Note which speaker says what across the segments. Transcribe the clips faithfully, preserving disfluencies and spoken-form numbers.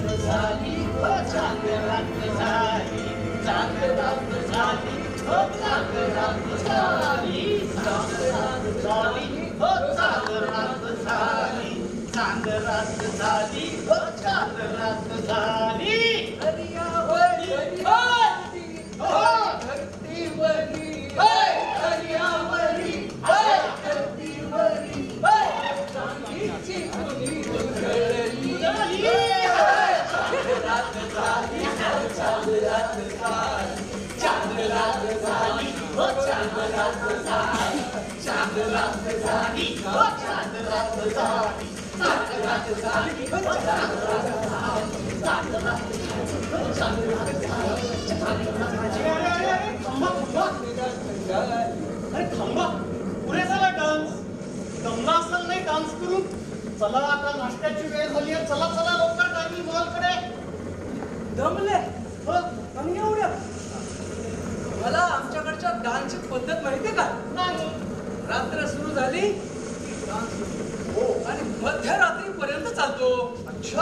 Speaker 1: झाली हो चांग रात झाली चांग रात झाली हो चांग रात झाली चांग रात झाली हो चांग रात झाली चांग रात झाली हो चांग रात झाली हरियावरी धरतीवरी हरियावरी धरतीवरी चांदीची फुली उधळली चांद रात झाली चांद रात झाली चांद रात झाली हो चांद रात झाली चांद रात झाली हो चांद रात झाली चांद रात झाली हो चांद रात झाली चांद रात झाली हो चांद रात झाली अरे थांबा पुरे झाला डान्स दमला असेल नाही डान्स करून चला आता नाश्त्याची वेळ झाली आहे चला चला लवकर टायमिंग मॉलकडे
Speaker 2: दमले आणि एवढ्या मला आमच्याकडच्या डान्सची पद्धत माहितीये का
Speaker 1: नाही
Speaker 2: रात्र सुरू झाली की डान्स हो आणि मध्यरात्रीपर्यंत चालतो
Speaker 1: अच्छा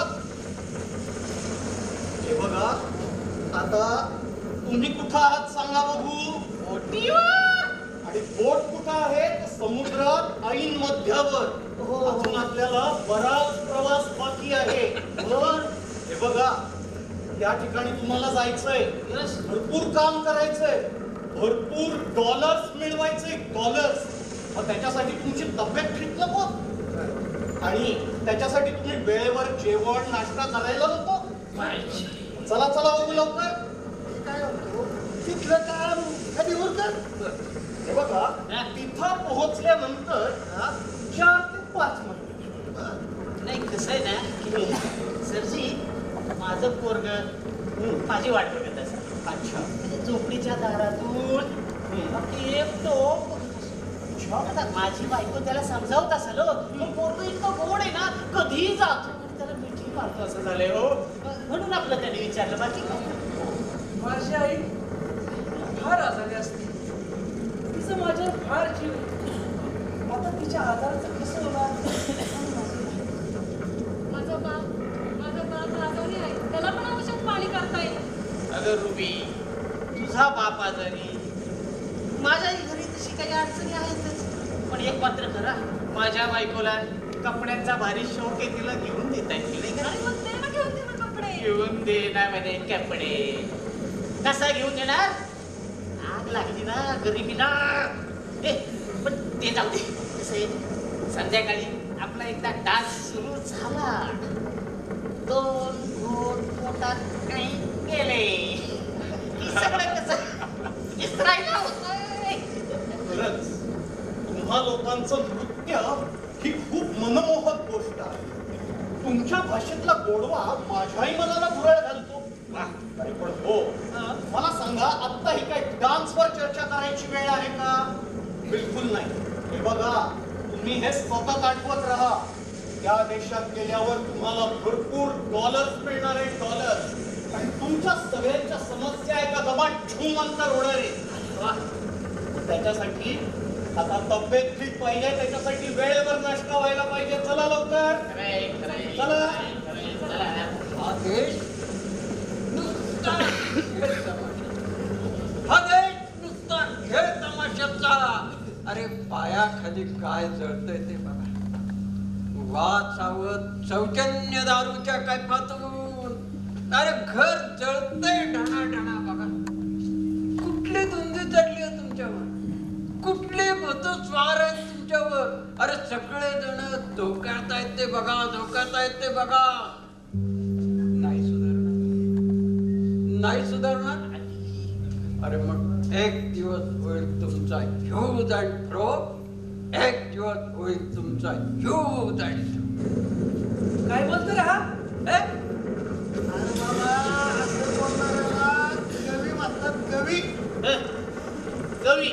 Speaker 1: हे बघा आता तुम्ही कुठं आहात सांगा बघू आणि बोट कुठं आहे समुद्रात ऐन मध्यावर अजून आपल्याला बराच प्रवास बाकी आहे बर हे बघा या ठिकाणी तुम्हाला जायचंय भरपूर काम करायचंय भरपूर डॉलर्स मिळवायचे डॉलर्स मग त्याच्यासाठी तुमची तब्येत ठीक नको आणि त्याच्यासाठी तुम्ही वेळेवर जेवण नाश्ता करायला नको चला चला बघू लवकर काय होतो तिथलं काम कधी उरकत हे बघा तिथं पोहोचल्यानंतर चार ते पाच मिनिट
Speaker 3: नाही कसं आहे ना सरजी माझं पोरग माझी वाट बघत असं
Speaker 1: अच्छा
Speaker 3: झोपडीच्या दारातून एकटो आता माझी बायको त्याला समजावत असेल पोरग इतकं गोड आहे ना कधीही जातो त्याला मिठी मारतो असं झालंय हो म्हणून आपलं त्याने विचारलं बाकी काय
Speaker 2: माझी आई फार आजारी असते तिचं माझ्यावर फार जीव आता तिच्या आजाराचं कसं होणार
Speaker 4: माझा बाप माझा बाप आजारी आहे त्याला पण औषध पाणी करता येईल
Speaker 3: अगं रुबी तुझा बाप आजारी माझ्याही घरी तशी काही अडचणी आहेतच पण एक मात्र खरा माझ्या बायकोला कपड्यांचा भारी शौक आहे तिला घेऊन देता येईल नाही का
Speaker 4: अरे मग दे ना घेऊन दे ना कपडे
Speaker 3: घेऊन देणार मध्ये कपडे कसा घेऊन देणार आग लागली ना गरिबीला ए पण ते जाऊ दे कसं आहे संध्याकाळी आपला एकदा डान्स सुरू झाला दोन घोट पोटात काही गेले सगळं कसं विसरायला होतंय
Speaker 1: खरंच तुम्हा लोकांचं नृत्य ही खूप मनमोहक गोष्ट आहे तुमच्या भाषेतला गोडवा माझ्याही मनाला भुरळ घालतो तरी पण हो मला सांगा आता ही काय डान्सवर चर्चा करायची वेळ आहे का बिलकुल नाही हे बघा तुम्ही हे सतत आठवत राहा त्या देशात गेल्यावर तुम्हाला भरपूर डॉलर्स मिळणार आहे डॉलर्स आणि तुमच्या सगळ्यांच्या समस्या एका दमात झूम अंतर होणार आहे त्याच्यासाठी आता तब्येत ठीक पाहिजे त्याच्यासाठी वेळेवर नाश्ता व्हायला पाहिजे चला लवकर चला
Speaker 2: हा देश नुसता हा देश नुसता खेळ तमाशाचा अरे पायाखाली काय जळतंय ते बघा वाद सावध सौजन्य दारूच्या कैफातून अरे घर जळतंय ढणा ढणा बघा कुठली धुंदी चढली आहे तुमच्यावर कुठली भूत स्वार आहेत तुमच्यावर अरे सगळे जण धोक्यात आहेत ते बघा धोक्यात आहेत ते बघा नाही सुधारणार नाही सुधारणार अरे मग एक दिवस होईल तुमचा ह्यूज अँड थ्रो एक दिवस होईल तुमचा ह्यूज अँड थ्रो काय बोलतो रे हा
Speaker 1: अरे बाबा असं बोलणाऱ्याला कवी म्हणतात कवी
Speaker 3: कवी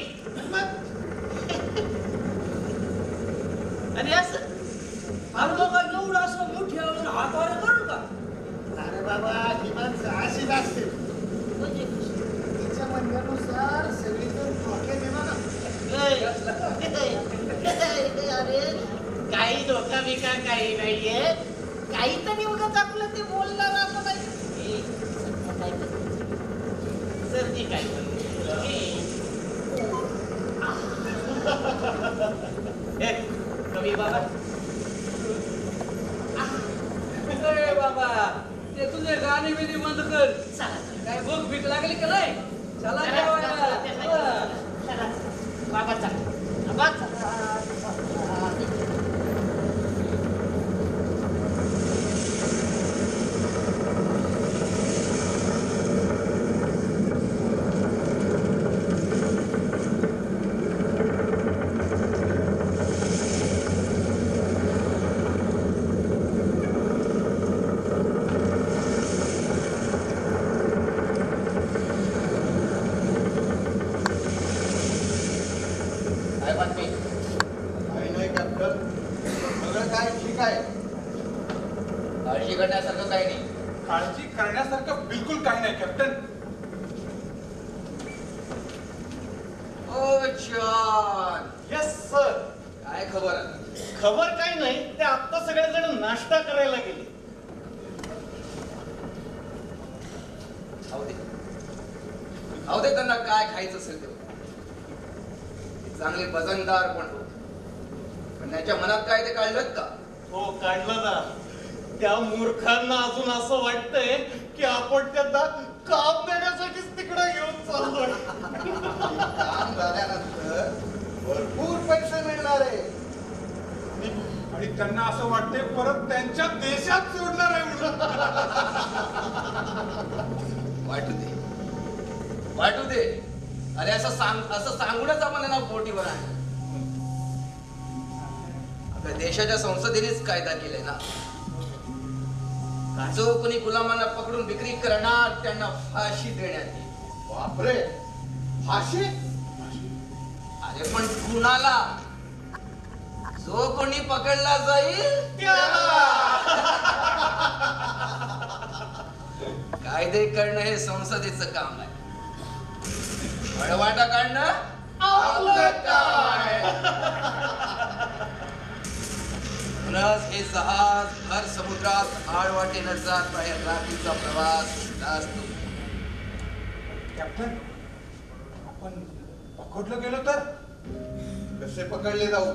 Speaker 3: आणि असं
Speaker 2: एवढं असं मोठी हातावर करू का
Speaker 1: अरे बाबा ही माणसं अशीच असते
Speaker 3: म्हणजे
Speaker 1: तिच्या म्हणण्यानुसार सगळीजण धोके देणार ना
Speaker 3: अरे काही धोका बिका काही नाहीये काहीतरी उगाच आपलं ते बोलणार आपण ऐक- ए, सध्या काय करते? सर्दी काय करते? ए, ए, कवी बाबा
Speaker 5: अरे बाबा ते तुझे गाणी बिनी बंद कर.
Speaker 3: चला चला.
Speaker 5: काय भूक भीक लागली का नाही? चला
Speaker 3: चला,
Speaker 5: जेवायला.
Speaker 3: चला, चला, चला, चला. बाबा चला. बाबा चला.
Speaker 6: काय बातमी?
Speaker 1: काही नाही कॅप्टन, सगळं काय ठीक आहे.
Speaker 6: काळजी करण्यासारखं काही नाही.
Speaker 7: काळजी करण्यासारखं बिलकुल काही नाही कॅप्टन.
Speaker 6: ओ जॉन,
Speaker 1: येस सर.
Speaker 6: काय खबर?
Speaker 1: खबर काही नाही, ते आता सगळेजण नाश्ता करायला गेले.
Speaker 6: खाऊ दे खाऊ दे त्यांना काय खायचं असेल ते. ते चांगले वजनदार पण हो, पण त्याच्या मनात काय ते काढलं का?
Speaker 1: हो काढलं ना. त्या मूर्खांना अजून असं वाटतंय की आपण त्यांना काम देण्यासाठीच तिकडे घेऊन चाललोय.
Speaker 8: काम झाल्यानंतर भरपूर पैसे मिळणार आहे.
Speaker 7: आणि त्यांना असं वाटते परत त्यांच्या देशात सोडणार आहे म्हणून.
Speaker 6: वाटू दे वाटू दे. अरे असं सांग असं सांगूनच आपण त्यांना पोटीवर आहे. आपल्या देशाच्या संसदेनेच कायदा केलाय ना, जो कोणी गुलामांना पकडून विक्री करणार त्यांना फाशी देण्यात येईल.
Speaker 8: बापरे, फाशी?
Speaker 6: अरे पण कुणाला? जो कोणी पकडला जाईल कायदे करणं हे संसदेचं काम आहे. अडवाटा काढणं आपलं काम आहे. म्हणूनच हे जहाज भर समुद्रात आडवाटेनं जात आहे. रात्रीचा प्रवास असतो.
Speaker 7: कॅप्टन, आपण पकडलं गेलो तर
Speaker 8: कसे पकडले जाऊ?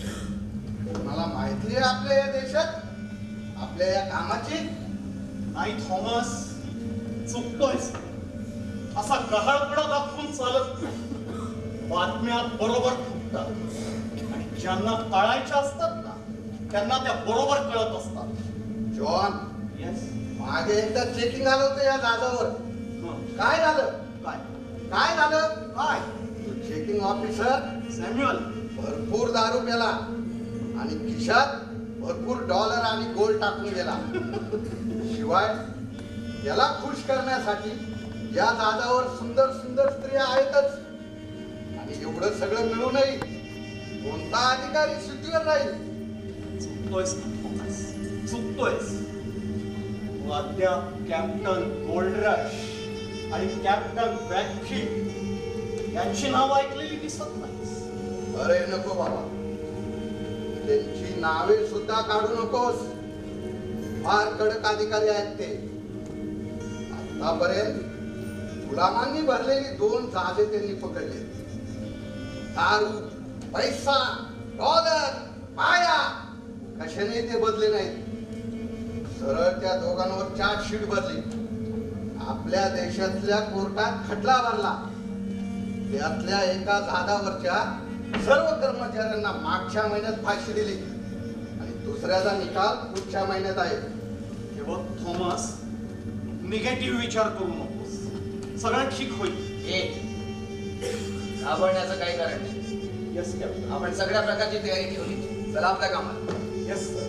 Speaker 8: मला माहिती आहे आपल्या या देशात आपल्या या कामाची.
Speaker 1: नाही थॉमस, चुकतोयस. असा गहाळपणा दाखवून चालत नाही. बातम्या बरोबर फुटतात आणि ज्यांना कळायच्या असतात ना त्यांना त्या बरोबर कळत असतात.
Speaker 8: John,
Speaker 1: yes.
Speaker 8: मागे एकदा चेकिंग आलं होतं या जहाजावर. काय झालं?
Speaker 1: काय
Speaker 8: काय झालं?
Speaker 1: काय
Speaker 8: चेकिंग ऑफिसर
Speaker 1: सॅम्युअल
Speaker 8: भरपूर दारू प्याला आणि खिशात भरपूर डॉलर आणि गोल्ड टाकून गेला. शिवाय याला खुश करण्यासाठी या जहाजावर सुंदर सुंदर स्त्रिया आहेतच. आणि एवढं सगळं मिळूनही कोणता अधिकारी सुट्टीवर राहील?
Speaker 1: चुकतोयस थॉमस, चुकतोयस. तू अद्याप कॅप्टन गोल्डरश आणि कॅप्टन ब्रॅडफील्ड यांची नाव ऐकलेली दिसत नाहीस.
Speaker 8: अरे नको बाबा, त्यांची नावे सुद्धा काढू नकोस. फार कडक अधिकारी आहेत ते. आतापर्यंत गुलामांनी भरलेली दोन जहाजे त्यांनी पकडले. दारू, पैसा, डॉलर, पाया कशाने ते बदले नाहीत. सरळ त्या दोघांवर चार्जशीट भरली. आपल्या देशातल्या कोर्टात खटला भरला. त्यातल्या एका जहाजावरच्या सर्व कर्मचाऱ्यांना मागच्या महिन्यात फाशी दिली आणि दुसऱ्याचा निकाल पुढच्या महिन्यात आहे.
Speaker 1: हे बघ थॉमस, निगेटिव्ह विचार करू नकोस. सगळं ठीक होईल.
Speaker 6: हे घाबरण्याचं काही कारण नाही.
Speaker 1: Yes captain.
Speaker 6: आपण सगळ्या प्रकारची तयारी ठेवली. चला आपल्या कामाला.
Speaker 1: Yes sir.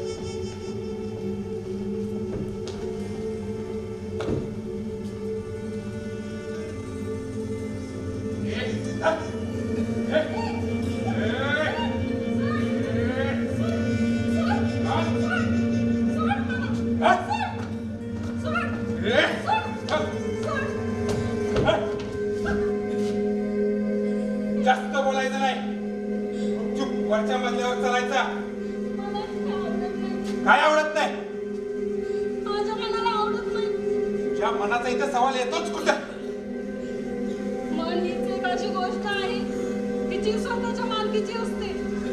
Speaker 7: जास्त बोलायचं नाही. चुप, वरच्या मजल्यावर चालायचा.
Speaker 4: मला काय आवडत नाही.
Speaker 7: मनाचा इथे सवाल येतोच कुठं?
Speaker 4: मन हीच एक अशी गोष्ट आहे की जी स्वतःच्या मालकीची असते.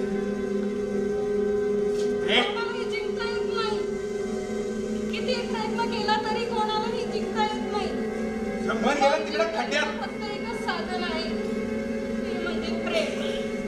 Speaker 1: ए,
Speaker 4: कोणालाही जिंकता येत नाही. किती प्रयत्न केला तरी कोणालाही जिंकता येत नाही.
Speaker 7: तुझं मन गेलं तिकडे खड्ड्यात.
Speaker 4: फक्त एकच साधन आहे, ते म्हणजे प्रेम.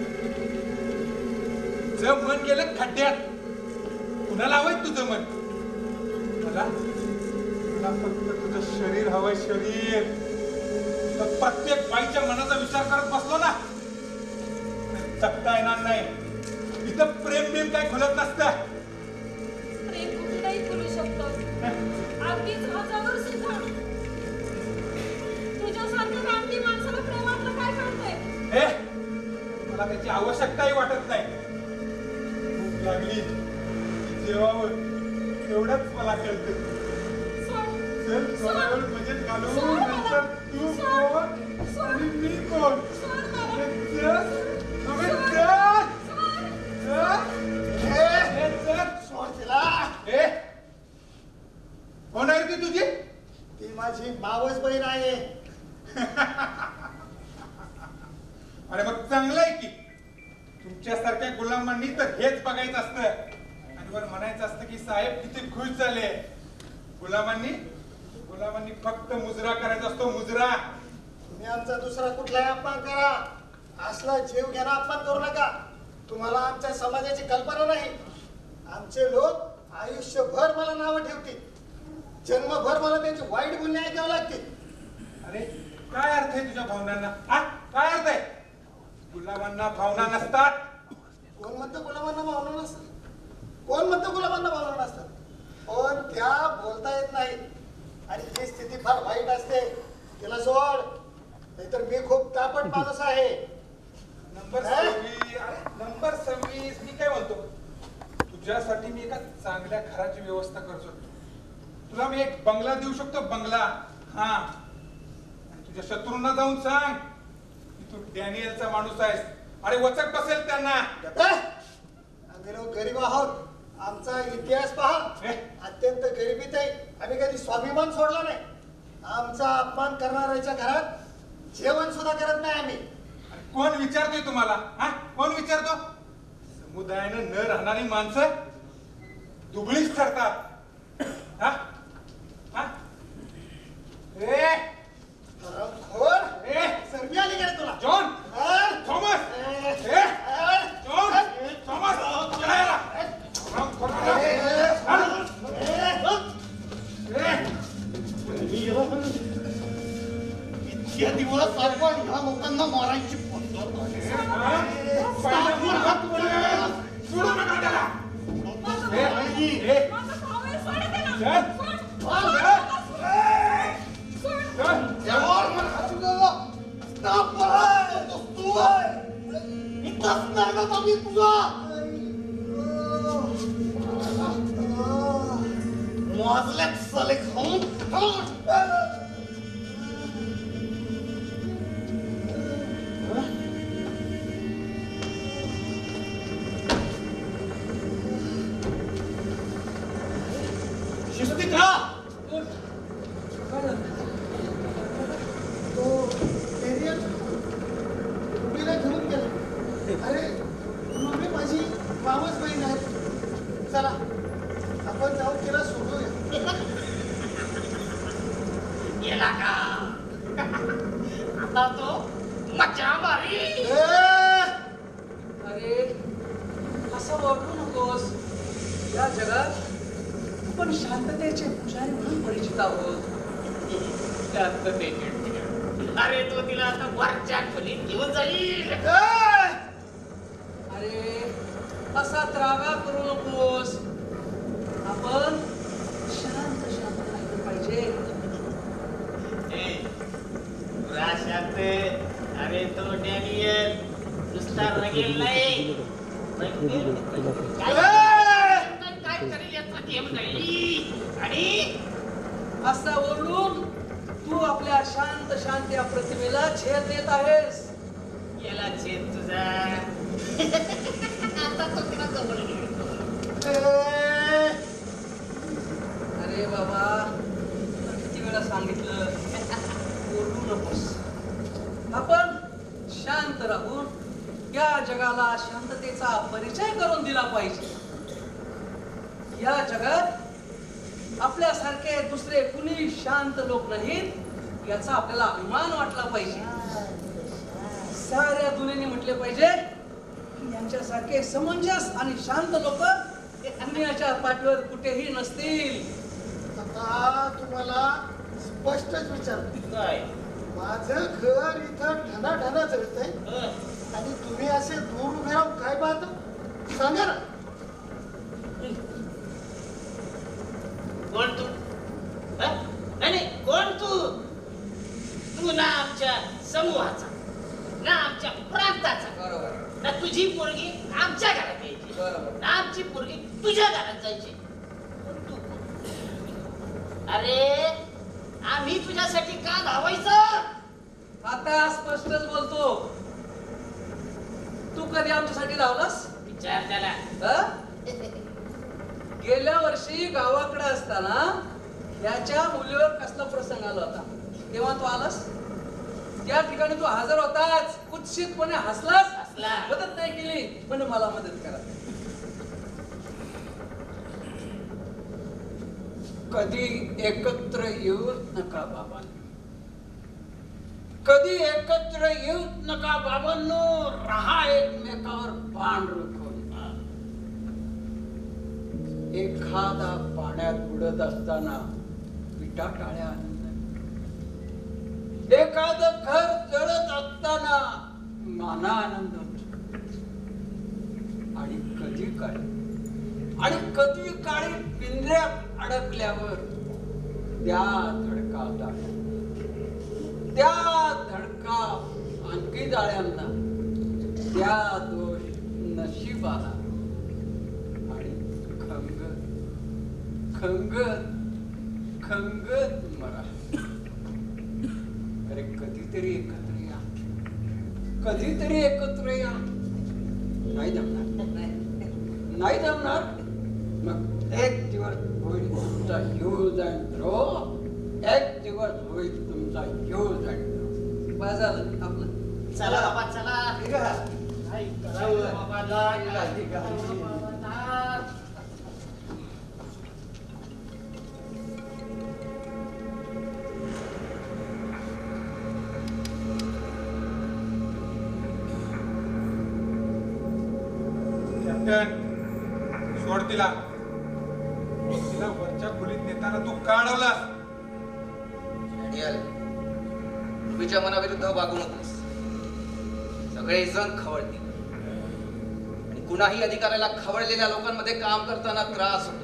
Speaker 7: तुझं मन गेलं खड्ड्यात. कुणाला हवंय तुझं मन? मला मला फक्त तुझं शरीर हवंय, शरीर. तर प्रत्येक बाईच्या मनाचा विचार करत बसलो ना तर जगता येणार नाही. इथं प्रेम बिम काय खुलत नसतं.
Speaker 4: प्रेम कुठेही खुलू शकतं, अगदीच माझ्यावर सुद्धा. तुझ्यासारख्या रामटी माणसाला प्रेमातलं काय कळतंय?
Speaker 7: हे मला त्याची आवश्यकताही वाटत नाही. भूक लागली जेवावं एवढंच मला कळतं.
Speaker 4: सोड.
Speaker 7: चल थोड्यावेळ बजेट घालू.
Speaker 4: सोड मला.
Speaker 7: नंतर तू
Speaker 4: सोड.
Speaker 7: कोण
Speaker 4: सोड.
Speaker 7: आणि मी कोण?
Speaker 4: सोड मला.
Speaker 7: चल अबे
Speaker 4: सोड.
Speaker 7: चल
Speaker 4: सोड.
Speaker 7: चल.
Speaker 1: ए,
Speaker 7: हे चल.
Speaker 1: सोड तिला.
Speaker 7: ए कोण आहे ती तुझी?
Speaker 1: ती माझी मावस बहीण आहे.
Speaker 7: अरे मग चांगलं आहे की. तुमच्यासारख्या गुलामांनी तर हेच बघायचं असतं आणि वर म्हणायचं असतं की साहेब किती खुश झाले. गुलामांनी गुलामांनी फक्त मुजरा करायचा असतो, मुजरा.
Speaker 1: तुम्ही आमचा दुसरा कुठलाही अपमान करा, असला जीव घेणं अपमान करू नका. तुम्हाला आमच्या समाजाची कल्पना नाही. आमचे लोक आयुष्यभर मला नावं ठेवतील. जन्मभर मला त्यांची वाईट बोलणी ऐकावं लागतील.
Speaker 7: अरे काय अर्थ आहे तुझ्या भावनांना? हा काय अर्थ आहे? गुलामांना भावना नसतात.
Speaker 1: कोण म्हणतं गुलामांना भावना नसतात? कोण म्हणतं गुलामांना भावना नसतात? पण त्या बोलता येत नाही आणि जी स्थिती फार वाईट असते तिला सोड. नाहीतर मी खूप तापट माणूस आहे.
Speaker 7: नंबर
Speaker 1: हा?
Speaker 7: सव्वीस अरे नंबर सव्वीस मी काय म्हणतो, तुझ्यासाठी मी एका चांगल्या घराची व्यवस्था करतो. तुला मी एक बंगला देऊ शकतो, बंगला. हा आणि तुझ्या शत्रूंना जाऊन सांग की तू डॅनियलचा माणूस आहेस. अरे वचक बसेल त्यांना.
Speaker 1: ए, आम्ही लोक गरीब आहोत. आमचा इतिहास पहा.
Speaker 7: ए.
Speaker 1: अत्यंत गरिबीत आहे. आम्ही कधी स्वाभिमान सोडला नाही. आमचा अपमान करणाऱ्याच्या घरात जेवण सुद्धा करत नाही आम्ही.
Speaker 7: अरे कोण विचारतोय तुम्हाला? हा कोण विचारतो? समुदायानं न राहणारी माणसं दुबळीच ठरतात. हा हा ए
Speaker 1: खोर
Speaker 7: ए
Speaker 1: सर्दी आली का रे तुला?
Speaker 7: जॉन
Speaker 1: हा?
Speaker 7: थॉमस
Speaker 1: ए,
Speaker 7: ए
Speaker 1: ए,
Speaker 7: जॉन थॉमस चला याला. राम खोटा.
Speaker 1: इतके दिवस आपण ह्या लोकांना मारायची पद्धत आहे.
Speaker 7: सोडू नका त्याला.
Speaker 4: माझा
Speaker 7: ए,
Speaker 4: भाऊ आहे.
Speaker 7: ए,
Speaker 4: माझा भाऊ आहे. सोड त्याला.
Speaker 7: चल.
Speaker 4: सोड. सोड.
Speaker 7: चल.
Speaker 1: यावर मला हात उचलला. तापलाय. तू आहे. इथंच नरकात आम्ही तुझा. मोजल्यात सले खाऊन शिस्तीत राहा. तो एरियल मुलीला घेऊन गेला. अरे मम्मी माझी मावस बहीण आहे. चला आपण जाऊन तिला सोडूया.
Speaker 3: गेला का? आता तो मजा मारी.
Speaker 1: ए,
Speaker 5: अरे असं वाटू नकोस. या जगात आपण शांततेचे पुजारी म्हणून परिचित आहोत.
Speaker 3: अरे तो तिला आता वरच्या खोलीत घेऊन जाईल.
Speaker 1: ए,
Speaker 5: अरे असा त्रागा करू नकोस. आपण शांत शांत राहिलं पाहिजे.
Speaker 3: ए, तुला शांत. अरे तो डॅनियल नुसता रगेल नाही. काय काय करेल याचा गेम नाही. आणि
Speaker 5: असा ओरडून तू आपल्या शांत शांत या प्रतिमेला छेद देत आहेस.
Speaker 3: याला छेद तुझा. आता तो तिला जवळ घेतो.
Speaker 1: ए,
Speaker 5: अरे बाबा, तुला किती वेळा सांगितलं परिचय करून दिला पाहिजे. या जगात आपल्यासारखे दुसरे कुणी शांत लोक नाहीत याचा आपल्याला अभिमान वाटला पाहिजे. साऱ्या दुनियेने म्हटले पाहिजे की यांच्यासारखे समंजस आणि शांत लोक दुनियाच्या पाठीवर कुठेही नसतील.
Speaker 1: आता तुम्हाला स्पष्टच विचारते,
Speaker 3: काय
Speaker 1: माझं घर इथं ढनाढना जळतंय
Speaker 3: हं.
Speaker 1: आणि तुम्ही असे दूर उभे राहून काय पाहता सांगा ना.
Speaker 3: कोण तू हं? नाही नाही, कोण तू तू ना आमच्या समूहाचा ना आमच्या प्रांताचा
Speaker 6: बरोबर
Speaker 3: ना तुझी पोरगी आमच्या घरात यायची
Speaker 6: बरोबर.
Speaker 3: ना आमची पोरगी तुझ्या घरात जायची. पण तू कोण? अरे आम्ही तुझ्यासाठी का धावायचं?
Speaker 5: आता स्पष्टच बोलतो. तू कधी आमच्यासाठी लावलास?
Speaker 3: विचार त्याला.
Speaker 5: हं? गेल्या वर्षी गावाकडे असताना याच्या मुलीवर कसला प्रसंग आला होता तेव्हा तू आलास. त्या ठिकाणी तू हजर होताच. कुत्सितपणे हसलास.
Speaker 3: हसला.
Speaker 5: मदत नाही केली पण मला मदत करा.
Speaker 2: कधी एकत्र येऊच नका बाबा, कधी एकत्र येऊच नका बाबांनो. राहा एकमेकावर बाण रोखून. एखादा पाण्यात बुडत असताना विटा टाळ्या आनंद, एखादं घर जळत असताना नाना आनंद होतो. आणि कधी काय आणि कधी काळी पिंजऱ्यात अडकल्यावर त्या धडका जाळ्या, त्या धडका आणखी जाळ्यांना, त्या दोष नशिबाला आणि खंगत खंगत खंगत मरा. अरे कधीतरी एकत्र या, कधीतरी एकत्र या. नाही जमणार, नाही जमणार. मग एक दिवस होईल तुमचा यूज अँड थ्रो, एक दिवस होईल तुमचा यूज अँड थ्रो.
Speaker 5: बस झालं आपलं.
Speaker 3: चला बाबा चला.
Speaker 1: निघा.
Speaker 3: काय करावं बाबाला?
Speaker 1: निघा, निघा.
Speaker 3: बाबाला.
Speaker 7: कॅप्टन सोड तिला. तिला वरच्या खोलीत नेताना तू का अडवलास?
Speaker 6: डॅनियल, पूर्वीच्या मनाविरुद्ध वागू नकोस. सगळेजण खवळतील आणि कुणाही अधिकाऱ्याला खवळलेल्या लोकांमध्ये काम करताना त्रास होतो.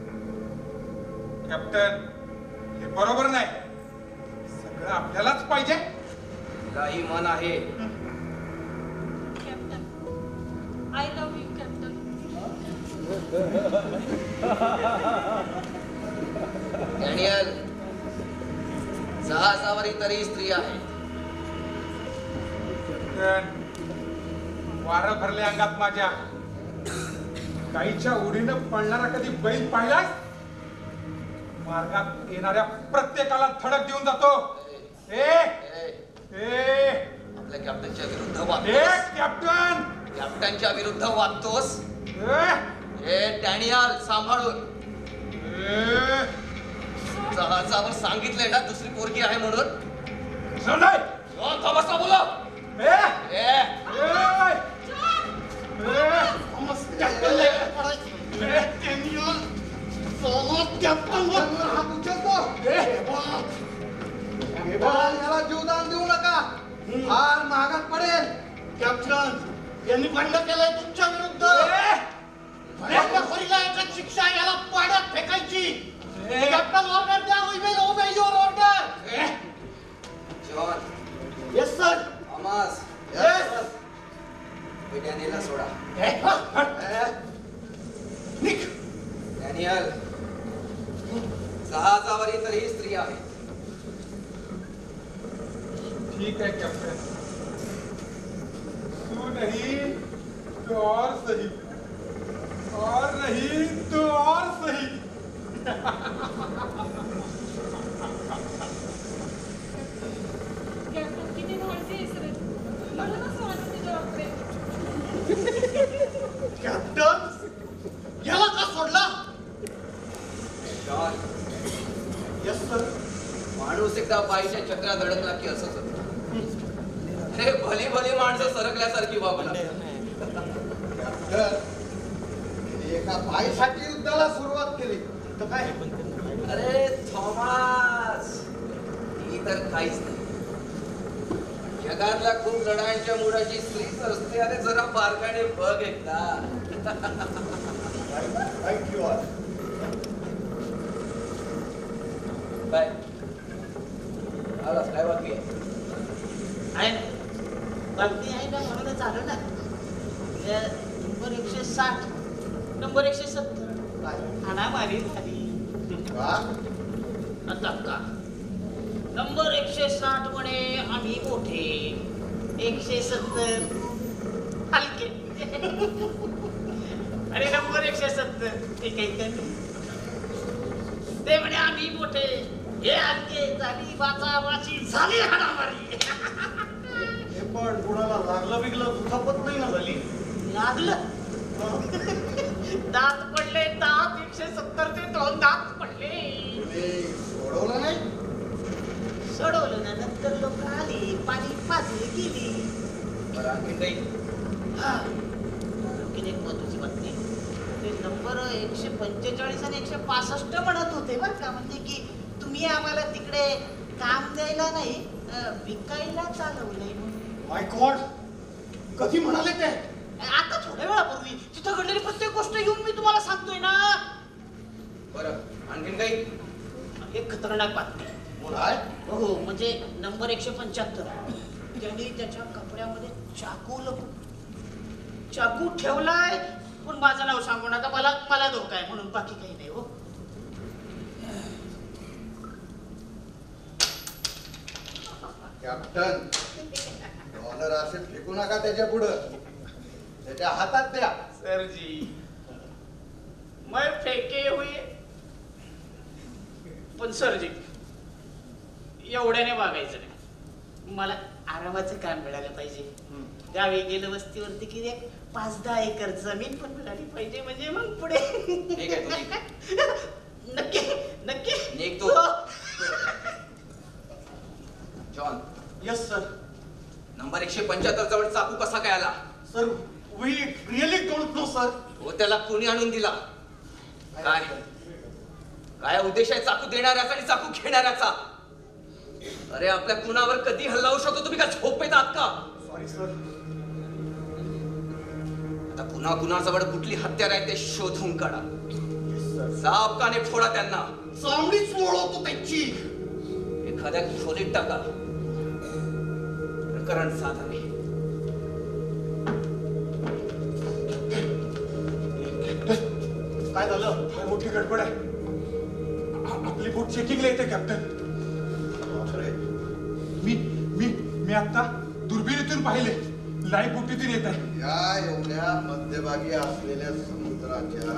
Speaker 7: कॅप्टन, हे बरोबर नाही. सगळं आपल्यालाच पाहिजे.
Speaker 6: तिलाही मन आहे.
Speaker 4: Captain, I love you captain.
Speaker 6: Daniel, जहाजावरी तरी स्त्री आहे.
Speaker 7: कॅप्टन, वारं भरले अंगात माझ्या. गाईच्या उडीनं पळणारा कधी बैल पाहिलास? मार्गात येणाऱ्या प्रत्येकाला धडक देऊन जातो. ए
Speaker 6: ए,
Speaker 7: ए
Speaker 6: आपल्या कॅप्टनच्या विरुद्ध
Speaker 7: ए
Speaker 6: वागतोस.
Speaker 7: कॅप्टन,
Speaker 6: कॅप्टनच्या विरुद्ध वागतोस.
Speaker 7: ए
Speaker 6: ए डॅनियल, सांभाळून.
Speaker 7: ए
Speaker 6: जहाजावर सांगितलंय ना दुसरी पोरगी आहे म्हणून.
Speaker 7: असं नाही.
Speaker 6: हो, थॉमसला बोला.
Speaker 7: ए
Speaker 6: ए
Speaker 7: ए ए
Speaker 8: हात उचलतो. हे बघा, याला जीवदान देऊ नका. फार महागात पडेल.
Speaker 1: कॅप्टन यांनी बंड केलंय तुमच्या विरुद्ध. बंडखोरीला एकच शिक्षा, याला पाण्यात फेकायची. कॅप्टन ऑर्डर द्या. We will obey your order.
Speaker 6: John,
Speaker 1: yes sir.
Speaker 6: Thomas,
Speaker 1: yes.
Speaker 6: हे डॅनियलला सोडा.
Speaker 1: निघ.
Speaker 6: डॅनियल, जहाजावरी तरी स्त्री आहे.
Speaker 7: ठीक है कैप्टन, तू नहीं तो और सही, और नहीं तो और सही.
Speaker 4: कॅप्टन किती धाडसी आहेस रे. म्हणूनच वाटत तुझ्या बापरे.
Speaker 1: Yes sir.
Speaker 6: माणूस एकदा बाईच्या चक्रात अडकला की असंच होतं. अरे भली भली माणसं सरकल्यासारखी वागणार.
Speaker 8: तर एका बाईसाठी युद्धाला सुरुवात केली
Speaker 1: तर काय
Speaker 6: अरे थॉमास, ही तर काहीच नाही. जगातल्या खूप लढायांच्या मुळाची स्त्रीच असते. अरे जरा बारकाने बघ एकदा.
Speaker 8: Thank you all.
Speaker 6: काय आलास काय बाकी आहे?
Speaker 3: आहे ना बातमी आहे ना म्हणूनच आलो ना. त्या नंबर एकशे साठ नंबर एकशे सत्तर हाणामारी झाली.
Speaker 8: का?
Speaker 3: आता का नंबर एकशे साठ म्हणे आम्ही मोठे, एकशे सत्तर हलके आणि नंबर एकशे सत्तर ते काही कमी. ते म्हणे आम्ही मोठे, हे हलके. झाली वाचावाची, झाली हाणामारी.
Speaker 1: हे पण कुणाला लागलं बिगलं दुखापत नाही ना झाली?
Speaker 3: लागलं दात पडले. दात एकशे सत्तर ते दोन दात पडले.
Speaker 8: तुम्ही सोडवलं नाही?
Speaker 3: सोडवलं ना. नंतर लोक आली, पाणी पाजली गेली.
Speaker 6: बरं आणखी काही?
Speaker 3: हा आणखीन एक महत्वाची बातमी. ते नंबर एकशे पंचेचाळीस आणि एकशे पासष्ट म्हणत होते बरं का. म्हणजे की तुम्ही आम्हाला तिकडे काम द्यायला नाही, अं, विकायला चालवलंय म्हणून.
Speaker 1: माय गॉड, कधी म्हणाले ते?
Speaker 3: आता थोड्या वेळापूर्वी तिथं घडलेली प्रत्येक गोष्ट येऊन मी तुम्हाला सांगतोय ना.
Speaker 6: बरं आणखीन काही?
Speaker 3: एक खतरनाक बातमी.
Speaker 8: काय?
Speaker 3: हो म्हणजे नंबर एकशे पंच्याहत्तर त्यांनी त्याच्या कपड्यामध्ये चाकू लपू चाकू ठेवलाय. पण माझं नाव सांगू नका, मला मला धोका आहे म्हणून, बाकी काही नाही. हो
Speaker 8: कॅप्टन, डॉलर असे फेकू नका त्याच्या पुढं. त्याच्या हातात द्या.
Speaker 3: सर जी मैं फेके हुए, पण सर जी एवढ्याने वागायचं नाही. मला आरामाचं काम मिळालं पाहिजे. गावी गेलं वस्तीवरती की एक पाच दहा एकर जमीन पण मिळाली पाहिजे. म्हणजे मग पुढे
Speaker 6: ठीक आहे तुम्ही
Speaker 3: नक्की नक्की
Speaker 6: निघतो. John,
Speaker 1: yes sir.
Speaker 6: नंबर एकशे पंच्याहत्तर जवळ चाकू कसा काय आला?
Speaker 1: Sir, we really don't know sir.
Speaker 6: हो, त्याला कोणी आणून दिला? काय काय उद्देश आहे चाकू देणाऱ्याचा आणि चाकू घेणाऱ्याचा? अरे आपल्या कुणावर कधी हल्ला होऊ शकतो? तुम्ही का झोप येतात का?
Speaker 1: Sorry sir.
Speaker 6: आता कुणा कुणाजवळ कुठली हत्यार आहे ते शोधून काढा.
Speaker 1: Yes sir.
Speaker 6: सापकाने फोडा त्यांना.
Speaker 1: चामडीच मोडवतो त्याची.
Speaker 6: एखाद्या खोलीत टाका. प्रकरण साधन आहे.
Speaker 1: काय झालं?
Speaker 7: फार मोठी गडबड आहे. आ- आपली बोट चेकिंगला येते कॅप्टन.
Speaker 8: बापरे.
Speaker 7: मी मी मी आता दुर्बिणीतून पाहिले. लाईव्ह बोटीतून येत आहे.
Speaker 8: या एवढ्या मध्यभागी असलेल्या समुद्राच्या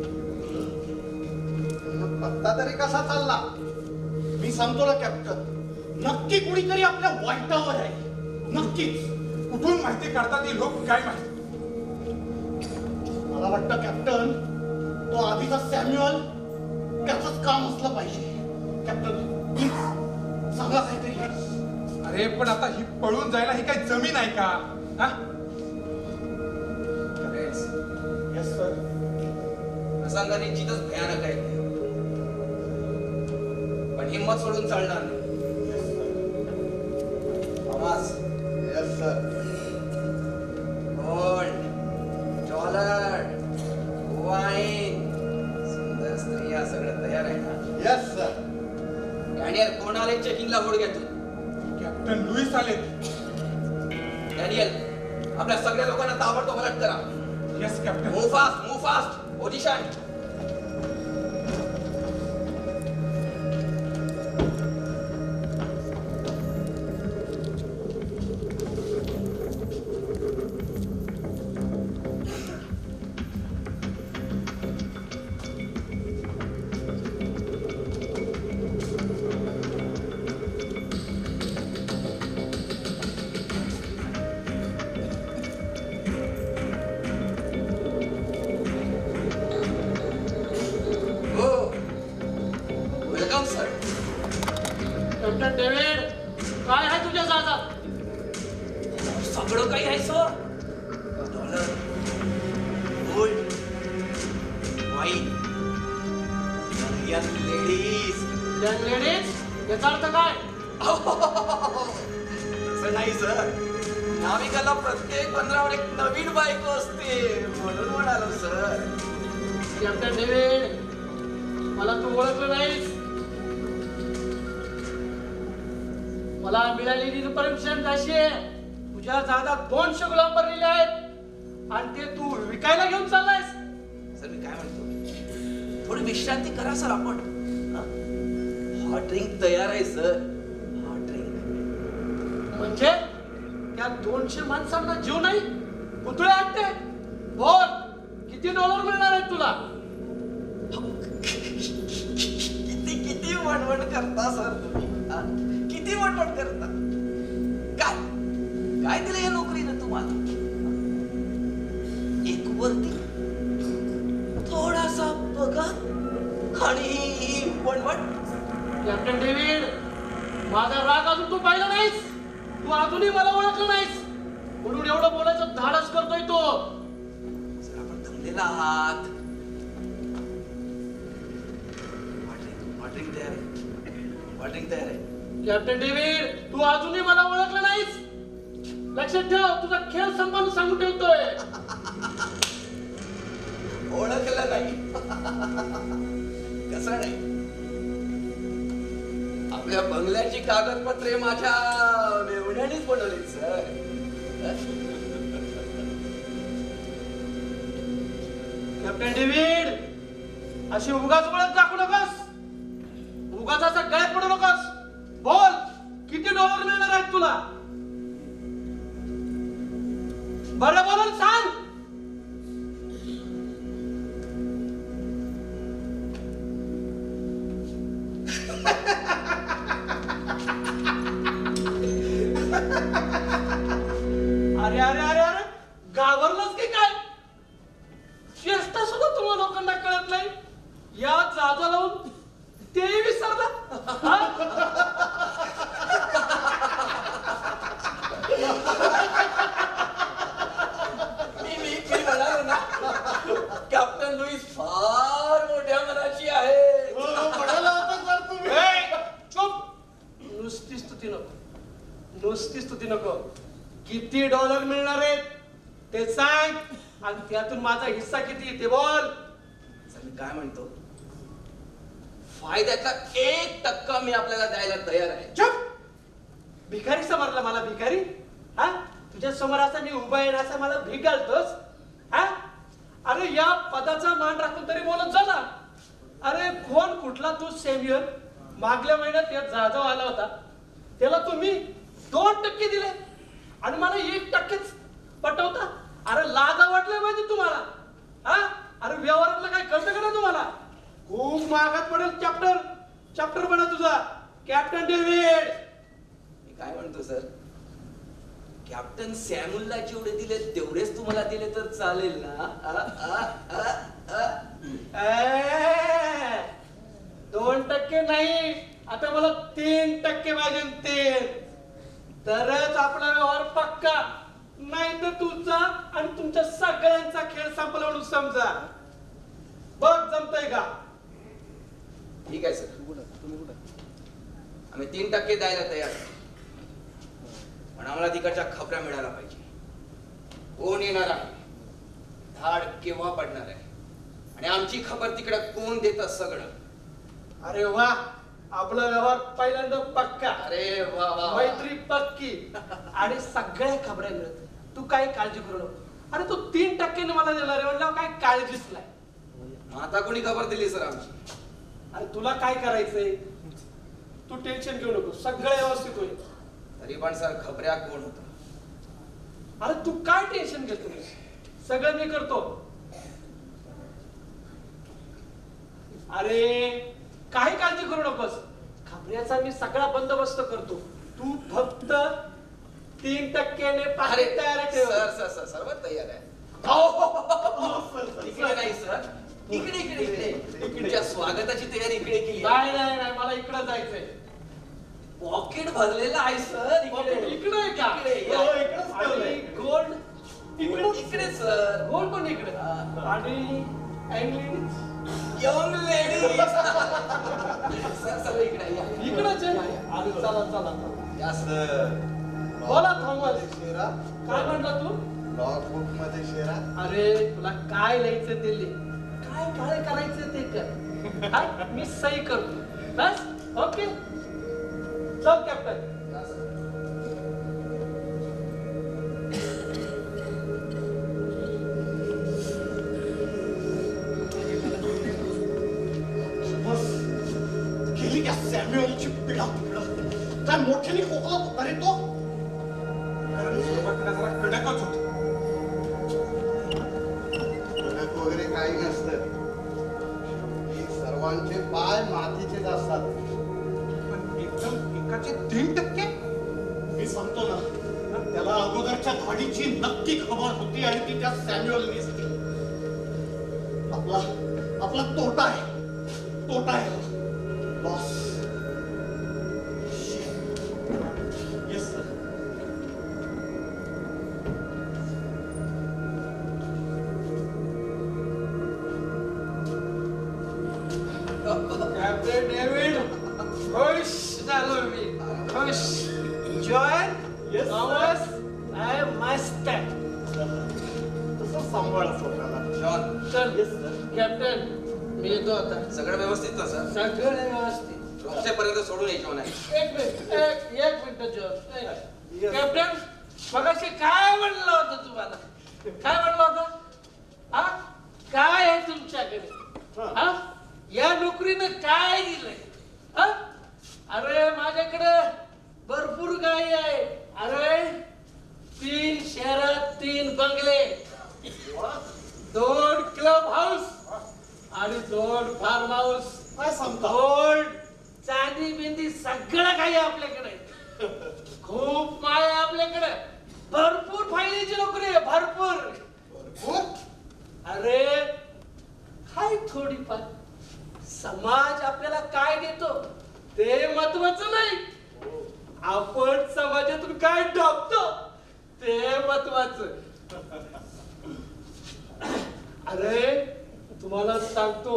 Speaker 8: पत्ता तरी कसा चालला?
Speaker 1: मी सांगतो ना कॅप्टन, नक्की कुणीतरी आपल्या वाईटावर आहे. नक्कीच.
Speaker 7: कुठून माहिती काढतात हे लोक काय माहिती?
Speaker 1: मला वाटतं कॅप्टन, तो आधीचा सॅम्युअल त्याचंच काम असलं पाहिजे. कॅप्टन प्लीज सांगा काहीतरी.
Speaker 7: अरे पण आता ही पळून जायला ही काही जमीन आहे का? हा?
Speaker 1: Yes sir.
Speaker 6: प्रसंगाने जिथंच भयानक आहे ते. पण हिंमत सोडून चालणार नाही. Thomas,
Speaker 8: yes sir.
Speaker 6: Gold, dollar, wine, सुंदर स्त्रिया सगळं तयार आहे ना?
Speaker 8: Yes sir.
Speaker 6: डॅनियल, कोण आले चेकिंगला घोडक्यातून?
Speaker 7: कॅप्टन लुईस आले.
Speaker 6: डॅनियल, आपल्या सगळ्या लोकांना ताबडतोब अलर्ट करा.
Speaker 7: Yes captain.
Speaker 6: Move fast, move fast. Position. Welcome sir.
Speaker 3: Captain David, काय आहे तुझ्या जहाजात?
Speaker 2: सगळं काही आहे sir. Dollar, gold, wine, young ladies.
Speaker 3: Young ladies, याचा अर्थ काय?
Speaker 2: तसं नाही सर. नाविकाला प्रत्येक बंदरावर एक नवीन बायको असते म्हणून म्हणालो सर.
Speaker 3: कॅप्टन डेव्हिड, मला तू ओळखलं नाहीस. मला मिळालेली परमिशन अशी आहे, तुझ्या जहाजात दोनशे गुलाम भरलेले आहेत आणि ते तू विकायला घेऊन चाललायस.
Speaker 6: सर मी काय म्हणतो, थोडी विश्रांती करा सर आपण. हॉट ड्रिंक तयार आहे सर. Hot drink.
Speaker 3: म्हणजे त्या दोनशे माणसांना जीव नाही, पुतळे आणते. बोल, किती डॉलर मिळणार आहेत तुला?
Speaker 2: किती किती वणवण करता सर तुम्ही. हा? किती वणवण करता. काय काय दिलं या नोकरीनं तुम्हाला? एक वरती थोडासा पगार आणि ही वणवण.
Speaker 3: कॅप्टन डेव्हिड, माझा राग अजून तू पाहिला नाहीस. तू अजूनही मला ओळखलं नाहीस म्हणून एवढं बोलायचं धाडस करतोय तो.
Speaker 2: सर आपण दमलेला आहात. वॉटरिंग तयार आहे. वॉटरिंग तयार आहे.
Speaker 3: कॅप्टन डेव्हिड, तू अजूनही मला ओळखलं नाहीस. लक्षात ठेव, तुझा खेळ सांभाळून सांगून ठेवतोय.
Speaker 2: ओळखलं नाही. कसं नाही. आपल्या बंगल्याची कागदपत्रे माझ्या मेवण्यानेच बनवली सर.
Speaker 3: कॅप्टन डेव्हिड, अशी उगाच ओळख दाखवू नकोस. उगाच असा गळ्यात पडू नकोस. बोल, किती डॉलर मिळणार आहेत तुला? बरं बोलून सांग. अरे अरे अरे अरे, घाबरलास की काय? चेष्टा सुद्धा तुम्हा लोकांना कळत नाही. या जाजा लावून तेही विसरला. हा?
Speaker 2: मी मी मी म्हणालो ना, कॅप्टन लुईस फार मोठ्या मनाची आहे.
Speaker 1: म्हणाला होता सर तुम्ही.
Speaker 3: ए, चुप. नुसती स्तुती नको, नुसती स्तुती नको. किती डॉलर मिळणार आहेत ते सांग आणि त्यातून माझा हिस्सा किती ते बोल.
Speaker 6: सर मी काय म्हणतो, फायद्याचा एक टक्का मी आपल्याला द्यायला तयार आहे.
Speaker 3: चुप. भिकारी समजला मला भिकारी? हा, तुझ्या समोर असा मी उभा आहे असा मला भीक घालतोस? हा, अरे या पदाचा मान राखून तरी बोलत जा ना. अरे कोण कुठला तू सेव्हियर? मागल्या महिन्यात या जाधव आला होता, त्याला तुम्ही दोन टक्के दिले आणि मला एक टक्केच पटवता. अरे लाजा वाटले पाहिजे तुम्हाला. हा, अरे व्यवहारातलं काय कळतं का ना तुम्हाला? खूप महागात पडेल चॅप्टर. चॅप्टर बना तुझा कॅप्टन डेव्हिड.
Speaker 6: मी काय म्हणतो सर, कॅप्टन सॅम्युलला जेवढे दिले तेवढेच तुम्हाला दिले तर चालेल ना? आ, आ, आ, आ.
Speaker 3: ए, दोन टक्के नाही, आता मला तीन टक्के पाहिजे. तीन तरच आपला व्यवहार पक्का. नाही तर तुझा आणि तुमच्या सगळ्यांचा खेळ संपला म्हणून समजा. बघ जमतय का?
Speaker 6: ठीक आहे सर, आम्ही तीन टक्के द्यायला तयार आहे. पण आम्हाला तिकडच्या खबऱ्या मिळायला पाहिजे. कोण येणार आहे, धाड केव्हा पडणार आहे आणि आमची खबर तिकडे कोण देतं सगळं.
Speaker 3: अरे वा, आपला व्यवहार पहिल्यांदा पक्का.
Speaker 6: अरे वा वा वा.
Speaker 3: मैत्री पक्की आणि सगळ्या खबऱ्या मिळत. तू काही काळजी करू नको. अरे तू तीन टक्क्याने मला देणार आहे म्हणल्यावर काय काळजीच नाही.
Speaker 6: मग आता कोणी खबर दिली सर आमची?
Speaker 3: अरे तुला काय करायचंय, तू टेन्शन घेऊ नको, सगळं व्यवस्थित होईल.
Speaker 6: तरी पण सर खबऱ्या कोण होत?
Speaker 3: अरे तू काय टेन्शन घेतो, सगळं मी करतो. अरे काही काळजी करू नकोस, खबऱ्याचा मी सगळा बंदोबस्त करतो. तू फक्त तीन टक्क्याने
Speaker 6: अरे
Speaker 3: पाकिट तयार ठेव.
Speaker 6: सर सर सर सर्व तयार आहे.
Speaker 3: हो, हो, हो, हो, हो, सर, सर,
Speaker 6: तिकडे नाही सर,
Speaker 5: इकडे इकडे इकडे
Speaker 6: तुमच्या स्वागताची तयारी इकडे केली
Speaker 5: नाही नाही नाही मला इकडे जायचंय.
Speaker 6: पॉकेट भरलेलं आहे सर इकडे
Speaker 5: इकडे का
Speaker 6: इकडे
Speaker 1: हो,
Speaker 6: या.
Speaker 1: इकडेच ठेवलंय.
Speaker 5: गोल्ड
Speaker 6: इकडे इकडे सर
Speaker 5: गोल्ड पण इकडे आणि अँग्लिश
Speaker 6: यंग लेडीज सर सगळं इकडे या.
Speaker 5: इकडेच आहे.
Speaker 6: या, या.
Speaker 5: अरे चला चला
Speaker 6: या सर
Speaker 5: बोला थॉमस.
Speaker 8: शेरा
Speaker 5: काय म्हणला तू?
Speaker 8: लॉग बुक मध्ये शेरा.
Speaker 5: अरे तुला काय लिहायचं ते लिह. काय काय करायचं ते कर. हा? मी सही करतो बस. ओके चल कॅप्टन.
Speaker 1: बस गेली त्या सॅम्युअलची पिढा पिढा काय मोठ्याने खोकला होता रे तो.
Speaker 7: कारण सुरुवातीला जरा कडकच होत.
Speaker 8: कडक वगैरे काही नसतं. ही सर्वांचे पाय मातीचेच असतात.
Speaker 7: पण एकदम एकाचे तीन टक्के
Speaker 1: मी सांगतो ना त्याला अगोदरच्या धाडीची नक्की खबर होती आणि ती त्या सॅम्युअलनीच दिली. आपला आपला तोटा आहे तोटा आहे loss. Yes sir.
Speaker 5: Captain David खुश झालो मी. खुश. John
Speaker 1: Yes, sir.
Speaker 5: थॉमस आय मस्त.
Speaker 1: तसं सांभाळा स्वतःला.
Speaker 6: जॉन
Speaker 5: चल
Speaker 1: येस सर.
Speaker 5: कॅप्टन मी येतो आता.
Speaker 6: सगळं व्यवस्थित ना सर
Speaker 5: सगळं व्यवस्थित.
Speaker 6: रोजच्यापर्यंत सोडून यायचं नाही.
Speaker 5: एक मिनिट एक एक मिनिट जॉन. कॅप्टन मगाशी काय म्हणलं होतं तुम्हाला? काय म्हणलं होतं? हा काय आहे तुमच्याकडे? हा या नोकरीनं काय दिलंय? हा अरे माझ्याकडे भरपूर गाई आहे. अरे तीन शहरात तीन बंगले, दोन क्लब हाऊस आणि दोन फार्म हाऊस.
Speaker 1: काय सांगता?
Speaker 5: गोल्ड चांदी बिंदी सगळं काही आपल्याकडे. खूप माल आहे आपल्याकडे. भरपूर फायद्याची नोकरी आहे. भरपूर
Speaker 8: भरपूर
Speaker 5: अरे काय थोडीफार. समाज आपल्याला काय देतो ते महत्वाचं नाही. आपण समाजातून काय टाकतो ते महत्वाचं. अरे तुम्हाला सांगतो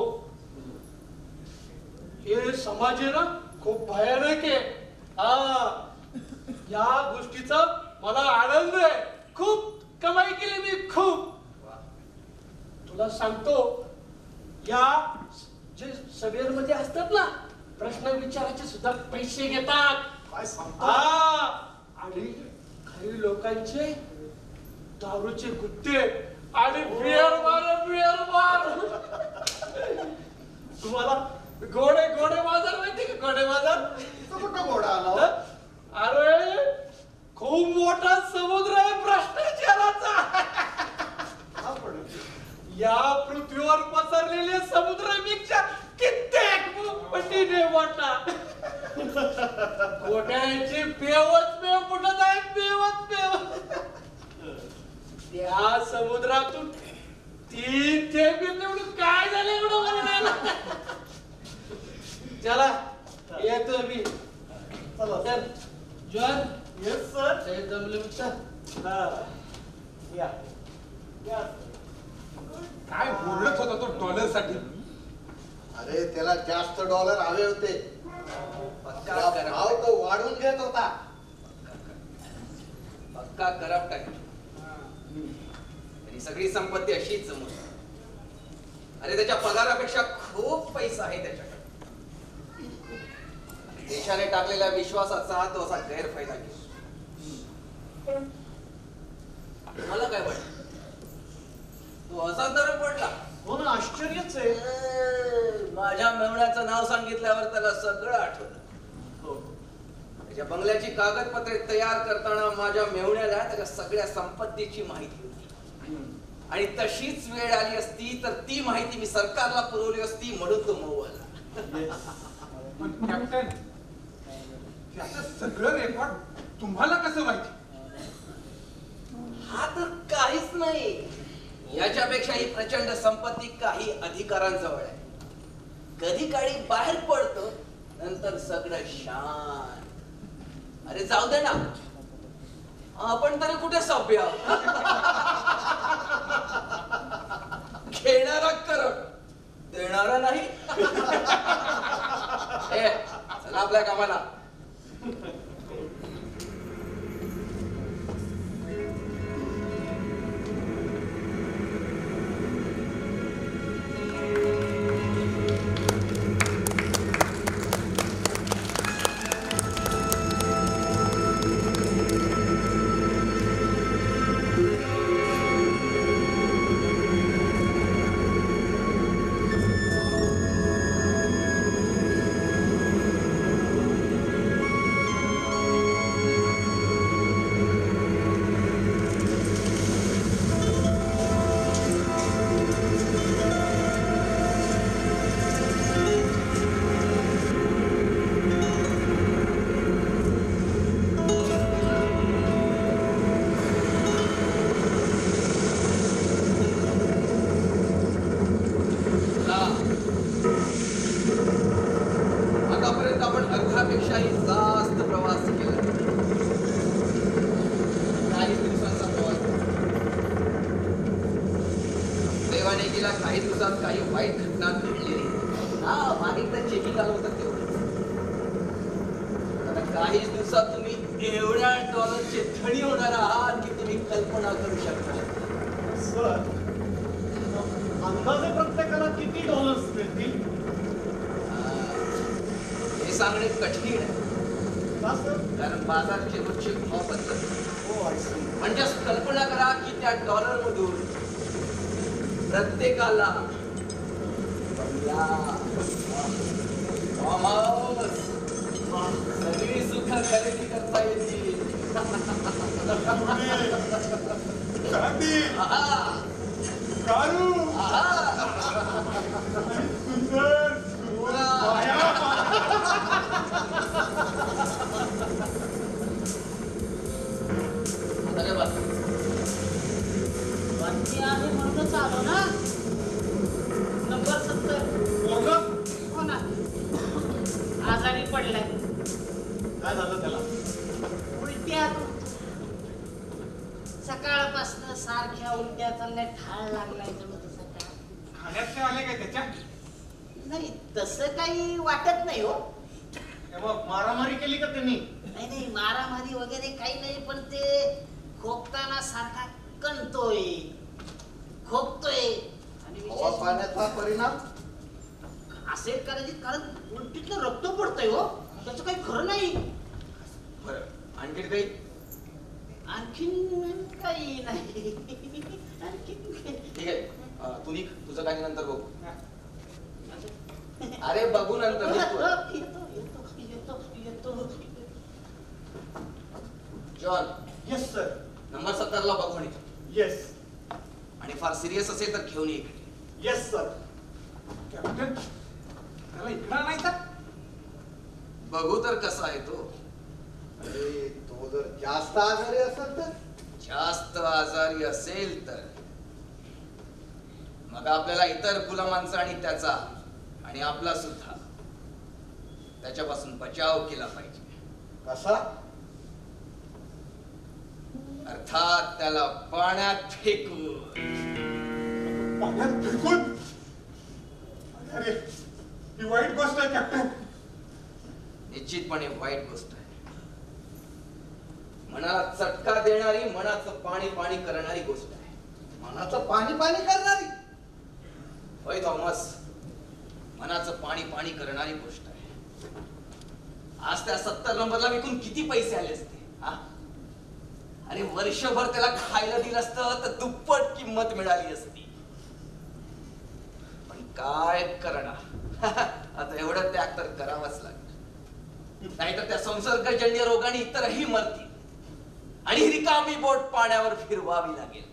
Speaker 5: हे समाज आहे ना खूप भयानक आहे. हा या गोष्टीचा मला आनंद आहे. खूप कमाई केली मी खूप. तुला सांगतो या जे सभेमध्ये असतात ना प्रश्न विचारायचे सुद्धा पैसे घेतात.
Speaker 1: काय सांगता?
Speaker 5: हा आणि काही लोकांचे दारूचे गुत्ते आणि बिअर बार बिअर बार. तुम्हाला घोडे घोडे बाजार माहिती का? घोडे बाजार
Speaker 1: इथं कुठं घोडा आला हो?
Speaker 5: अरे खूप मोठा समुद्र आहे भ्रष्टाचाराचा.
Speaker 1: हा पण
Speaker 5: या पृथ्वीवर पसरलेले समुद्रापेक्षा कित्येक पटीने मोठा. घोड्याची पेवच पेव फुटत आहे. पेवच पेव. त्या समुद्रातून तीन थेंब निवडून काय झालं एवढं म्हणायला. चला येतो मी.
Speaker 1: चला
Speaker 5: तर जॉन
Speaker 1: येस सर.
Speaker 5: ते जमले मित्र.
Speaker 1: हा या या.
Speaker 7: काय बोलत होता तो डॉलर साठी.
Speaker 8: अरे त्याला जास्त डॉलर हवे होते.
Speaker 6: पक्का
Speaker 8: त्याला
Speaker 6: करप्ट
Speaker 8: भाव तो वाढवून घेत होता.
Speaker 6: पक्का करप्ट आहे. आणि सगळी संपत्ती अशीच जमून. अरे त्याच्या पगारापेक्षा खूप पैसा आहे त्याच्याकडे. देशाने टाकलेल्या विश्वासाचा तो असा गैरफायदा घेतो. मला काय वाटत तो असा तर पडला.
Speaker 1: हो ना आश्चर्यच आहे.
Speaker 6: ए, माझ्या मेवण्याचं नाव सांगितल्यावर त्याला सगळं आठवलं.
Speaker 1: हो.
Speaker 6: त्याच्या बंगल्याची कागदपत्रे तयार करताना माझ्या मेवण्याला त्याच्या सगळ्या संपत्तीची माहिती होती. आणि तशीच वेळ आली असती तर ती माहिती मी सरकारला पुरवली असती म्हणून तो मऊ आला.
Speaker 7: पण कॅप्टन त्याचं सगळं रेकॉर्ड तुम्हाला कसं माहिती?
Speaker 6: हा तर काहीच नाही. याच्यापेक्षा ही प्रचंड संपत्ती काही अधिकारांजवळ आहे. कधी काळी बाहेर पडतो, नंतर सगळं शांत. अरे जाऊ दे ना, आपण तरी कुठे सभ्य आहोत? घेणारा करोड, देणारा नाही. ए, चला आपल्या कामाला. पेक्षाही जास्त प्रवास केला. काही दिवसांचा प्रवास. देवाने गेल्या काही दिवसात काही वाईट घटना घडलेली. हा मागे तर चेकिंग आलं होतं तेवढं. आता काहीच दिवसात तुम्ही एवढ्या डॉलरचे धनी होणार आहात की तुम्ही कल्पना करू शकता.
Speaker 1: सर, अंदाजे प्रत्येकाला किती डॉलर्स मिळतील
Speaker 6: हे सांगणे कठीण आहे. कारण बाजारचे रोजचे भाव बदलत. म्हणजे कल्पना करा की त्या डॉलर मधून प्रत्येकाला सगळी सुख खरेदी करता येतील.
Speaker 3: बातमी आहे म्हणूनच आलो ना. नंबर सत्तर. हो ना, आजारी पडलाय.
Speaker 1: काय झालं त्याला?
Speaker 3: उलट्या. सकाळपासून सारख्या उलट्या चालल्या. ठाळ लागलाय सकाळ.
Speaker 7: खाण्यात काय आले काय त्याच्या?
Speaker 3: नाही, तसं काही वाटत नाही हो.
Speaker 1: मग मारामारी केली का त्यांनी?
Speaker 3: नाही नाही, मारामारी वगैरे काही नाही, पण ते खोकताना सारखा कणतोय, खोकतोय. आणि
Speaker 8: हवा पाण्याचा परिणाम
Speaker 3: असेल करायचे, कारण उलटीतलं रक्त पडतंय हो. त्याचं काही खरं नाही.
Speaker 6: बरं, आणखीन काही?
Speaker 3: आणखीन काही नाही. आणखीन
Speaker 6: ठीक आहे, तू निघ, तुझं काही नंतर बघू. अरे बघू नंतर.
Speaker 3: येतो येतो येतो येतो.
Speaker 6: जॉन.
Speaker 1: Yes sir.
Speaker 6: नंबर सत्तर ला बघून ये.
Speaker 1: येस.
Speaker 6: आणि फार सिरियस असेल तर घेऊन ये.
Speaker 1: Yes sir.
Speaker 7: कॅप्टन, त्याला इकडा नाही तर
Speaker 6: बघू तर कसा आहे तो.
Speaker 8: अरे तो जर जास्त आजारी असेल तर?
Speaker 6: जास्त आजारी असेल तर मग आपल्याला इतर गुलामांचा आणि त्याचा आणि आपला सुद्धा त्याच्यापासून बचाव केला पाहिजे.
Speaker 8: कसा?
Speaker 6: अर्थात त्याला पाण्यात फेकून.
Speaker 7: पाण्यात फेकून? अरे ही वाईट गोष्ट आहे कॅप्टन.
Speaker 6: निश्चितपणे वाईट गोष्ट आहे. मनाला चटका देणारी, मनाचं पाणी पाणी करणारी गोष्ट आहे.
Speaker 8: मनाचं पाणी पाणी करणारी?
Speaker 6: होय थॉमस, मनाचं पाणी पाणी करणारी गोष्ट आहे. आज त्या सत्तर नंबरला विकून किती पैसे आले असते हा? आणि वर्षभर त्याला खायला दिलं असतं तर दुप्पट किंमत मिळाली असती. पण काय करणार, आता एवढं त्याग तर करावाच लागेल. नाहीतर त्या संसर्गजन्य रोगाने इतरही मरतील आणि रिकामी बोट पाण्यावर फिरवावी लागेल.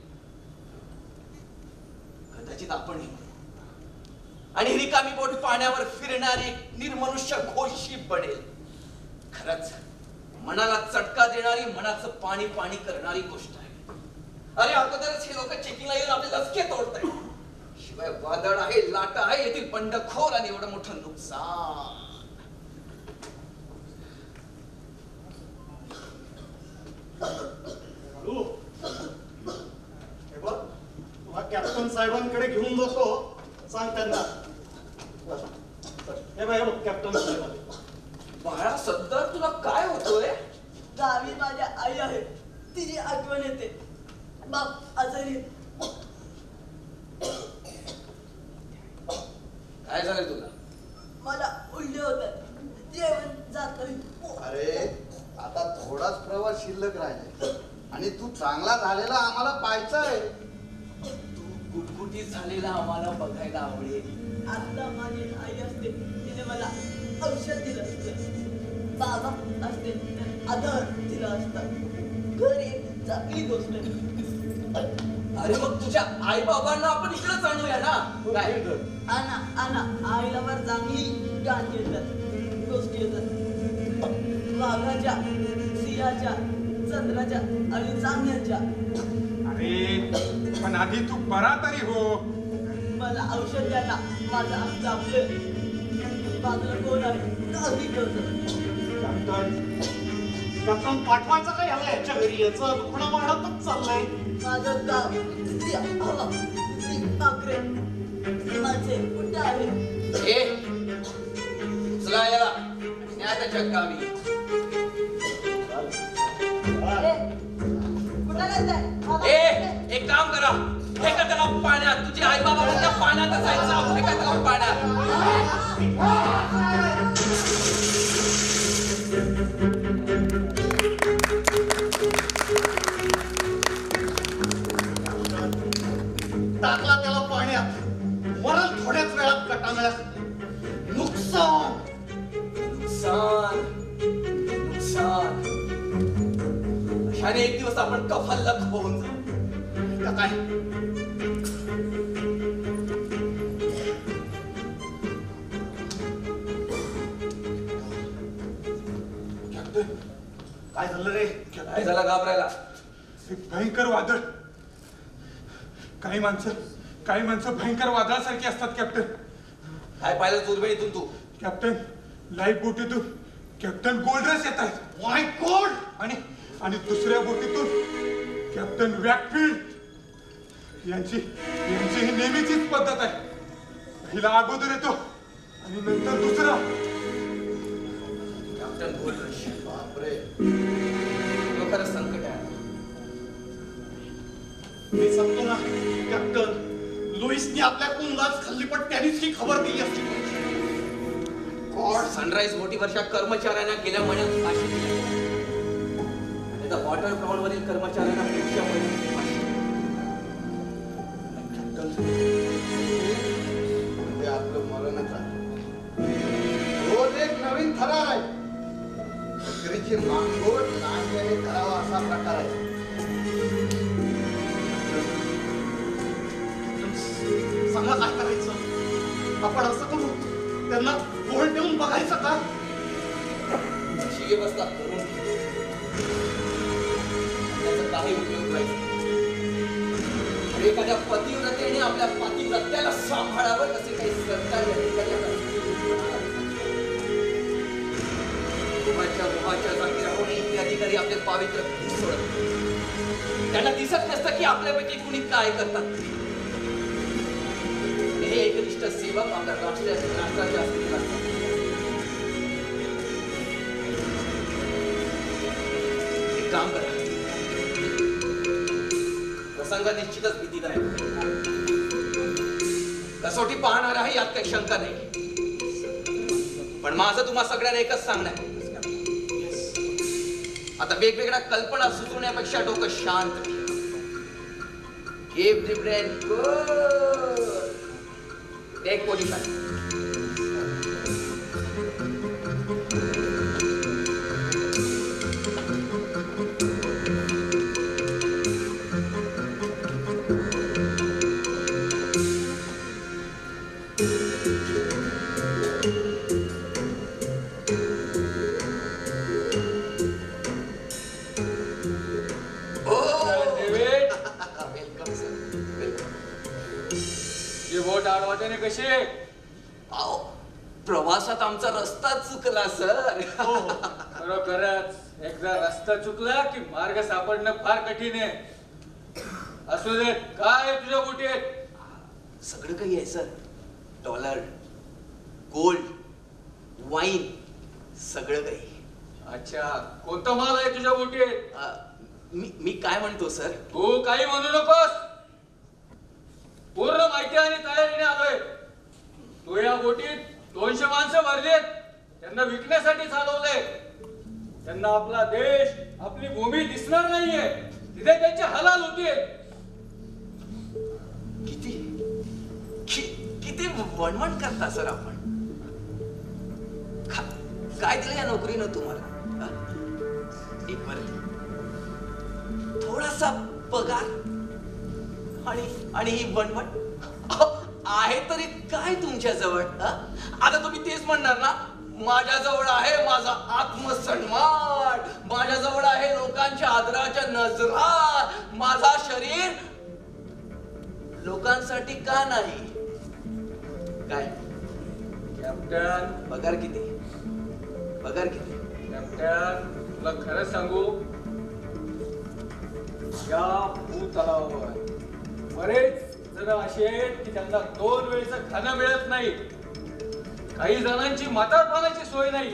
Speaker 6: कदाचित आपणही आणि रिकामी बोट पाण्यावर फिरणारी एक निर्मनुष्य घोशी बनेल. खरंच मनाला चटका देणारी, मनाचं पाणी पाणी करणारी गोष्ट आहे. अरे अगोदरच हे लोक चेकिंगला येऊन आपले लचके तोडताय. शिवाय वादळ आहे, लाट आहे, येथील बंडखोर आणि एवढं मोठं नुकसान.
Speaker 1: बाळू, हे बघ, तुला कॅप्टन साहेबांकडे घेऊन जातो. सांग त्यांना. हे बघ, हे बघ, कॅप्टन साहेब.
Speaker 6: बाळा सत्तर तुला काय होतोय?
Speaker 9: गावी माझ्या आई आहे, तिची आठवण येते. बाप आजारी आहे.
Speaker 6: काय झालंय तुला?
Speaker 9: मला उलटे होतात, जेवण जात नाही.
Speaker 8: अरे आता थोडाच प्रवास शिल्लक राहिलाय आणि तू चांगला झालेला आम्हाला पाहायचा आहे.
Speaker 5: तू गुटगुटीत झालेला आम्हाला बघायला आवडेल.
Speaker 9: आता माझी आई असते, तिने मला औषध दिलं असतं. बाबा असते, आधार दिला असता. घर एक चांगली गोष्ट आहे.
Speaker 6: अरे मग तुझ्या आई बाबांना आपण इकडेच आणूया ना. काय
Speaker 9: आना आना आईला वर चांगली गाणी येतात, गोष्टी येतात. वाघाच्या, सिंहाच्या, चंद्राच्या आणि चांगल्याच्या.
Speaker 7: अरे पण आधी तू बरा तरी हो.
Speaker 9: मला औषध द्या ना, माझं अंग आपलं. बाजूला कोण आहे? काही कळत.
Speaker 1: कॅप्टन कॅप्टन पाठवायचं काय याला याच्या घरी? याचं दुखणं वाढतच चाललंय.
Speaker 9: माझं गाव ती हवा, ती पाखरे, माझे कुठे आहे?
Speaker 6: ए चला याला न्या त्याच्या गावी.
Speaker 9: कुठे जायचंय?
Speaker 6: ए एक काम करा, फेका त्याला पाण्यात. तुझी आई बाबा त्या पाण्यातच जायचं. फेका त्याला पाण्यात.
Speaker 1: टाकला त्याला पाण्यात, मरण थोड्याच वेळात कटांगळ्यास. नुकसान
Speaker 6: नुकसान नुकसान अशाने एक दिवस आपण कफल्लक होऊन जाऊ.
Speaker 1: का काय?
Speaker 7: कॅप्टन
Speaker 1: काय झालं रे?
Speaker 6: काय झालं घाबरायला?
Speaker 7: एक भयंकर वादळ. काही माणसं काही माणसं भयंकर वादळासारखी असतात कॅप्टन.
Speaker 6: काय पाहिलं दुर्बिणीतून तू?
Speaker 7: कॅप्टन लाईफ बोटीतून कॅप्टन गोल्डरस येत आहेत.
Speaker 1: My God!
Speaker 7: आणि आणि दुसऱ्या बोटीतून कॅप्टन वॅकफिल्ड यांची यांची ही नेहमीचीच पद्धत आहे. पहिला अगोदर येतो आणि नंतर दुसरा.
Speaker 6: कॅप्टन गोल्डरस.
Speaker 8: बापरे,
Speaker 6: खरंच संकट आहे.
Speaker 1: मी सांगतो ना कॅप्टन, लुईसने आपल्या कुंडाच खाल्ली, पण त्यानेच ही खबर दिली असती.
Speaker 6: गॉड, सनराईज बोटीवरच्या कर्मचाऱ्यांना गेल्या महिन्यात फाशी दिली. आणि त्या वॉटर प्रॉल वरील कर्मचाऱ्यांना पुढच्या महिन्यात फाशी.
Speaker 8: म्हणजे आपलं मरणच आहे. रोज एक नवीन थरार आहे. बकरीची मांगोड नांग्याने करावा असा प्रकार आहे.
Speaker 1: सांगा काय करायचं? आपण असं करू, त्यांना गोळ देऊन बघायचं का?
Speaker 6: शिगे बसतात करून त्याचा काही उपयोग नाही. आणि एखाद्या पतिव्रतेने आपल्या पतिव्रत्याला सांभाळावं असे काही सरकारी अधिकारी आता मोहाच्या मोहाच्या जागी राहून इथे अधिकारी आपले पावित्र्य सोडत. त्यांना दिसत नसतं की आपल्यापैकी कुणी काय करतात. हे एकनिष्ठ सेवक आपल्या राष्ट्राच्या राष्ट्राच्या अस्तित्वात असतात. एक काम करा, प्रसंग निश्चितच भीतीदायक. कसोटी पाहणार आहे यात काही शंका नाही. पण माझं तुम्हा सगळ्यांना एकच सांगणं आहे, आता वेगवेगळ्या कल्पना सुचवण्यापेक्षा डोकं शांत keep the brain good. Take position.
Speaker 7: कसे?
Speaker 6: अहो प्रवासात आमचा रस्ता चुकला सर.
Speaker 7: हो खरोखरच एकदा रस्ता चुकला की मार्ग सापडणं फार कठीण आहे. असू दे, काय आहे तुझ्या बोटीत?
Speaker 6: सगळं काही आहे सर. डॉलर, गोल्ड, वाईन, सगळं काही.
Speaker 7: अच्छा, कोणता माल आहे तुझ्या बोटीत?
Speaker 6: अ, मी मी काय म्हणतो सर,
Speaker 7: तू काही म्हणू नकोस. पूर्ण माहिती आणि तयारीने आलोय. तू या बोटीत दोनशे माणसं भरलीत. त्यांना विकण्यासाठी चालवलंय. त्यांना आपला देश, आपली भूमी दिसणार नाहीये. तिथे त्यांचे हलाल होतील.
Speaker 6: किती कि- किती वणवण करता सर आपण. खा- काय दिलं या नोकरीनं तुम्हाला? हा? एक वर्दी, थोडासा पगार आणि आणि ही वणवण. अहो, आहे तरी काय तुमच्या जवळ? आता तुम्ही तेच म्हणणार ना, माझ्या जवळ आहे माझा आत्मसन्मान, माझ्या जवळ आहे लोकांच्या आदराच्या नजरा, माझा शरीर लोकांसाठी का नाही? काय
Speaker 7: कॅप्टन,
Speaker 6: पगार किती? पगार किती?
Speaker 7: कॅप्टन, तुला खरं सांगू, या भूतलावर बरेच जण असे आहेत की त्यांना दोन वेळेचं खाणं मिळत नाही. काही जणांची म्हातारपणाची सोय नाही.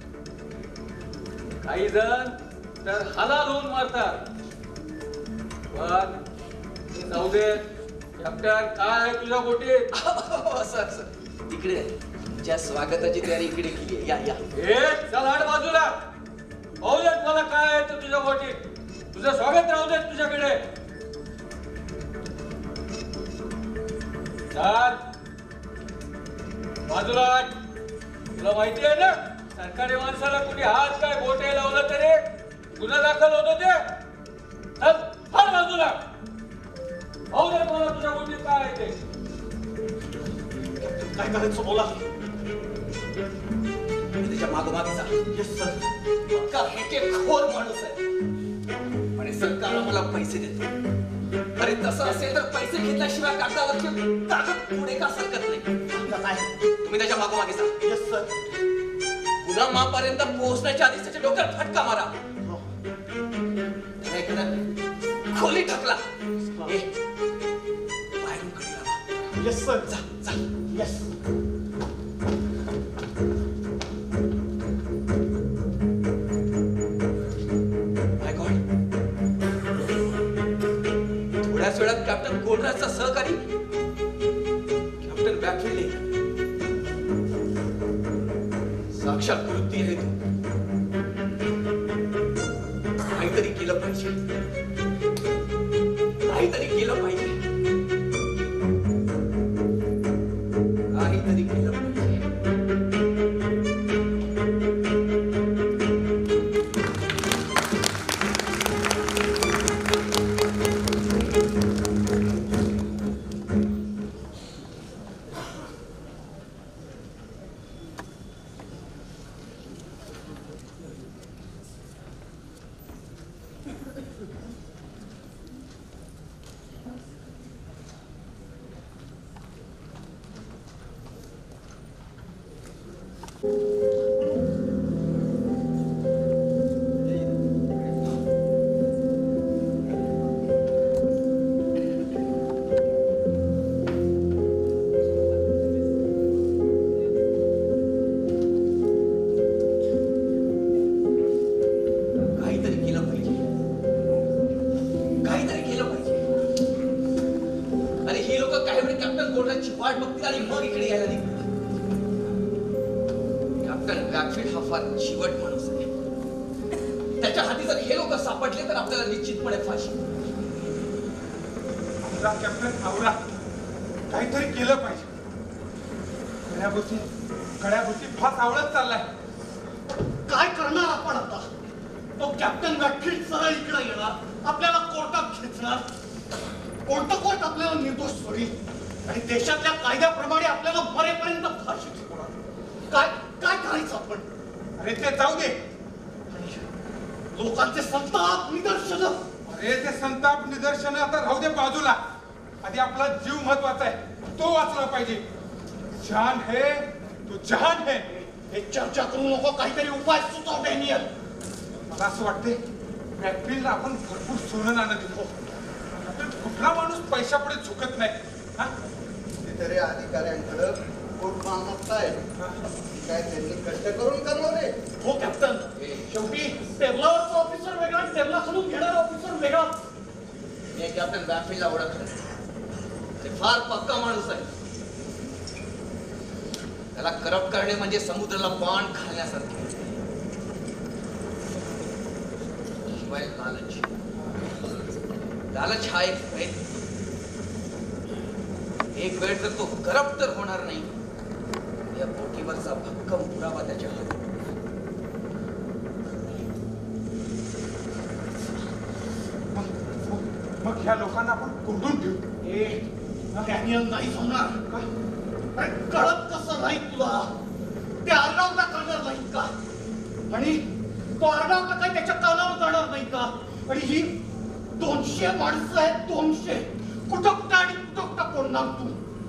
Speaker 7: काही जण तर हलाल होऊन मारतात. पण ते जाऊ दे. कॅप्टन, काय आहे तुझ्या बोटीत?
Speaker 6: सर सर तिकडे तुमच्या स्वागताची तयारी इकडे केली आहे. या या
Speaker 7: ए, चल हट बाजूला. पाहू देत मला काय आहे ते तुझ्या बोटीत. तुझं स्वागत राहू देत तुझ्याकडे. चल बाजूला हट. तुला माहिती आहे ना, सरकारी माणसाला कुणी हात काय बोटे लावलं तरी गुन्हा दाखल होतो ते. चल हट बाजूला. पाहू देत मला तुझ्या बोटीत काय आहे ते.
Speaker 1: काय करायचं बोला.
Speaker 6: त्याच्या मागोमागे जा.
Speaker 1: Yes sir.
Speaker 6: पक्का हेकेखोर माणूस आहे आणि सरकार मला पैसे देतो. अरे तसं असेल तर पैसे घेतल्याशिवाय कागदावरची कागद पुढे का सरकत नाही?
Speaker 1: काय?
Speaker 6: तुम्ही त्याच्या मागोमागे जा.
Speaker 1: Yes sir.
Speaker 6: गुन्हा मापर्यंत पोहोचण्याच्या आधीच त्याच्या डोक्यात फटका मारा. त्याला एखादा खोली टाकला. ए, बाहेरून कडी लावा.
Speaker 1: Yes sir.
Speaker 6: जा जा.
Speaker 1: येस.
Speaker 6: माय गॉड, थोड्याच वेळात कॅप्टन गोलराजचा सहकारी कॅप्टन बॅकफिल्ड साक्षात वृत्ती आहे. तू काहीतरी केलं पाहिजे. काहीतरी केलं पाहिजे. काहीतरी केलं पाहिजे. काहीतरी केलं पाहिजे. काहीतरी केलं पाहिजे. अरे ही लोक काही वेळ कॅप्टन गोल्डराजची वाट बघतील आणि मग इकडे यायला निघतील. कॅप्टन बॅकफिल्ड हा फार चिवट माणूस आहे. त्याच्या हाती जर हे लोक सापडले तर आपल्याला निश्चितपणे फाशी.
Speaker 7: आवरा कॅप्टन, आवरा. काहीतरी केलं पाहिजे. गड्याभोवती गड्याभोवती फास आवडत चाललाय.
Speaker 1: काय करणार आपण आता? तो कॅप्टन बॅकफिल्ड सरळ इकडे येणार, आपल्याला कोर्टात खेचणार. कोणतं कोर्ट आपल्याला निर्दोष सोडील आणि देशातल्या कायद्याप्रमाणे आपल्याला मरेपर्यंत फाशी ठेवणार. काय काय करायचं आपण?
Speaker 7: अरे ते जाऊ दे.
Speaker 1: लोकांचे संताप निदर्शन.
Speaker 7: अरे ते संताप निदर्शन आता राहू दे बाजूला. आधी आपला जीव महत्वाचा आहे, तो वाचला पाहिजे. जान है तो जहान है.
Speaker 1: हे चर्चा करू नको, काहीतरी उपाय सुचव डॅनियल.
Speaker 7: मला असं वाटते फॅक्टरीला आपण भरपूर सोनं नाणं देतो. कुठला माणूस पैशापुढे झुकत नाही. हा?
Speaker 8: कितीतरी अधिकाऱ्यांकडे पोट मालमत्ता आहे. काय त्यांनी कष्ट करून करणार रे.
Speaker 1: हो कॅप्टन, शेवटी टेबलावरचा ऑफिसर वेगळा, टेबला खालून घेणारा ऑफिसर वेगळा.
Speaker 6: मी कॅप्टन बॅफीला ओळखलं. ते फार पक्का माणूस आहे. त्याला करप्ट करणे म्हणजे समुद्राला बाण घालण्यासारखे. शिवाय लालच. लालच हा एक वेळ एक वेळ जर तो करप्ट तर होणार नाही, या बोटीवरचा भक्कम पुरावा त्याच्या हातात.
Speaker 7: मग ह्या लोकांना आपण कोंडून ठेवू.
Speaker 1: ए डॅनियल, नाही जमणार का? अरे कळत कसं नाही तुला? ते आरडावता करणार नाहीत का? आणि तो आरडावता काय त्याच्या कानावर जाणार नाही का? आणि ही दोनशे माणसं आहेत, दोनशे. कुठं कुठं आणि कुठं कुठं कोणणार तू?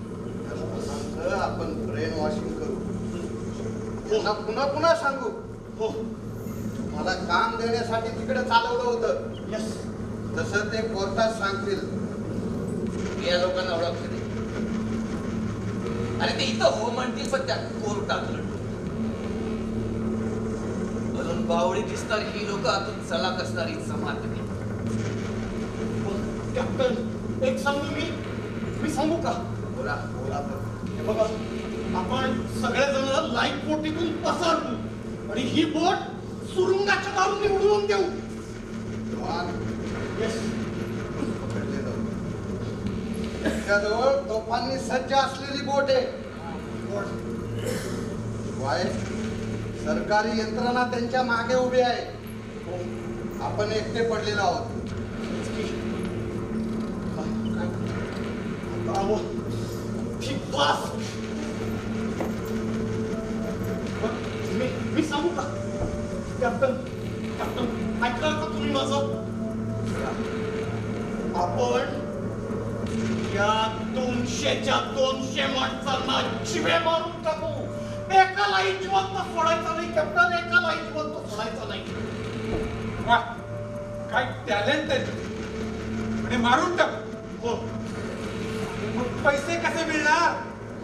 Speaker 8: आपण ब्रेन वॉशिंग करू. त्यांना पुन्हा पुन्हा सांगू.
Speaker 1: हो,
Speaker 8: मला काम देण्यासाठी तिकडे चालवलं होतं.
Speaker 1: यस.
Speaker 8: तसं ते कोर्टात सांगतील.
Speaker 6: या लोकांना ओळखलं नाही. अरे ते इथं हो म्हणतील, पण त्या कोर्टात लढतो. अजून बावळी दिसणारी ही लोक आतून चलाक असणारी जमात नाही.
Speaker 1: कॅप्टन, एक सांगू मी मी सांगू का?
Speaker 6: बोला
Speaker 8: बोला तर.
Speaker 1: हे बघा, आपण सगळेजण लाईफ बोटीतून पसरतो आणि ही बोट सुरुंगाच्या दारूने उडवून देऊ.
Speaker 8: जवान
Speaker 1: येस.
Speaker 8: पकडलेलं. त्याच्याजवळ तोफांनी सज्ज असलेली बोट आहे. शिवाय सरकारी यंत्रणा त्यांच्या मागे उभी आहे. आपण एकटे पडलेलो आहोत.
Speaker 1: Bravo. Keep fast. मी मी सांगू का? कॅप्टन, कॅप्टन, ऐकलं का तुम्ही माझं? आपण या दोनशेच्या दोनशे माणसांना शिवे मारून टाकू. एकालाही जिवंत सोडायचा नाही कॅप्टन, एकालाही जिवंत सोडायचा नाही.
Speaker 7: वा, काय टॅलेंट आहे तुझं. आणि मारून टाकू.
Speaker 1: हो,
Speaker 7: मग पैसे कसे मिळणार?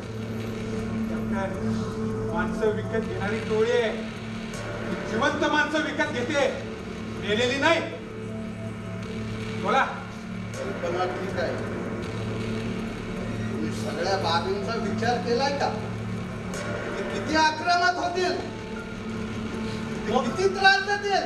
Speaker 7: माणसं विकत घेणारी टोळी आहे. जिवंत माणसं विकत घेते, मेलेली नाही. बोला.
Speaker 8: कल्पना ठीक आहे. तुम्ही सगळ्या बाबींचा विचार केलाय का? ते किती आक्रमक होतील, ते किती त्रास देतील.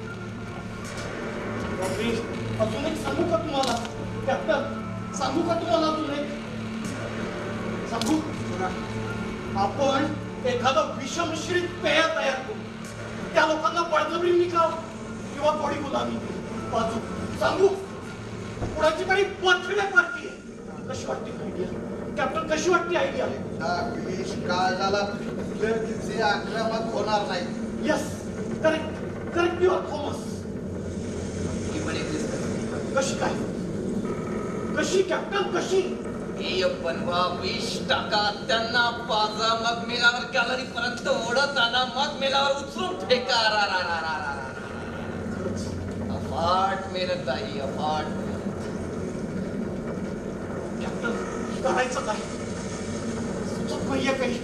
Speaker 1: मी अजून एक सांगू का तुम्हाला? कॅप्टन, सांगू का तुम्हाला अजून एक? सांगू? आपण एखादं विषमिश्रित पेय तयार करू. त्या लोकांना बळजबरी निकाव किंवा थोडी गुलामी बाजू. सांगू? कुणाची तरी बर्थडे पार्टी आहे. कशी वाटते आयडिया कॅप्टन? कशी वाटते आयडिया?
Speaker 8: विष काळाला पिकलं की ते आक्रमक होणार नाही.
Speaker 1: Yes, correct correct your Thomas.
Speaker 6: ही पण एक लिस्ट आहे.
Speaker 1: कशी काय? कशी कॅप्टन, कशी?
Speaker 6: पेय बनवा, विष टाका, त्यांना पाजा, मग मेलावर कॅलरी पर्यंत ओढत आणा, मग मेलावर उचलून फेका. रा रा रा रा रा रा. अफाट मेहनत आहे, अफाट मेहनत.
Speaker 1: कॅप्टन, करायचं काय? सुचत नाहीये काही.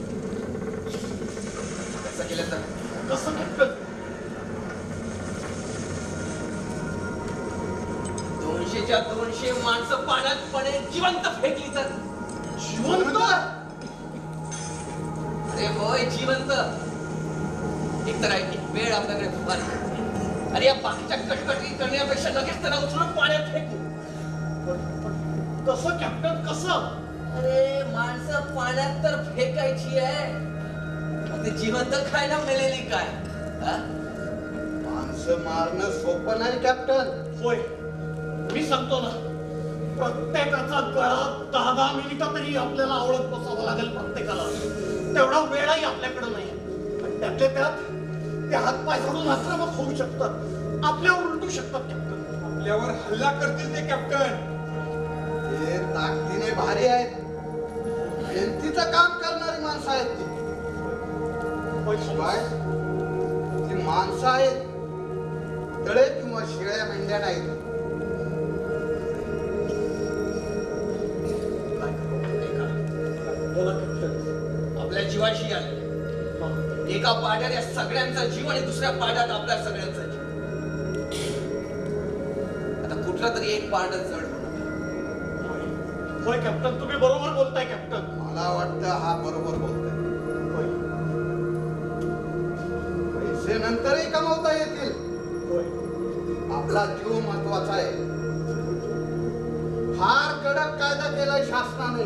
Speaker 6: कसं केलं तर?
Speaker 1: कसं कॅप्टन?
Speaker 6: दोनशेच्या दोनशे माणसं पाण्यात पडे जिवंत फेकली तर?
Speaker 1: जिवंत?
Speaker 6: अरे होय, जिवंत. एक तर आहे, वेळ आपल्याकडे फार. अरे या बाकीच्या कटकटी करण्यापेक्षा लगेच त्याला उचलून पाण्यात फेकू.
Speaker 1: कसं कॅप्टन, कसं?
Speaker 6: अरे माणसं पाण्यात तर फेकायची आहे, मग ते जिवंत काय ना मेलेली काय?
Speaker 8: माणसं मारणं सोपं नाही कॅप्टन.
Speaker 1: होय, मी सांगतो ना, प्रत्येकाचा गळा दहा दहा मिनिटं तरी आपल्याला आवडत बसावं लागेल प्रत्येकाला. तेवढा वेळही आपल्याकडे नाही. आणि त्यातल्या त्यात ते हातपाय सोडून आक्रमक होऊ शकतात, आपल्यावर उलटू शकतात कॅप्टन.
Speaker 7: आपल्यावर हल्ला करतील ते कॅप्टन.
Speaker 8: ते ताकदीने भारी आहेत. मेहनतीचं काम करणारी माणसं आहेत ती. शिवाय ती माणसं आहेत तळे किंवा शिळ्या मेंढ्या नाहीत.
Speaker 6: आपल्या जीवाशी आले एका पाड्यात या सगळ्यांचा जीव आणि दुसऱ्या पाड्यात आपल्या सगळ्यांचा जीव. आता कुठलं तरी एक पाड जड होणार.
Speaker 1: होय कॅप्टन, तुम्ही बरोबर बोलताय कॅप्टन.
Speaker 8: मला वाटतं हा बरोबर बोलतोय. पैसे नंतरही कमवता येतील. आपला जीव महत्वाचा आहे. फार कडक कायदा केलाय शासनाने.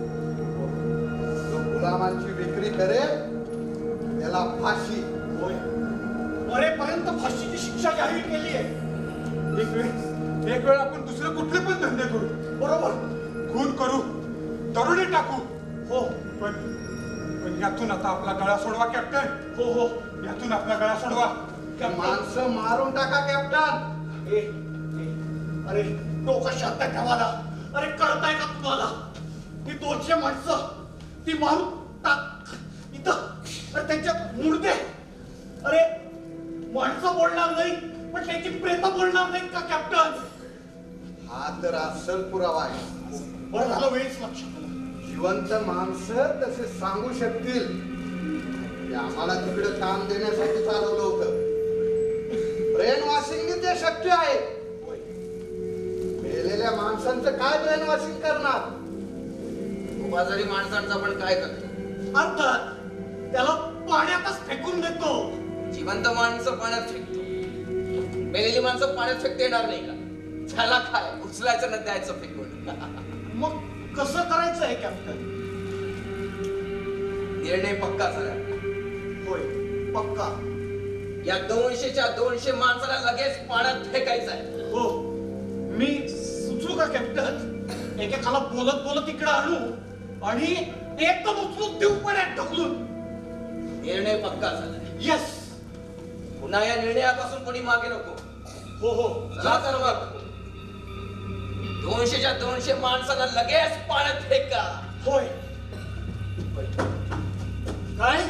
Speaker 8: जो गुलामांची विक्री करेल त्याला फाशी.
Speaker 1: होय, मरेपर्यंत फाशीची शिक्षा जाहीर केली आहे.
Speaker 7: एक वेळ एक वेळ आपण दुसरे कुठले पण धंदे करू,
Speaker 1: बरोबर,
Speaker 7: खून करू, दरोडे टाकू.
Speaker 1: हो,
Speaker 7: पण पण यातून आता आपला गळा सोडवा कॅप्टन.
Speaker 1: हो हो,
Speaker 7: यातून आपला गळा सोडवा.
Speaker 8: माणसं मारून टाका कॅप्टन.
Speaker 1: ए, ए, अरे डोकं शांत ठेवा ना. अरे कळताय का तुम्हाला? ती दोनशे माणसं ती मारून टाक इथं. अरे त्यांच्या मुर्दे, अरे माणसं बोलणार नाही पण त्यांची प्रेत बोलणार नाहीत का कॅप्टन?
Speaker 8: हा तर अस्सल पुरावा आहे.
Speaker 1: बरं झालं वेळीच लक्षात आलं.
Speaker 8: जिवंत माणसं तसे सांगू शकतील की आम्हाला तिकडे काम देण्यासाठी चालवलं होतं. ब्रेन वॉशिंग ते शक्य आहे. मेलेल्या माणसांचं काय ब्रेन वॉशिंग करणार?
Speaker 6: बाजारी माणसांचा पण काय करतो?
Speaker 1: अर्थात त्याला पाण्यातच फेकून देतो.
Speaker 6: जिवंत माणसं पाण्यात फेकतो, मेलेली माणसं पाण्यात फेकता येणार नाही का? त्याला काय उचलायचं ना द्यायचं फेकून.
Speaker 1: मग कसं करायचं आहे कॅप्टन?
Speaker 6: निर्णय पक्का झाला.
Speaker 1: होय, पक्का.
Speaker 6: या दोनशेच्या दोनशे माणसाला लगेच पाण्यात फेकायचं आहे.
Speaker 1: हो, मी सुचू का कॅप्टन? एकेकाला बोलत बोलत इकडे आणू आणि एकदम उचलून देऊ पाण्यात ढकलून.
Speaker 6: निर्णय पक्का झाला.
Speaker 1: यस.
Speaker 6: पुन्हा या निर्णयापासून कोणी मागे नको.
Speaker 1: हो हो,
Speaker 6: चला तर मग दोनशेच्या दोनशे माणसाला लगेच पाण्यात फेका.
Speaker 1: होय. काय?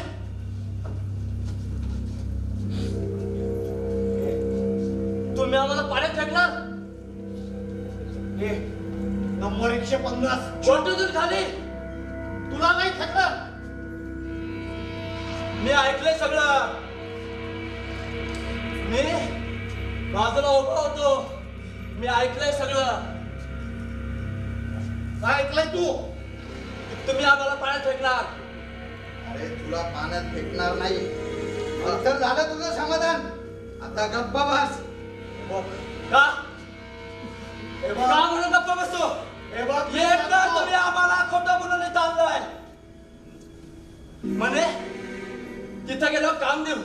Speaker 3: तुम्ही आम्हाला पाण्यात फेकणार?
Speaker 1: हे नंबर एकशे पन्नास
Speaker 3: छोटूतून खाली.
Speaker 1: तुला नाही फेकणार.
Speaker 3: मी ऐकलंय सगळं. मी बाजूला उभा होतो. मी ऐकलंय सगळं.
Speaker 1: काय ऐकलंय तू?
Speaker 3: तुम्ही आम्हाला पाण्यात फेकणार.
Speaker 8: अरे तुला पाण्यात फेकणार नाही. नंतर झालं तुझं समाधान. आता गप्पा बस.
Speaker 3: का?
Speaker 1: हे बघ,
Speaker 3: का म्हणून गप्पा बसतो?
Speaker 1: हे बघ, मी
Speaker 3: एकदा
Speaker 1: सांगतो.
Speaker 3: तुम्ही आम्हाला खोटं बोलून इथं आणलंय. म्हणे तिथं गेलो काम देऊ,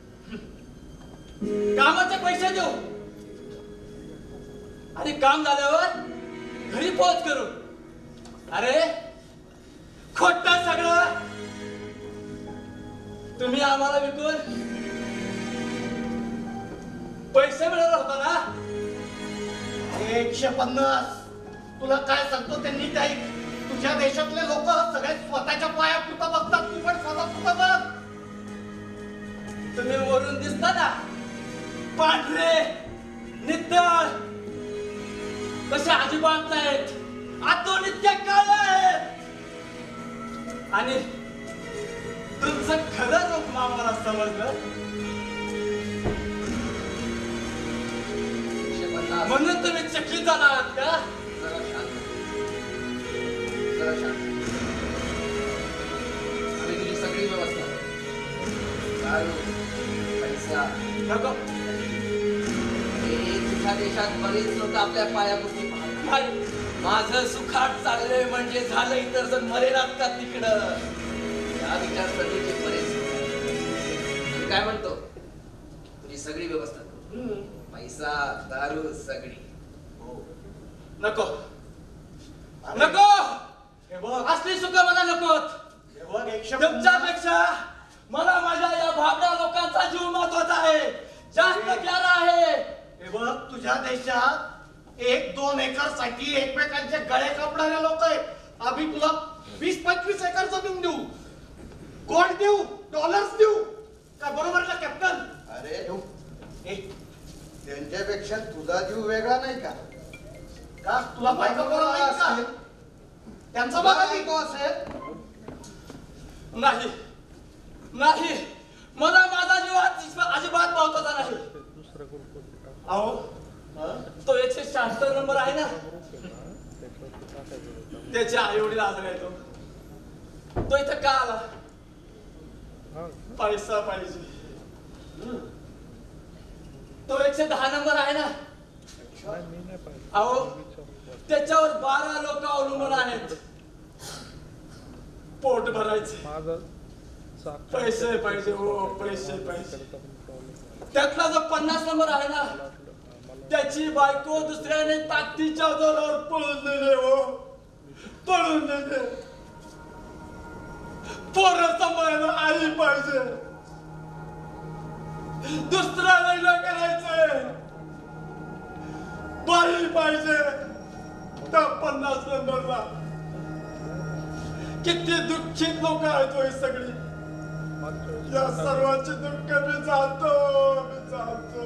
Speaker 3: कामाचे पैसे देऊ आणि काम झाल्यावर घरी पोच करू. अरे खोट सगळं. तुम्ही आम्हाला विकून पैसे मिळवला होता ना?
Speaker 1: एकशे पन्नास तुला काय सांगतो त्यांनी काही तुझ्या देशातले लोक सगळे स्वतःच्या पाया पुरता बघतात. तू पण स्वतः पुरता बघ.
Speaker 3: तुम्ही वरून दिसता ना, पांढरे नित्तळ कसे अजिबात नाहीत. आतो नित्य काळ आहेत. आणि तुमचं खरं रूप आम्हाला समजलं म्हणून तुम्ही चकित झालात का?
Speaker 6: जरा शांत जरा शांत. आम्ही तुझी सगळी व्यवस्था, दारू, पैसा,
Speaker 3: नको.
Speaker 6: हे तुझ्या देशात बरेच लोक आपल्या पायाभूमी पाहतात. माझं सुखाट चाललंय म्हणजे झालं, इतर जण मरेनात का तिकडं. या विचारसरणीचे बरेच मी काय म्हणतो, तुझी सगळी व्यवस्था, पैसा, दारू सगळी.
Speaker 3: नको नको.
Speaker 1: हे बघ,
Speaker 3: असली सुख मला नकोत.
Speaker 1: हे बघ, एकशे पन्नास
Speaker 3: तुमच्यापेक्षा मला माझ्या या भाबड्या लोकांचा जीव महत्वाचा आहे, जास्त प्यारा आहे.
Speaker 1: हे बघ, तुझ्या देशात एक दोन एकर साठी एकमेकांचे गळे कापणारे लोक आहेत. आम्ही तुला वीस पंचवीस एकर जमीन देऊ, गोल्ड देऊ, डॉलर्स देऊ, काय बरोबर का कॅप्टन?
Speaker 8: अरे
Speaker 1: ए,
Speaker 8: त्यांच्यापेक्षा तुझा जीव वेगळा नाही का?
Speaker 1: का तुला बायका बरोबर नाही का?
Speaker 8: असेल.
Speaker 1: त्यांचा
Speaker 8: तुला
Speaker 1: बघा
Speaker 8: बायको असेल.
Speaker 2: नाही नाही, मला माझा जीव अजिबात अजिबात महत्वाचा नाही. अहो तो एकशे शहात्तर नंबर आहे ना, त्याचे आई वडील आजार आहे. तो तो इथं का आला? पैसा पाहिजे. तो एकशे दहा नंबर आहे ना, अहो त्याच्यावर बारा लोक अवलंबून आहेत. पोट भरायचे, पैसे पाहिजे, हो पैसे पाहिजे. त्यातला जो पन्नास नंबर आहे ना, त्याची बायको दुसऱ्याने ताकदीच्या जोरावर पळून नेले, हो पळून नेले. पोरं सांभाळायला आई पाहिजे, दुसरा लग्न करायचंय, बाई पाहिजे. त्या पन्नास नंबरला किती दुःखित लोक आहेत हो ही सगळी. या सर्वांचे दुःख मी जाणतो, मी जाणतो.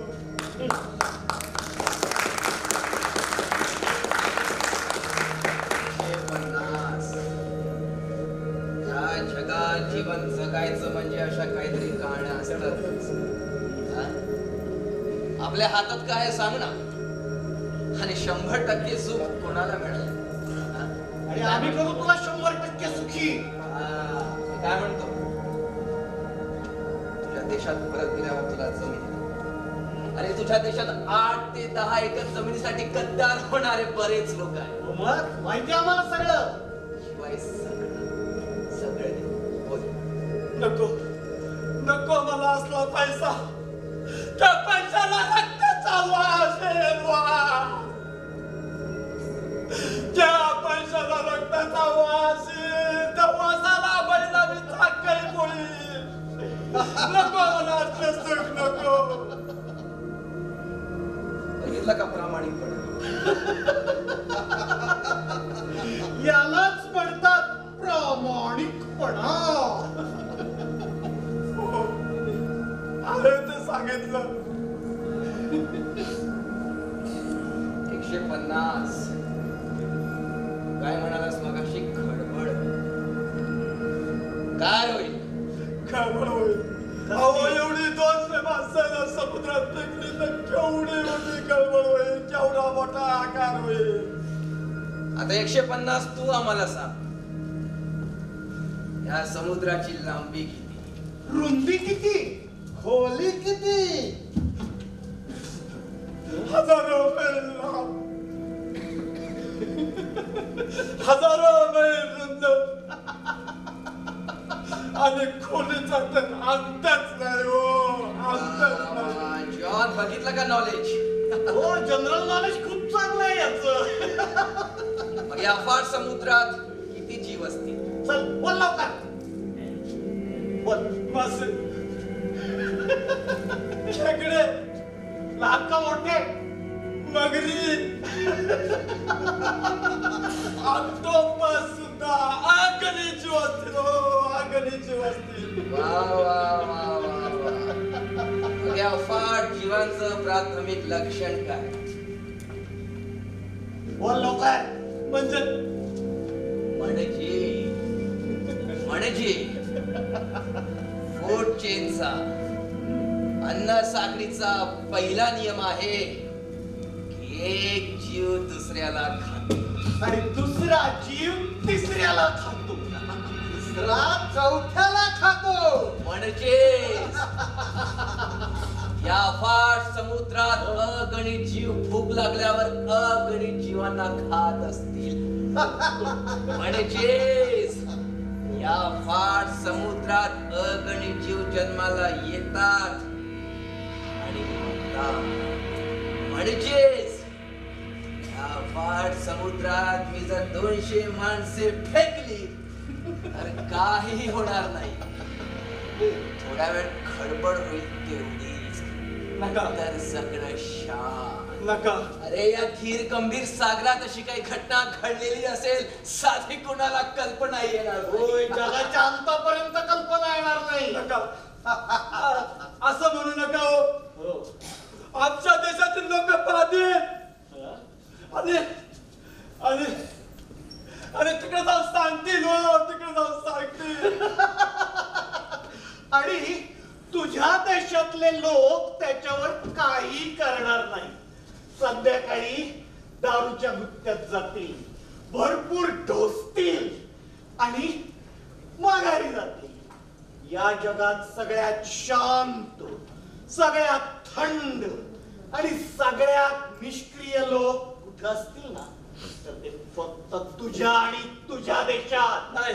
Speaker 6: या जगात जीवन जगायचं म्हणजे अशा काहीतरी कहाण्या असतात. हा? आपल्या हातात काय आहे सांग ना, आणि शंभर टक्के सुख कोणाला मिळेल? हा?
Speaker 1: आणि आम्ही करू तुला शंभर टक्के सुखी.
Speaker 6: हा, मी काय म्हणतो, तुझ्या देशात परत गेल्यावर तुला जमीन, आणि तुझ्या देशात आठ ते दहा एकर जमिनीसाठी गद्दार होणारे बरेच लोक आहेत.
Speaker 1: मग माहिती आम्हाला सगळं.
Speaker 6: शिवाय सगळं सगळे बोल.
Speaker 2: नको नको मला असला पैसा. त्या पैशाला रक्ताचा वास येईल, वास. त्या पैशाला रक्ताचा वास येईल, त्या वासाला बैला मी चाकरी पोळी. नको मला असलं सुख, नको.
Speaker 6: बघितलं का प्रामाणिकपणे?
Speaker 1: यालाच म्हणतात प्रामाणिकपणा.
Speaker 2: हो, आहे ते सांगितलं.
Speaker 6: एकशे पन्नास काय म्हणालास मगाशी? खडबड काय होईल?
Speaker 2: खबर होईल. अहो एवढी दोनशे माणसं समुद्रात फेकली तर केवढी मोठी गडबड होईल, केवढा मोठा आकार होईल.
Speaker 6: आता एकशे पन्नास तू आम्हाला सांग, या समुद्राची लांबी किती,
Speaker 1: रुंदी किती,
Speaker 8: खोली किती?
Speaker 2: हजारो मैल लांब, हजारो मैल रुंद, आणि खोलीचा तर अंतच नाही, हो अंतच नाही.
Speaker 6: जॉन बघितलं का नॉलेज?
Speaker 1: हो जनरल नॉलेज खूप चांगलं आहे याचं.
Speaker 6: मग या अफाट समुद्रात किती जीव असतील?
Speaker 1: चल बोल लवकर बोल.
Speaker 2: मासे, खेकडे,
Speaker 1: लहान का मोठे?
Speaker 2: मगरी, ऑक्टोपस सुद्धा आगनी जीव असतील, हो आगनी जीव असतील.
Speaker 6: वा वा वा वा वा. मग या अफाट जीवांचं प्राथमिक लक्षण काय?
Speaker 1: बोल लवकर.
Speaker 2: म्हणजे
Speaker 6: म्हणजे म्हणजे फूड चेनचा, अन्न साखळीचा पहिला नियम आहे की एक जीव दुसऱ्याला खातो,
Speaker 1: आणि दुसरा जीव तिसऱ्याला खातो,
Speaker 8: तिसरा चौथ्याला खातो.
Speaker 6: म्हणजे या अफाट समुद्रात अगणित जीव भूक लागल्यावर अगणित जीवांना खात असतील. म्हणजेच या फाट समुद्रात अगणित जीव जन्माला येतात आणि मरतात. म्हणजेच या फाट समुद्रात मी जर दोनशे माणसे फेकली तर काही होणार नाही. थोड्या वेळ खडबड होईल तेवढीच.
Speaker 2: नका.
Speaker 6: तर सगळं शांत.
Speaker 2: नका.
Speaker 6: अरे या धीर गंभीर सागरात अशी काही घटना घडलेली असेल साधी कुणाला कल्पना येणार
Speaker 1: होय,
Speaker 6: नाही.
Speaker 1: जगाच्या अंतापर्यंत कल्पना येणार नाही.
Speaker 2: नका. असं म्हणू नका हो.
Speaker 1: हो.
Speaker 2: आमच्या देशातील लोक पाहतील आणि आणि आणि तिकडे जाऊन सांगतील हो, तिकडे जाऊन सांगतील.
Speaker 1: आणि तुझ्या देशातले लोक त्याच्यावर काही करणार नाही. संध्याकाळी दारूच्या गुत्त्यात जातील, भरपूर ढोसतील आणि माघारी जातील. या जगात सगळ्यात शांत, सगळ्यात थंड आणि सगळ्यात निष्क्रिय लोक कुठे असतील ना, तर ते फक्त तुझ्या आणि तुझ्या देशात.
Speaker 2: नाही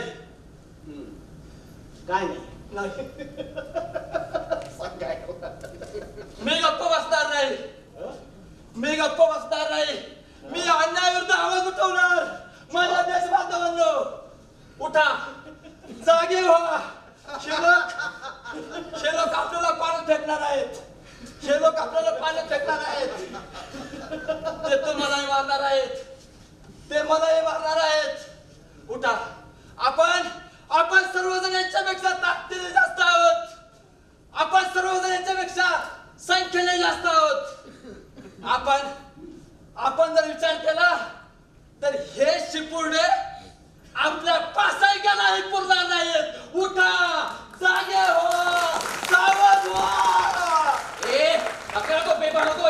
Speaker 1: काय नाही
Speaker 2: नाही.
Speaker 1: सांग काय.
Speaker 2: मी गप्प बसणार नाही. मी गप्प बसणार नाही. मी अन्यायाविरुद्ध आवाज उठवणार. माझ्या देश बांधवांनो, उठा, जागे व्हा. शेलोक शेलोक आपल्याला पाण्यात फेकणार आहेत. शेलोक आपल्याला पाण्यात फेकणार आहेत. ते तुम्हालाही मारणार आहेत. ते मलाही मारणार आहेत. उठा. आपण आपण सर्वजण यांच्यापेक्षा ताकदीने जास्त आहोत. आपण सर्वजण यांच्यापेक्षा संख्येने जास्त आहोत. आपण आपण जर विचार केला तर हे शिपुर्डे आपल्या पासायकालाही पुरणार नाहीत. उठा, जागे हो, सावध व्हा.
Speaker 6: ए आपल्याला तो बेभान होतोय.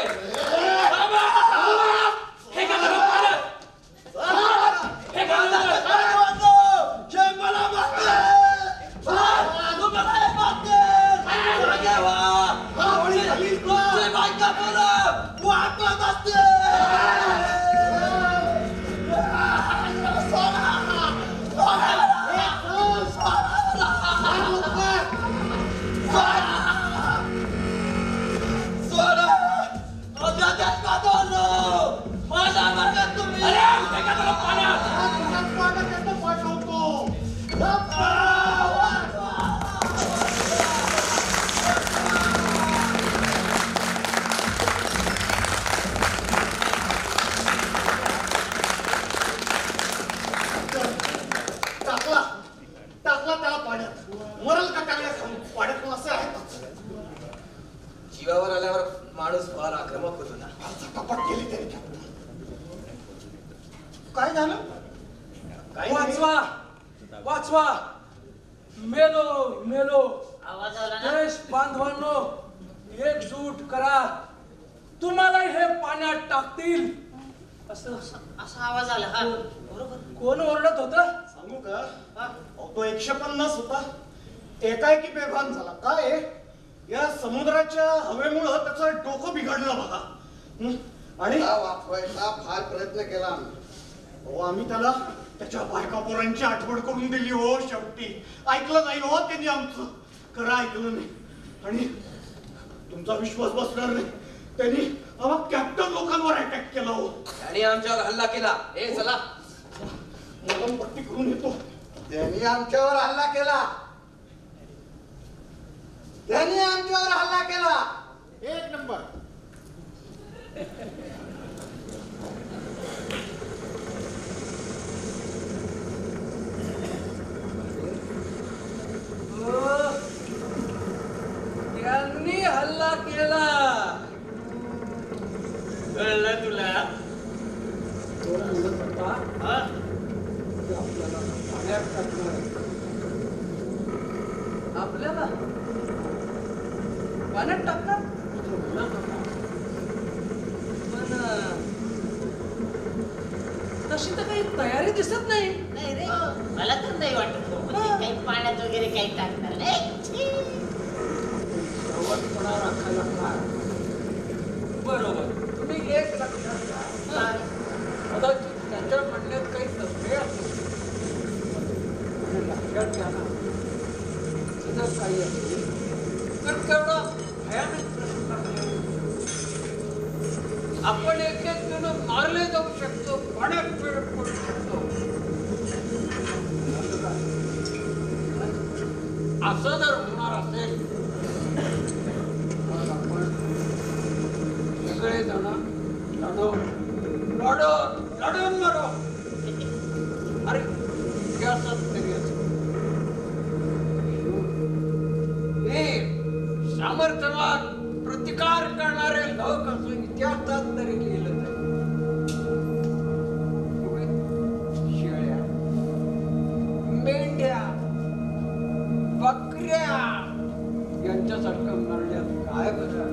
Speaker 2: हे का करू पाण्यात? हे का करू? हे मला मारते. तुम्हाला मारते. जागे व्हा. तुमची बायका बोला वाटत असते.
Speaker 1: टाकला टाकला त्याला पाण्यात. मरल का टाकल्या खाऊन पाण्यात. असं आहे
Speaker 6: जीवावर आल्यावर माणूस फार आक्रमक होतो ना.
Speaker 1: कपट केली तरी. काय झालं? काय
Speaker 5: वाचवा वाचवा. मेलो मेलो.
Speaker 3: आवाज आला ना.
Speaker 5: देश बांधवांनो, एकजूट करा. तुम्हाला हे पाण्यात टाकतील. असं
Speaker 3: असा आवाज आला. हा बरोबर.
Speaker 5: कोण ओरडत होत?
Speaker 1: सांगू का? अहो, तो एकशे पन्नास होता. एकाएकी बेभान झाला. काय या समुद्राच्या हवेमुळं त्याचं डोकं बिघडलं बघा. हं? आणि
Speaker 8: त्याला वाचवायचा फार प्रयत्न केला आम्ही.
Speaker 1: हो, आम्ही त्याला त्याच्या बायका पोरांची आठवण करून दिली हो. शेवटी ऐकलं नाही हो त्यांनी आमचं. खरं ऐकलं नाही. आणि तुमचा विश्वास बसणार नाही, त्यांनी आम्हा कॅप्टन लोकांवर अटॅक केला हो.
Speaker 6: आणि आमच्यावर हल्ला केला. ए चला.
Speaker 1: मलम पट्टी करून येतो.
Speaker 8: त्यांनी आमच्यावर हल्ला केला. त्यांनी आमच्यावर हल्ला केला.
Speaker 1: एक नंबर.
Speaker 5: त्यांनी हल्ला केला.
Speaker 3: कळलं तुला? हा?
Speaker 5: आपल्याला पाण्यात टाकणार. पण तशी तर काही तयारी दिसत नाही.
Speaker 3: नाही रे, मला तर नाही वाटत हो. म्हणजे काही पाण्यात वगैरे काही टाकणार नाही. छी.
Speaker 5: शेवटपणा राखायला काय? बरोबर. तुम्ही एक लक्षात घ्या. आता त्याच्या म्हणण्यात काही तथ्य आहे. लक्षात घ्या ना. तिथं काही असेल तर तेवढा भयानक प्रश्न आहे. आपण एक एक जण मारले जाऊ शकतो, पाण्यात पेट पडू शकतो. असं जर होणार असेल तर आपण
Speaker 2: जण लढो लढो लढून मरो. अरे इतिहासात तरी हे सामर्थ्यवान प्रतिकार करणारे लोक असं इतिहासात तरी लिहिलं जाईल. शेळ्या, मेंढ्या, बकऱ्या यांच्यासारखं मरण्यात काय बरं?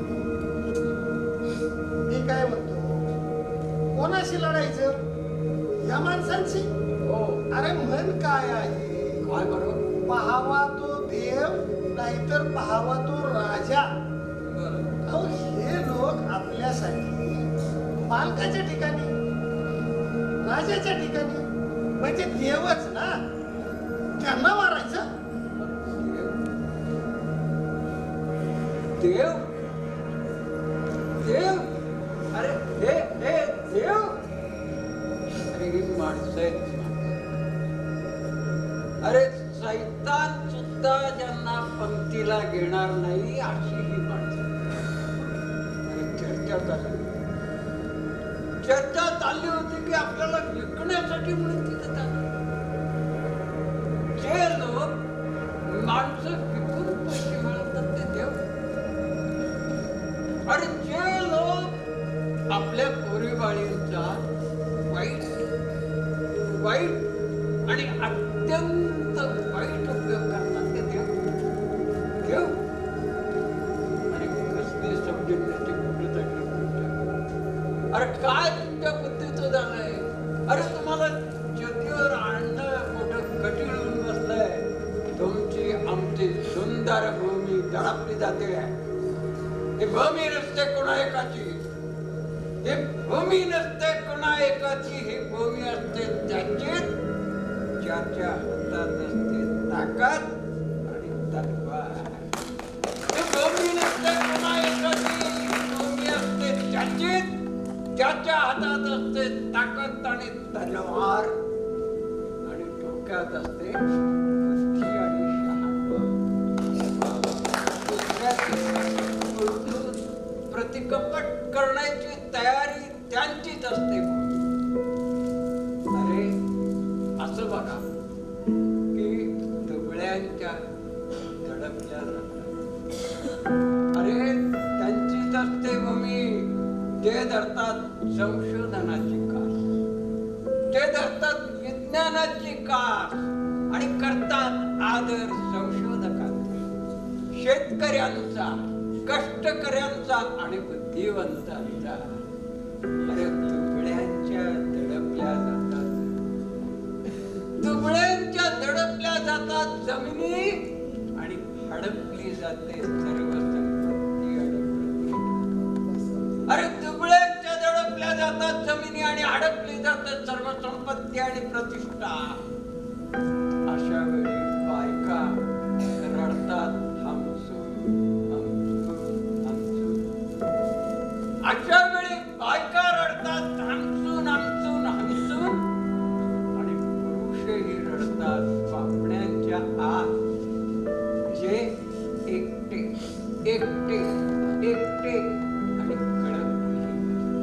Speaker 10: मी काय म्हणतो, कोणाशी लढायचं? या माणसांशी?
Speaker 2: हो.
Speaker 10: अरे म्हण काय आहे?
Speaker 2: काय बरं?
Speaker 10: पहावा तो देव नाहीतर पहावा तो राजा. अहो हे लोक आपल्यासाठी मालकाच्या ठिकाणी, राजाच्या ठिकाणी म्हणजे देवच ना, त्यांना मारायचं.
Speaker 2: देव देव अरे हे हे देव. अरे ही माणसं आहेत. अरे सैतान सुद्धा ज्यांना पंक्तीला घेणार नाही अशी ही माणसं. अरे चर्चा चालली चर्चा चालली होती की आपल्याला विकण्यासाठी म्हणून तिथे चालली. जे लोक माणसं विकून पैसे मिळवतात ते देव. अरे जे लोक आपल्या पोरीबाळींचा वाईट वाईट आणि अत्यंत वाईट उपयोग करतात ते देव. देव अरे कसली समजण्याची कुठे झाली? अरे काय तुमच्या बुद्धीचं झालंय? अरे तुम्हाला ज्योतीवर आणणं मोठं कठीण होऊन बसलंय. तुमची आमची सुंदर भूमी दडपली जाते. ही भूमी नसते कोणा एकाची, ही भूमी नसते कोणा एकाची. ही भूमी असते त्याची ज्याच्या हातात असते ताकद आणि तलवार. ही भूमी नसते कोणा एकाची, भूमी असते त्याची ज्याच्या हातात असते ताकद आणि तलवार आणि डोक्यात असते बुद्धी आणि शहाणपण. प्रतिकपट करण्याची तयारी त्यांचीच असते. अरे असं बघा की दुबळ्यांच्या धडकल्या जातात. अरे त्यांचीच असते भूमी. ते धरतात संशोधनाची कास, ते धरतात विज्ञानाची कास आणि करतात आदर संशोधकांचा, शेतकऱ्यांचा, कष्टकऱ्यांचा आणि बुद्धिवंतांचा. अरे दुबळ्यांच्या दडपल्या जातात, दुबळ्यांच्या दडपल्या जातात जमिनी आणि हडपली जाते सर्व संपत्ती आणि प्रतिष्ठा. अरे दुबळ्यांच्या दडपल्या जातात जमिनी आणि हडपली जाते सर्व संपत्ती आणि प्रतिष्ठा. अशा वेळी बायका रडतात अशा वेळी बायका रडतात हमसून हमसून हमसून आणि पुरुषही रडतात पापण्यांच्या आत. जे एकटे एकटे एकटे आणि कळत नाही.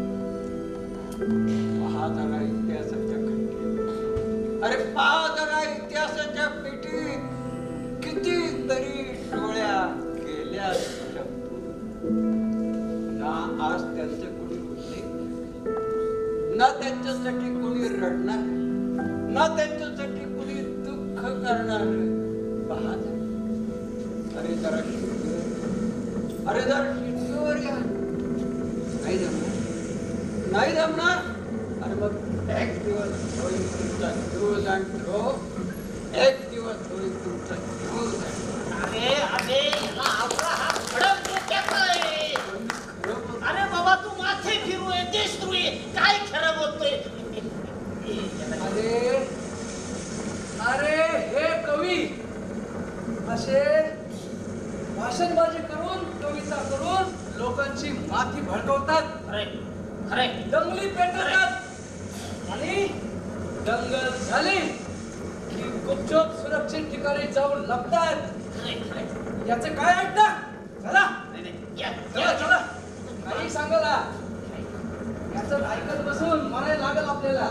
Speaker 2: पहा जरा इतिहासाच्या खड्ड्यात. अरे पहा जरा इतिहासाच्या पेटीत कितीतरी डोळ्या गेल्या. ना आज त्यांचे कोणी उठले, ना त्यांच्यासाठी कोणी रडणार, ना त्यांच्यासाठी कोणी दुःख करणार. पाहत अरे जरा शिट्टीवर, अरे जरा शिट्टीवर या. नाही जमणार, नाही जमणार. अरे मग एक दिवस होईल तुमचा यूज अँड थ्रो, एक दिवस होईल तुमचा यूज अँड.
Speaker 3: अरे अरे याला आवडा हा खडक डोक्याचा आहे. अरे बाबा तू माथे फिरू आहे, देश फिरू आहे, काय खरं बोलतोय?
Speaker 5: अरे अरे हे कवी असे भाषणबाजी करून, कविता करून लोकांची माथी भडकवतात.
Speaker 3: खरे खरे
Speaker 5: दंगली पेटवतात आणि दंगल झाली की गुपचूप सुरक्षित ठिकाणी जाऊन लपतात.
Speaker 3: खरे खरे
Speaker 5: याचं काय ऐकता? चला
Speaker 3: नाही नाही या
Speaker 5: चला चला काही सांगायला याचं ऐकत बसून मरायला लागल आपल्याला.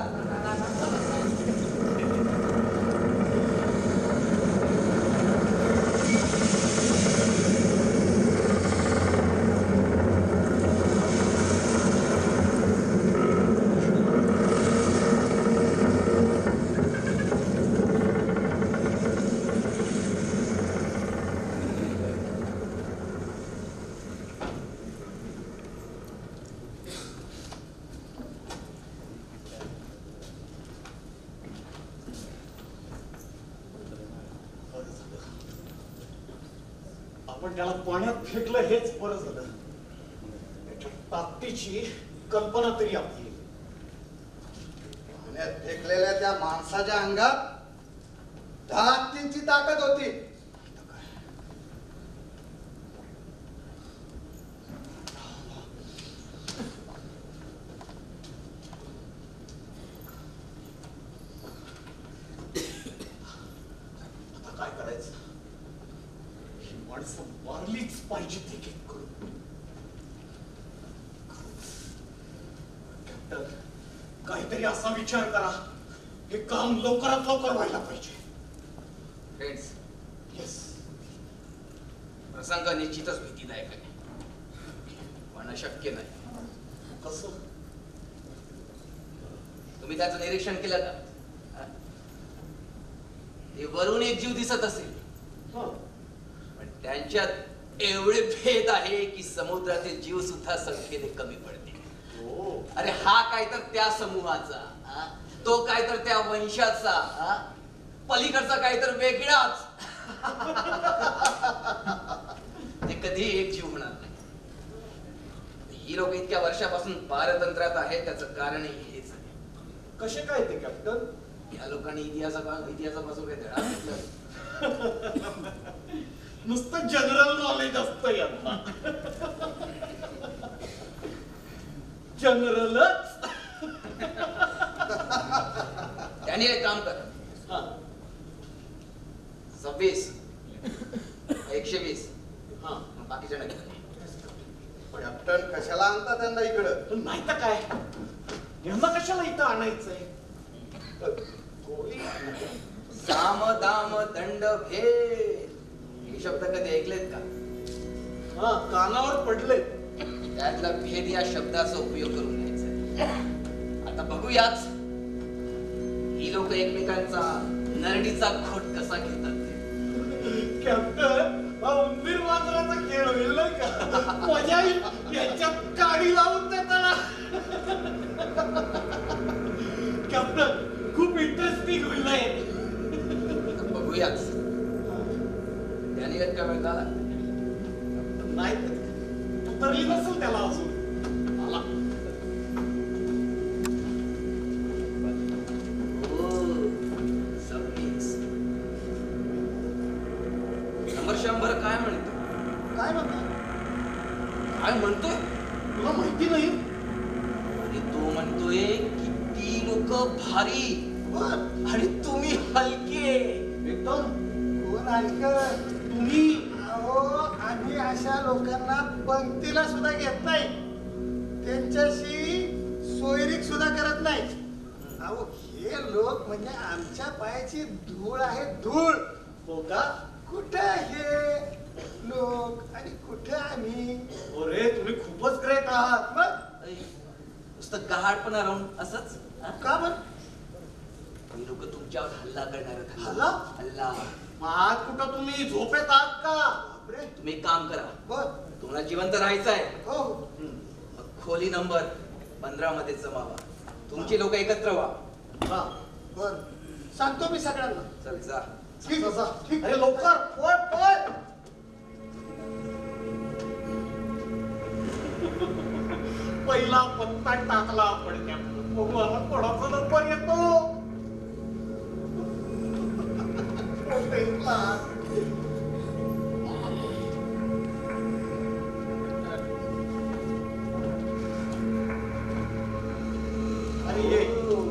Speaker 1: आपण त्याला पाण्यात फेकलं हेच बरं झालं. त्याच्या ताकदीची कल्पना तरी आपली.
Speaker 8: पाण्यात फेकलेल्या त्या माणसाच्या अंगात दहा हत्तींची ताकद होती.
Speaker 1: आता काय करायचं? ही माणसं मारलीच पाहिजे ते एक करून. कॅप्टन, काहीतरी असा विचार करा, हे काम लवकरात लवकर व्हायला पाहिजे.
Speaker 6: फ्रेंड्स,
Speaker 1: येस,
Speaker 6: प्रसंग निश्चितच भीतीदायक आहे, पण अशक्य नाही.
Speaker 1: कसं?
Speaker 6: तुम्ही त्याचं निरीक्षण केलं का? ते वरून एक जीव दिसत असेल, पण त्यांच्यात एवढे भेद आहे की समुद्रातील जीव सुद्धा संख्येने कमी पडते. अरे हा काय तर त्या समूहाचा, हा? तो काय तर त्या वंशाचा, हा? पलीकडचा काय तर वेगळाच. ते कधी एक जीव होणार नाही. ही लोक इतक्या वर्षापासून पारतंत्र्यात आहेत, त्याचं कारण हेच आहे.
Speaker 1: कसे काय ते कॅप्टन?
Speaker 6: या लोकांनी इतिहासा इतिहासापासून काही धडा घेतला.
Speaker 1: नुसतं जनरल नॉलेज असतं यांना. जनरलच.
Speaker 6: त्यांनी एक काम कर, सव्वीस एकशे वीस बाकीच्या नाही.
Speaker 8: कॅप्टन कशाला आणता त्यांना इकडं?
Speaker 1: नाही तर काय, यांना कशाला इथं आणायचंय?
Speaker 6: साम दाम दंड भेद हे शब्द कधी ऐकलेत का?
Speaker 1: हा, कानावर पडले.
Speaker 6: त्यातला भेद या शब्दाचा उपयोग करून घ्यायचा. आता बघूयाच ही लोक एकमेकांचा नरडीचा खोट कसा घेतात ते.
Speaker 1: कॅप्टन, हा उंदीर मांजराचा खेळ होईल नाही का? मजा येईल यांच्यात काडी लावून देताना. कॅप्टन, खूप इंटरेस्टिंग होईल नाही?
Speaker 6: बघूयाच. त्याने का वेळ झाला
Speaker 1: नाही, उतरली नसेल त्याला अजून. आला.
Speaker 6: शंभर शंभर काय म्हणतो?
Speaker 10: काय म्हणतो?
Speaker 6: काय म्हणतोय?
Speaker 1: तुला माहिती नाही?
Speaker 6: आणि तो म्हणतोय किती लोक भारी आणि तुम्ही हलके.
Speaker 1: एकदम.
Speaker 10: कोण हलकं?
Speaker 1: तुम्ही.
Speaker 10: अहो, आम्ही अशा लोकांना पंक्तीला सुद्धा घेत नाही, त्यांच्याशी सोयरीक सुद्धा करत नाही. अहो, हे लोक म्हणजे आमच्या पायाची धूळ आहे, धूळ.
Speaker 1: हो का?
Speaker 10: कुठं हे लोक आणि कुठं आम्ही?
Speaker 1: अरे, तुम्ही खूपच ग्रेट आहात.
Speaker 10: मग
Speaker 6: नुसतं गहाडपणा राहून असंच
Speaker 10: का बर?
Speaker 6: ही लोक तुमच्यावर हल्ला करणार आहेत.
Speaker 10: हल्ला?
Speaker 6: हल्ला.
Speaker 1: मग आज कुठं तुम्ही झोपेत आहात का?
Speaker 10: बापरे.
Speaker 6: तुम्ही एक काम करा,
Speaker 10: बर.
Speaker 6: तुम्हाला जिवंत राहायचं आहे,
Speaker 10: हो.
Speaker 6: मग खोली नंबर पंधरा मध्ये जमावा. तुमची लोक एकत्र व्हा.
Speaker 1: हा,
Speaker 10: बर, सांगतो मी सगळ्यांना.
Speaker 6: चल जा.
Speaker 10: ठीक आहे, ठीक.
Speaker 1: अरे लवकर, पळ पळ. पहिला पत्ता टाकला आपण कॅप्टन. बघू आता कोणाचा नंबर येतो. मोठेला. अरे ये.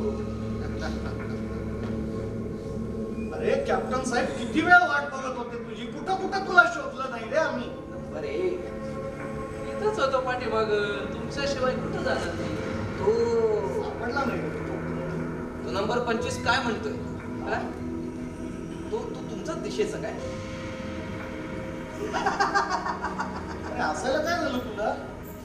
Speaker 1: अरे कॅप्टन साहेब, किती वेळ वाट बघत होते तुझी. कुठं कुठं तुला शोधलं नाही रे आम्ही.
Speaker 6: नंबर एक
Speaker 5: इथंच होतो पाठीमाग, तुमच्याशिवाय कुठं जाणार नाही. तो
Speaker 8: सापडला नाही
Speaker 6: तो नंबर पंचवीस काय म्हणतोय? काय तो तो तुमचाच दिशेचा काय?
Speaker 10: अरे असायला काय झालं तुला?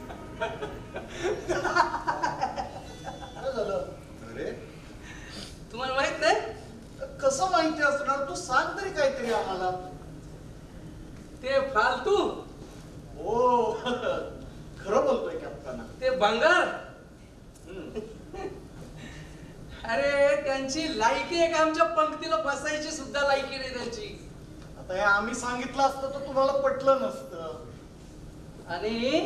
Speaker 10: काय झालं?
Speaker 8: अरे
Speaker 5: तुम्हाला माहित नाही?
Speaker 10: कसं माहिती असणार? तू सांग तरी काहीतरी आम्हाला.
Speaker 5: ते फालतू,
Speaker 10: हो खरं बोलतोय कॅप्टन.
Speaker 5: ते भंगार. अरे त्यांची लायकी आहे का आमच्या पंक्तीला बसायची सुद्धा लायकी नाही त्यांची.
Speaker 10: आता हे आम्ही सांगितलं असतं तर तुम्हाला पटलं नसतं.
Speaker 5: आणि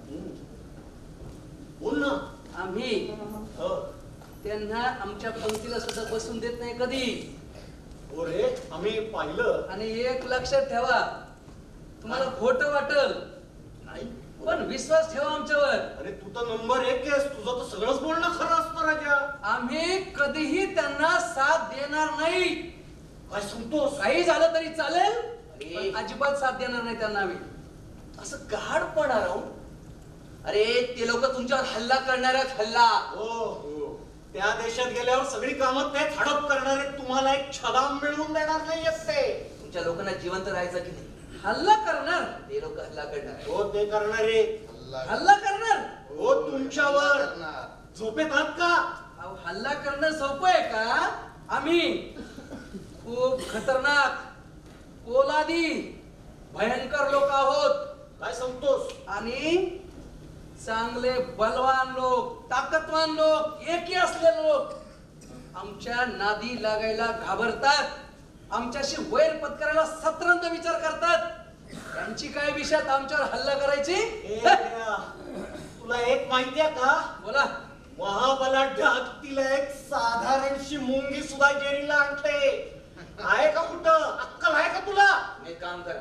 Speaker 10: बोल ना.
Speaker 5: आम्ही
Speaker 10: हो.
Speaker 5: त्यांना आमच्या पंक्तीला सुद्धा बसून देत नाही कधी.
Speaker 10: हो रे, आम्ही पाहिलं.
Speaker 5: आणि एक लक्षात ठेवा, तुम्हाला खोटं वाटल
Speaker 10: नाही
Speaker 5: पण विश्वास ठेवा आमच्यावर.
Speaker 10: अरे तू तर नंबर एक आहेस, तुझं तर सगळंच बोलणं खरं असतं राजा.
Speaker 5: आम्ही कधीही त्यांना साथ देणार नाही.
Speaker 10: काय सांगतोस?
Speaker 5: काही झालं तरी चालेल,
Speaker 6: अरे.
Speaker 5: पण अजिबात साथ देणार नाही त्यांना आम्ही.
Speaker 6: असं गाढपणा राहून. अरे ते लोक तुमच्यावर हल्ला करणार आहेत, हल्ला.
Speaker 10: हो हो. त्या देशात गेल्यावर सगळी कामं तेच हडप करणार आहेत. तुम्हाला एक छदाम मिळवून देणार नाही ते.
Speaker 6: तुमच्या लोकांना जिवंत राहायचं की नाही?
Speaker 5: हल्ला करणार.
Speaker 6: ते लोक हल्ला करणार आहेत.
Speaker 10: हो ते करणारे.
Speaker 5: हल्ला करणार.
Speaker 10: हो तुमच्यावर. झोपेत आहात का?
Speaker 5: अहो, हल्ला करणं सोपं आहे का? आम्ही खूप खतरनाक, पोलादी, भयंकर लोक आहोत.
Speaker 10: काय सांगतोस?
Speaker 5: आणि चांगले बलवान लोक, ताकदवान लोक, एकी असलेले लोक आमच्या नादी लागायला घाबरतात. आमच्याशी वैर पत्करायला सतरंद विचार करतात. त्यांची काय विषयात आमच्यावर हल्ला करायची?
Speaker 10: ए, देवा, तुला एक माहिती आहे का?
Speaker 5: बोला.
Speaker 10: महाबलाढ्य हत्तीला एक साधारणशी मुंगी सुद्धा जेरीला आणते. आहे का कुठं? अक्कल आहे का तुला?
Speaker 6: एक काम करा,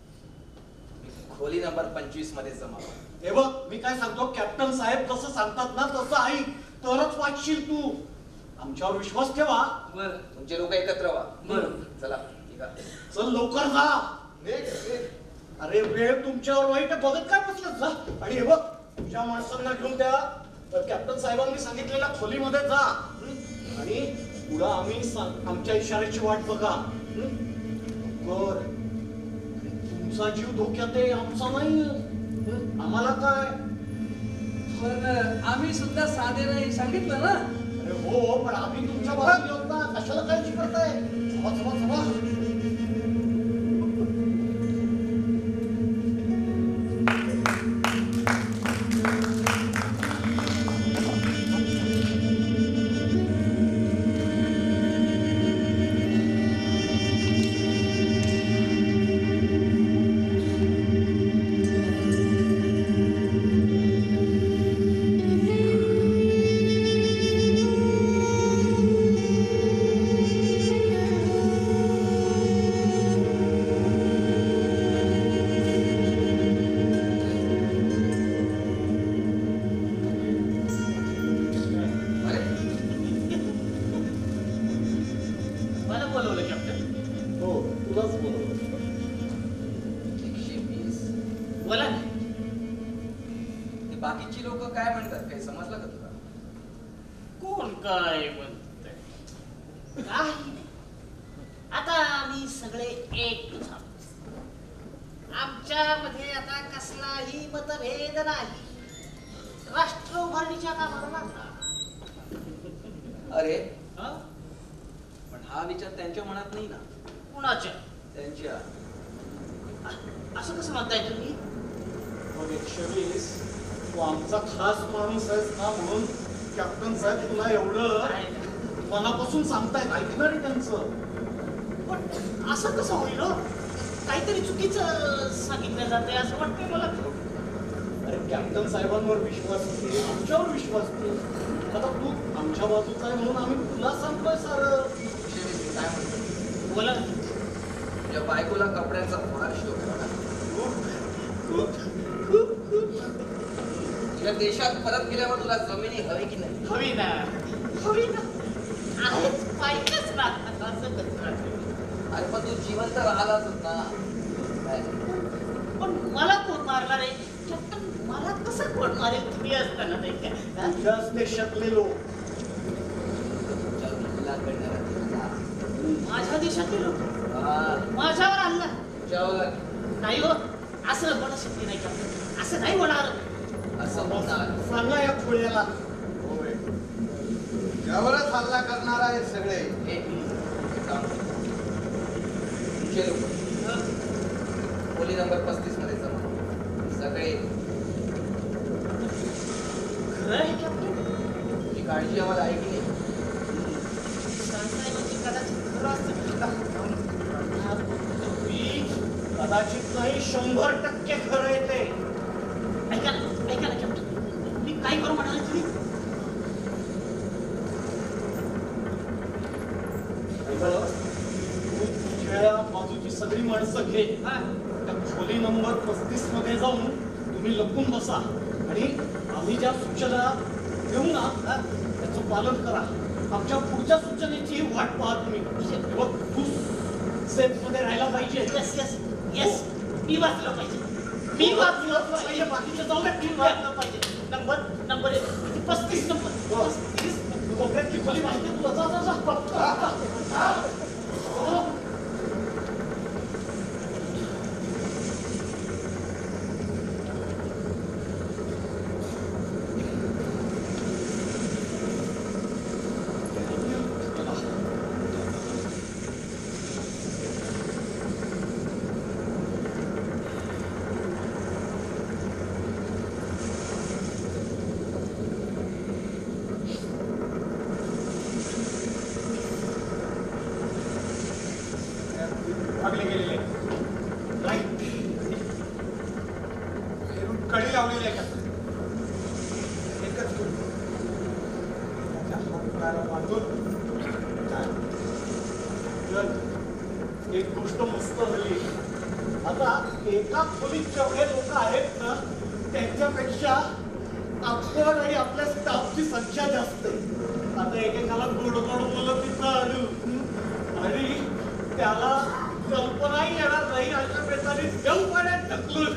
Speaker 6: खोली नंबर पंचवीस मध्ये जमा.
Speaker 10: हे बघ, मी काय सांगतो, कॅप्टन साहेब कसं सांगतात ना तसं ऐक, तरच वाचशील तू. आमच्यावर विश्वास ठेवा.
Speaker 5: बर
Speaker 6: तुमचे लोक एकत्र व्हा.
Speaker 5: बरं.
Speaker 6: चला ठीक आहे.
Speaker 10: चल लवकर जा.
Speaker 8: निघ, निघ.
Speaker 10: अरे वेळ तुमच्यावर वाईट आहे, बघत काय बसलं जा. आणि हे बघ, तुझ्या माणसांना घेऊन त्या कॅप्टन साहेबांनी सांगितलेल्या खोलीमध्ये जा. आणि पुढं आम्ही सांग- आमच्या इशाऱ्याची वाट बघा. बर, तुमचा जीव धोक्यात आहे, आमचा नाही. हं? आम्हाला काय?
Speaker 5: पण आम्ही सुद्धा साधे नाही सांगितलं ना.
Speaker 10: अरे हो, पण आम्ही तुमच्या बाजूने आहोत ना. कशाला काळजी करताय? चला चला चला.
Speaker 3: मला बोलवलं कॅप्टन.
Speaker 10: हो, तुलाच बोलवलं.
Speaker 6: एकशे वीस.
Speaker 3: बोला ना.
Speaker 6: ते बाकीची लोक काय म्हणतात काही समजलं का तुला?
Speaker 3: कोण काय म्हणतंय? काही नाही. आता आम्ही सगळे एक झालो. आमच्यामध्ये आता कसलाही मतभेद नाही. राष्ट्र उभारणीच्या कामाला लागला.
Speaker 6: अरे
Speaker 3: हं?
Speaker 6: पण हा विचार त्यांच्या मनात नाही ना.
Speaker 3: कुणाच्या?
Speaker 6: त्यांच्या.
Speaker 3: अ- असं कसं म्हणताय तुम्ही?
Speaker 10: मग एकशे वीस, तू आमचा खास माणूस आहेस ना, म्हणून कॅप्टन साहेब तुला एवढं मनापासून सांगतायत. ऐकणार आहे त्यांचं.
Speaker 3: पण असं कसं होईल हो? काहीतरी चुकीचं सांगितलं जातंय असं वाटतंय मला.
Speaker 10: अरे कॅप्टन साहेबांवर विश्वास ठेव, आमच्यावर विश्वास ठेव. आता तू आमच्या बाजूचा आहे म्हणून आम्ही तुला सांगतोय सारं.
Speaker 6: एकशे वीस मी काय म्हणतो,
Speaker 3: बोला.
Speaker 6: तुझ्या बायकोला कपड्यांचा फार शोक आहे. तुझ्या देशात परत गेल्यावर तुला जमिनी हवी की नाही?
Speaker 3: हवी ना, हवी ना. आहेच पाहिजेच ना. असं कसं राहतं?
Speaker 6: अरे पण तू जिवंत राहिलाच ना. काय?
Speaker 3: पण मला कोण मारणार आहे? कॅप्टन मला कसं कोण मारेल तुम्ही असताना नाही का? हा?
Speaker 1: तुझ्याच देशातले लोक
Speaker 6: तुमच्यावर हल्ला करणारा दिसला.
Speaker 3: माझ्या देशातील लोक
Speaker 6: हा,
Speaker 3: माझ्यावर हल्ला
Speaker 6: तुमच्यावर
Speaker 3: नाही हो, असं होणं शक्य नाही का? असं नाही होणार.
Speaker 6: असं होणार.
Speaker 1: सांगा या खोळ्याला.
Speaker 8: होय यावरच हल्ला करणार आहेत सगळे.
Speaker 6: हे हे काम कर. तुमचे लोक खोली नंबर पस्तीस मध्ये जमा. सगळे.
Speaker 3: खरं आहे कॅप्टन?
Speaker 6: तुझी काळजी आम्हाला आहे की नाही?
Speaker 3: सांगताय म्हणजे कदाचित खरं असतं.
Speaker 1: मी कदाचित नाही शंभर टक्के खरं आहे ते.
Speaker 3: ऐका ना ऐका ना कॅप्टन, मी काय करू म्हणाले तुम्ही?
Speaker 1: तुझ्या बाजूची सगळी माणसं घे. त्या खोली नंबर पस्तीस मध्ये जाऊन तुम्ही लपून बसा आणि आम्ही ज्या सूचना देऊ ना हा, त्याचं पालन करा. आमच्या पुढच्या सूचनेची वाट पाहा तुम्ही. बघ, तू सेफ मध्ये राहायला पाहिजे.
Speaker 3: येस येस येस, मी वाचलं पाहिजे. मी वाचलं पाहिजे. बाकीचे जाऊ दे, मी वाचलं पाहिजे. नंबर नंबर एक, पस्तीस नंबर पस्तीस.
Speaker 1: कोपऱ्यातली खोली माहिती तुला. जा जा जा. हो.
Speaker 7: भागले गेलेले
Speaker 1: राईट.
Speaker 7: कडी लावलेली आहे का एकच खोली. त्याच्या हात-पायाला बांधून
Speaker 1: एक गोष्ट मस्त झाली. आता एका खोलीत जेवढे लोक आहेत ना त्यांच्यापेक्षा आपण आणि आपल्या स्टाफची संख्या जास्त आहे. आता एकेकाला गोड गोड बोलत तिथं आलो आणि त्याला कल्पना येणार नाही अशा बेताने देव पाण्यात ढकलून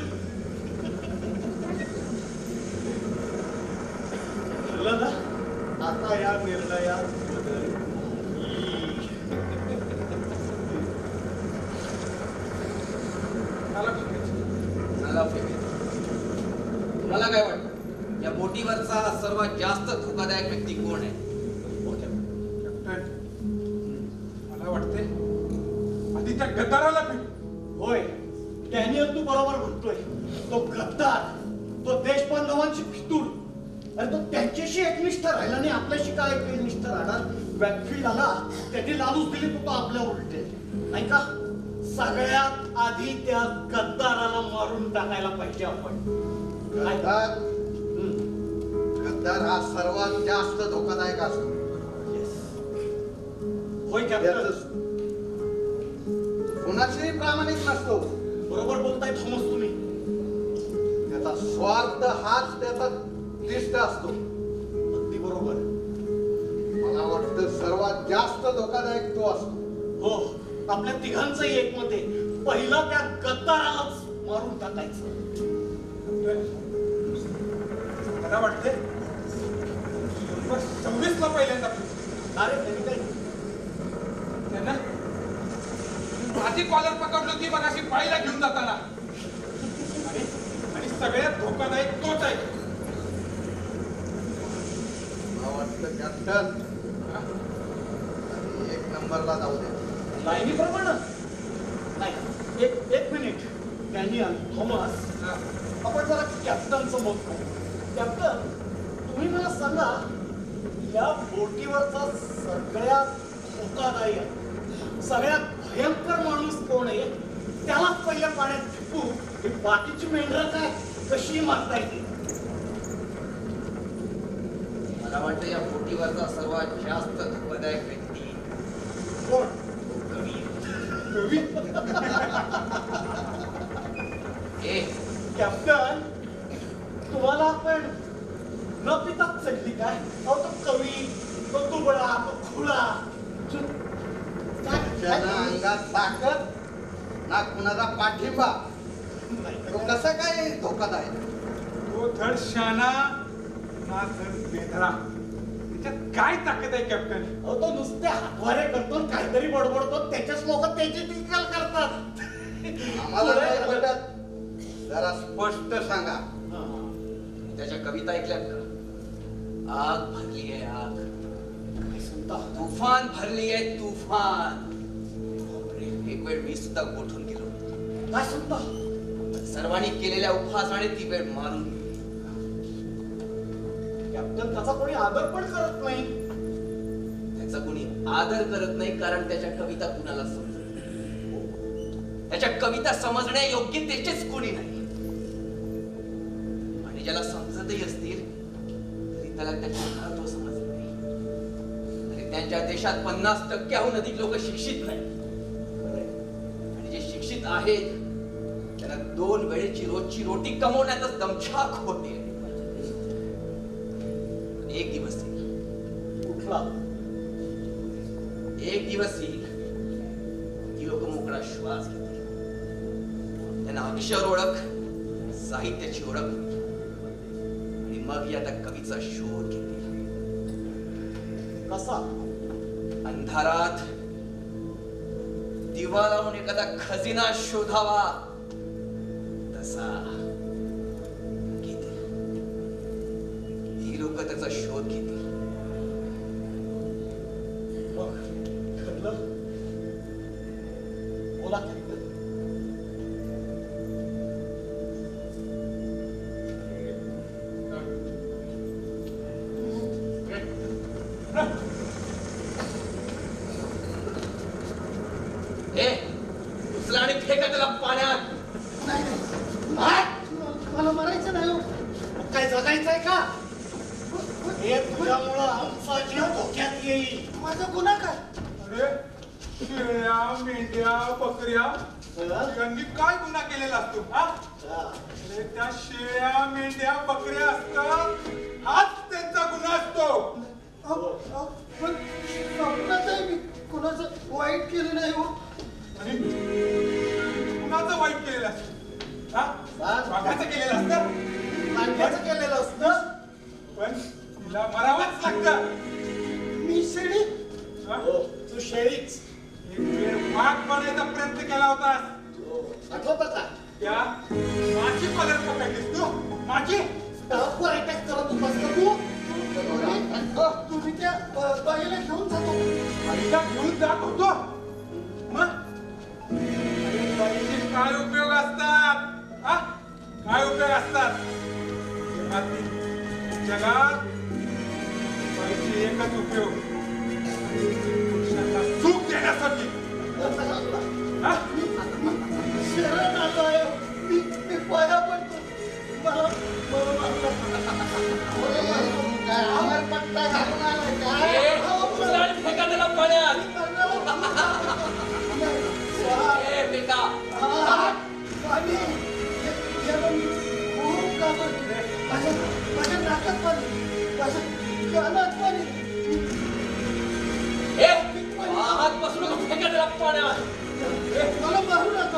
Speaker 1: झालं ना. आता या निर्णयात बदल नाही.
Speaker 7: मला फेकायचं.
Speaker 6: मला फेकायचं. तुम्हाला काय वाटतं या बोटीवरचा सर्वात जास्त धोकादायक व्यक्ती कोण आहे?
Speaker 7: कॅप्टन, मला वाटते आधी त्या गद्दाराला फेक.
Speaker 1: होय, डॅनियल तू बरोबर म्हणतोय. तो गद्दार, तो देशबांधवांची फितूर आणि तो त्यांच्याशी एकनिष्ठ राहिला नाही, आपल्याशी काय एकनिष्ठ राहणार. बॅकफील्ड आला, त्यांनी लालूच दिली तो आपल्या उलटे. नाही का? सगळ्यात आधी त्या गद्दाराला मारून टाकायला पाहिजे आपण.
Speaker 8: गद्दार गद्दार हा सर्वात जास्त धोकादायक असतो.
Speaker 1: होय कॅप्टन,
Speaker 8: त्यातच कोणाशीही प्रामाणिक नसतो.
Speaker 1: बरोबर बोलताय थॉमस तुम्ही.
Speaker 8: त्याचा स्वार्थ हाच त्याचा दिष्ट असतो.
Speaker 1: अगदी बरोबर.
Speaker 8: मला वाटतं सर्वात जास्त धोकादायक तो असतो.
Speaker 1: हो, आपल्या तिघांचंही एक मत आहे. पहिला त्या गद्दारालाच मारून टाकायचं.
Speaker 7: मला वाटते सव्वीस ला पहिल्यांदा
Speaker 1: अरे त्यांनी काय
Speaker 7: त्यांना माझी कॉलर पकडली होती मग अशी पायला घेऊन जाताना. आणि आणि सगळ्यात धोकादायक तोच आहे.
Speaker 8: मला वाटतं कॅप्टन एक नंबरला जाऊ दे.
Speaker 1: लाईनीप्रमाणे नाही. एक एक मिनिट. डॅनियल, थॉमस, आपण जरा कॅप्टनचं मत करू. कॅप्टन, तुम्ही मला सांगा, या बोटीवरचा सगळ्यात धोकादायक, सगळ्यात भयंकर माणूस कोण आहे? त्यालाच पहिल्या पाण्यात फेकू. ही बाकीची मेंढरं काय कशी मारता येते?
Speaker 6: मला वाटतं या बोटीवरचा सर्वात जास्त धोकादायक व्यक्ती
Speaker 1: कोण?
Speaker 7: कवी.
Speaker 6: ए
Speaker 1: कॅप्टन, तुम्हाला आपण न पिताच चढली काय? अहो तो कवी, तो दुबळा, तो खुळा.
Speaker 8: त्याच्या अंगात ताकद ना कुणाचा पाठिंबा. तो कसा काय धोकादायक?
Speaker 7: तो धड शाना ना धड बेधडा. त्याच्यात काय ताकद आहे कॅप्टन?
Speaker 1: अहो तो नुसते हातवारे करतो आणि काहीतरी बडबडतो त्याच्याच लोक त्याची टीका करतात.
Speaker 8: आम्हाला नाही पटत. जरा स्पष्ट सांगा.
Speaker 6: त्याच्या कविता ऐकल्यात का? आग भरली आहे आग.
Speaker 1: काय सांगता?
Speaker 6: तुफान भरली आहे तुफान. एक वेळ मी सुद्धा गोठून गेलो.
Speaker 1: काय सांगता?
Speaker 6: सर्वांनी केलेल्या उपहासाने ती वेळ मारून गेली.
Speaker 1: कॅप्टन त्याचा कोणी आदर पण करत नाही.
Speaker 6: त्याचा कोणी आदर करत नाही कारण त्याच्या कविता कुणाला समजत नाही. त्याच्या कविता समजण्या योग्य त्याचेच कोणी नाही. आणि ज्याला समजतही असतील तरी त्याला त्याचे महत्व समजत नाही. आणि त्यांच्या देशात पन्नास टक्क्याहून अधिक लोक शिक्षित नाही. आणि जे शिक्षित आहेत त्याला दोन वेळेची रोजची रोटी कमवण्यातच दमछाक होते. एक दिवस येईल.
Speaker 1: कुठला?
Speaker 6: एक दिवस येईल ती लोक मोकळा श्वास घेतील. त्यांना अक्षर ओळख साहित्याची ओळख होईल. आणि मग या त्या कवीचा शोध घेतील.
Speaker 1: कसा?
Speaker 6: अंधारात दिवा लावून एखादा खजिना शोधावा तसा घेतील. ही लोक त्याचा शोध घेतील.
Speaker 1: मग ठरलं? बोला कॅप्टन.
Speaker 6: ए उचला आणि फेका त्याला पाण्यात.
Speaker 10: नाही नाही. मला मरायचं नाही हो.
Speaker 1: मग काय जगायचंय का? हे तुझ्यामुळं आमचा जीव धोक्यात येईल.
Speaker 10: माझा गुन्हा काय?
Speaker 7: अरे शेळ्या मेंढ्या बकऱ्या यांनी काय गुन्हा केलेला असतो? हा अरे त्या शेळ्या मेंढ्या बकऱ्या असतात हाच त्यांचा गुन्हा असतो.
Speaker 10: अहो, अहो, पण स्वप्नात आहे मी कोणाचं वाईट केलं नाही हो.
Speaker 7: आणि कुणाचं वाईट केलेलं असतं? हा वाघाचं केलेलं असतं.
Speaker 1: नाट्याचं केलेलं असतं.
Speaker 7: पण तिला मरावंच लागतं.
Speaker 10: मी शेळी.
Speaker 7: हा?
Speaker 1: हो, तू शेळीच.
Speaker 7: एक वेळ वाघ बनायचा प्रयत्न केला होतास.
Speaker 1: आठवतं का?
Speaker 7: त्या माझी कलर पकडलीस तू. माझी
Speaker 1: स्टाफवर अटॅक करत होतास का तू?
Speaker 10: तुम्ही- तुम्ही त्या ब- बाईला घेऊन जातो.
Speaker 7: आईला घेऊन जात होतो. मग अरे बाईचे काय उपयोग असतात? हा? काय उपयोग असतात? जगातील जगात बाईचे एकच उपयोग पुरुषांना सुख देण्यासाठी. हा?
Speaker 10: शरण आलो आहे. मी मी पाया पडतो. मला मला माफ करा.
Speaker 8: आम्हाला पट्टा घालून आलाय काय?
Speaker 6: ए, उचला आणि फेका त्याला पाण्यात. ए, फेका.
Speaker 10: पाणी याला मी खूप घाबरतो. माझ्या माझ्या नाकात पाणी, माझ्या कानात पाणी.
Speaker 6: ए, हात बसू नको, फेका त्याला पाण्यात.
Speaker 10: मला मारू नका.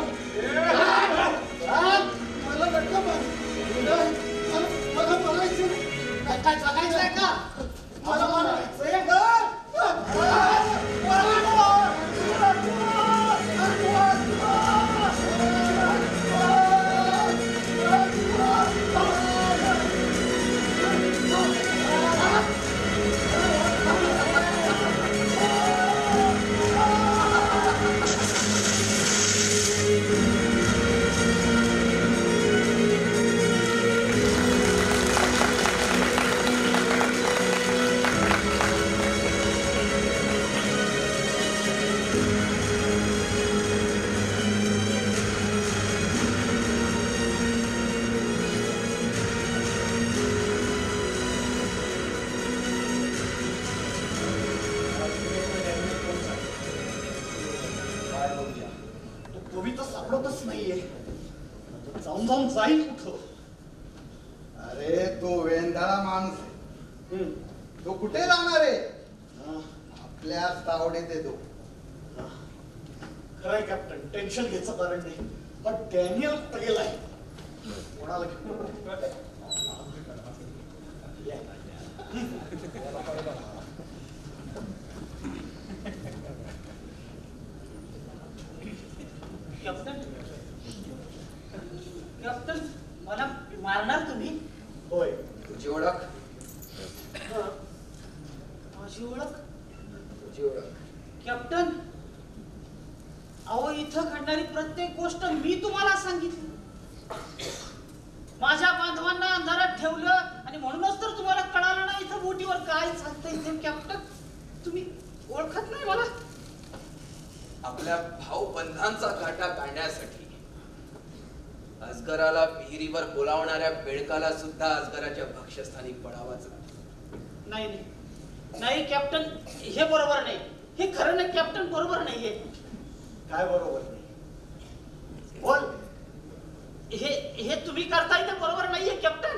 Speaker 10: मला नका मारू. नाही, मला मला मरायचं नाही.
Speaker 1: काय काय जगायचंय का?
Speaker 10: मला मारायचंय.
Speaker 1: तो कविता सापडतच नाहीये. जाऊन जाऊन जाईल कुठं?
Speaker 8: अरे तो वेंधाळा माणूस आहे.
Speaker 1: हम्म.
Speaker 8: तो कुठे जाणार आहे?
Speaker 1: हा,
Speaker 8: आपल्या तावडीत येतो.
Speaker 1: हा. खरंय कॅप्टन, टेन्शन घ्यायचं कारण नाही. पण डॅनियल कुठे गेलाय? कोणाला घेऊन? होय.
Speaker 6: तुझी ओळख?
Speaker 3: हा. माझी ओळख
Speaker 6: तुझी ओळख
Speaker 3: कॅप्टन. अहो इथं घडणारी प्रत्येक गोष्ट मी तुम्हाला सांगितली. माझ्या बांधवांना अंधारात ठेवलं आणि म्हणूनच तर तुम्हाला कळालं नाही इथं बोटीवर काय चालतंय ते. कॅप्टन तुम्ही ओळखत नाही मला?
Speaker 6: आपल्या भाऊ बंधांचा घाटा काढण्यासाठी अजगराला विहिरीवर बोलावणाऱ्या बेडकाला सुद्धा अजगराच्या भक्ष्यस्थानी पडावाच लागतो.
Speaker 3: नाही नाही नाही कॅप्टन, हे बरोबर नाही. हे खरं नाही कॅप्टन, बरोबर नाहीये.
Speaker 1: काय बरोबर नाही? बोल.
Speaker 3: हे हे तुम्ही करताय ते बरोबर नाहीये कॅप्टन.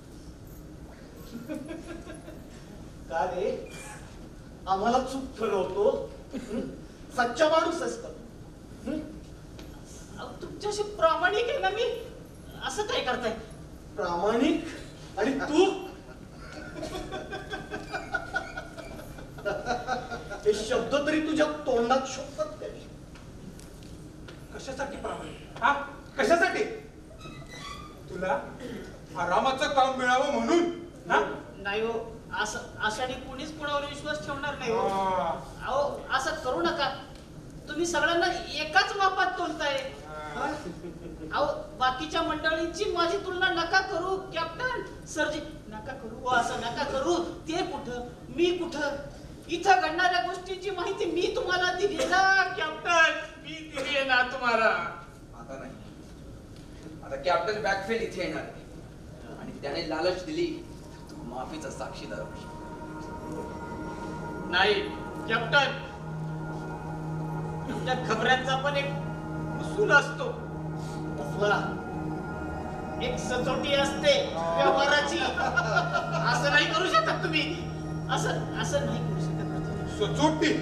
Speaker 1: का रे? आम्हाला चूक ठरवतो. हं? सच्चा माणूस असतो.
Speaker 3: अहो, तुमच्याशी प्रामाणिक आहे ना मी. असं काय करताय?
Speaker 1: प्रामाणिक आणि तू? हे शब्द तरी तुझ्या तोंडात शोधतात काय?
Speaker 7: कशासाठी प्रामाणिक? हा कशासाठी? तुला आरामाचं काम मिळावं म्हणून? हा?
Speaker 3: नाही हो, असं अशाने कोणीच कोणावर विश्वास ठेवणार नाही हो.
Speaker 7: हा.
Speaker 3: अहो असं करू नका. तुम्ही सगळ्यांना एकाच मापात तोलताय. अहो बाकीच्या मंडळींची माझी तुलना नका करू कॅप्टन. सरजी नका करू, असं नका करू. ते कुठं मी कुठं. इथं घडणाऱ्या गोष्टींची माहिती मी तुम्हाला दिली ना कॅप्टन. मी दिली ना तुम्हाला.
Speaker 6: आता नाही. आता कॅप्टन बॅकफिल इथे येणार आहे आणि त्याने लालच दिली तू माफीचा साक्षीदार होशील.
Speaker 3: नाही कॅप्टन, तुमच्या खबऱ्यांचा पण एक उसूल असतो.
Speaker 1: असला
Speaker 3: एक सचोटी असते व्यवहाराची. असं नाही करू शकत तुम्ही. असं असं नाही करू शकत.
Speaker 7: सचोटी?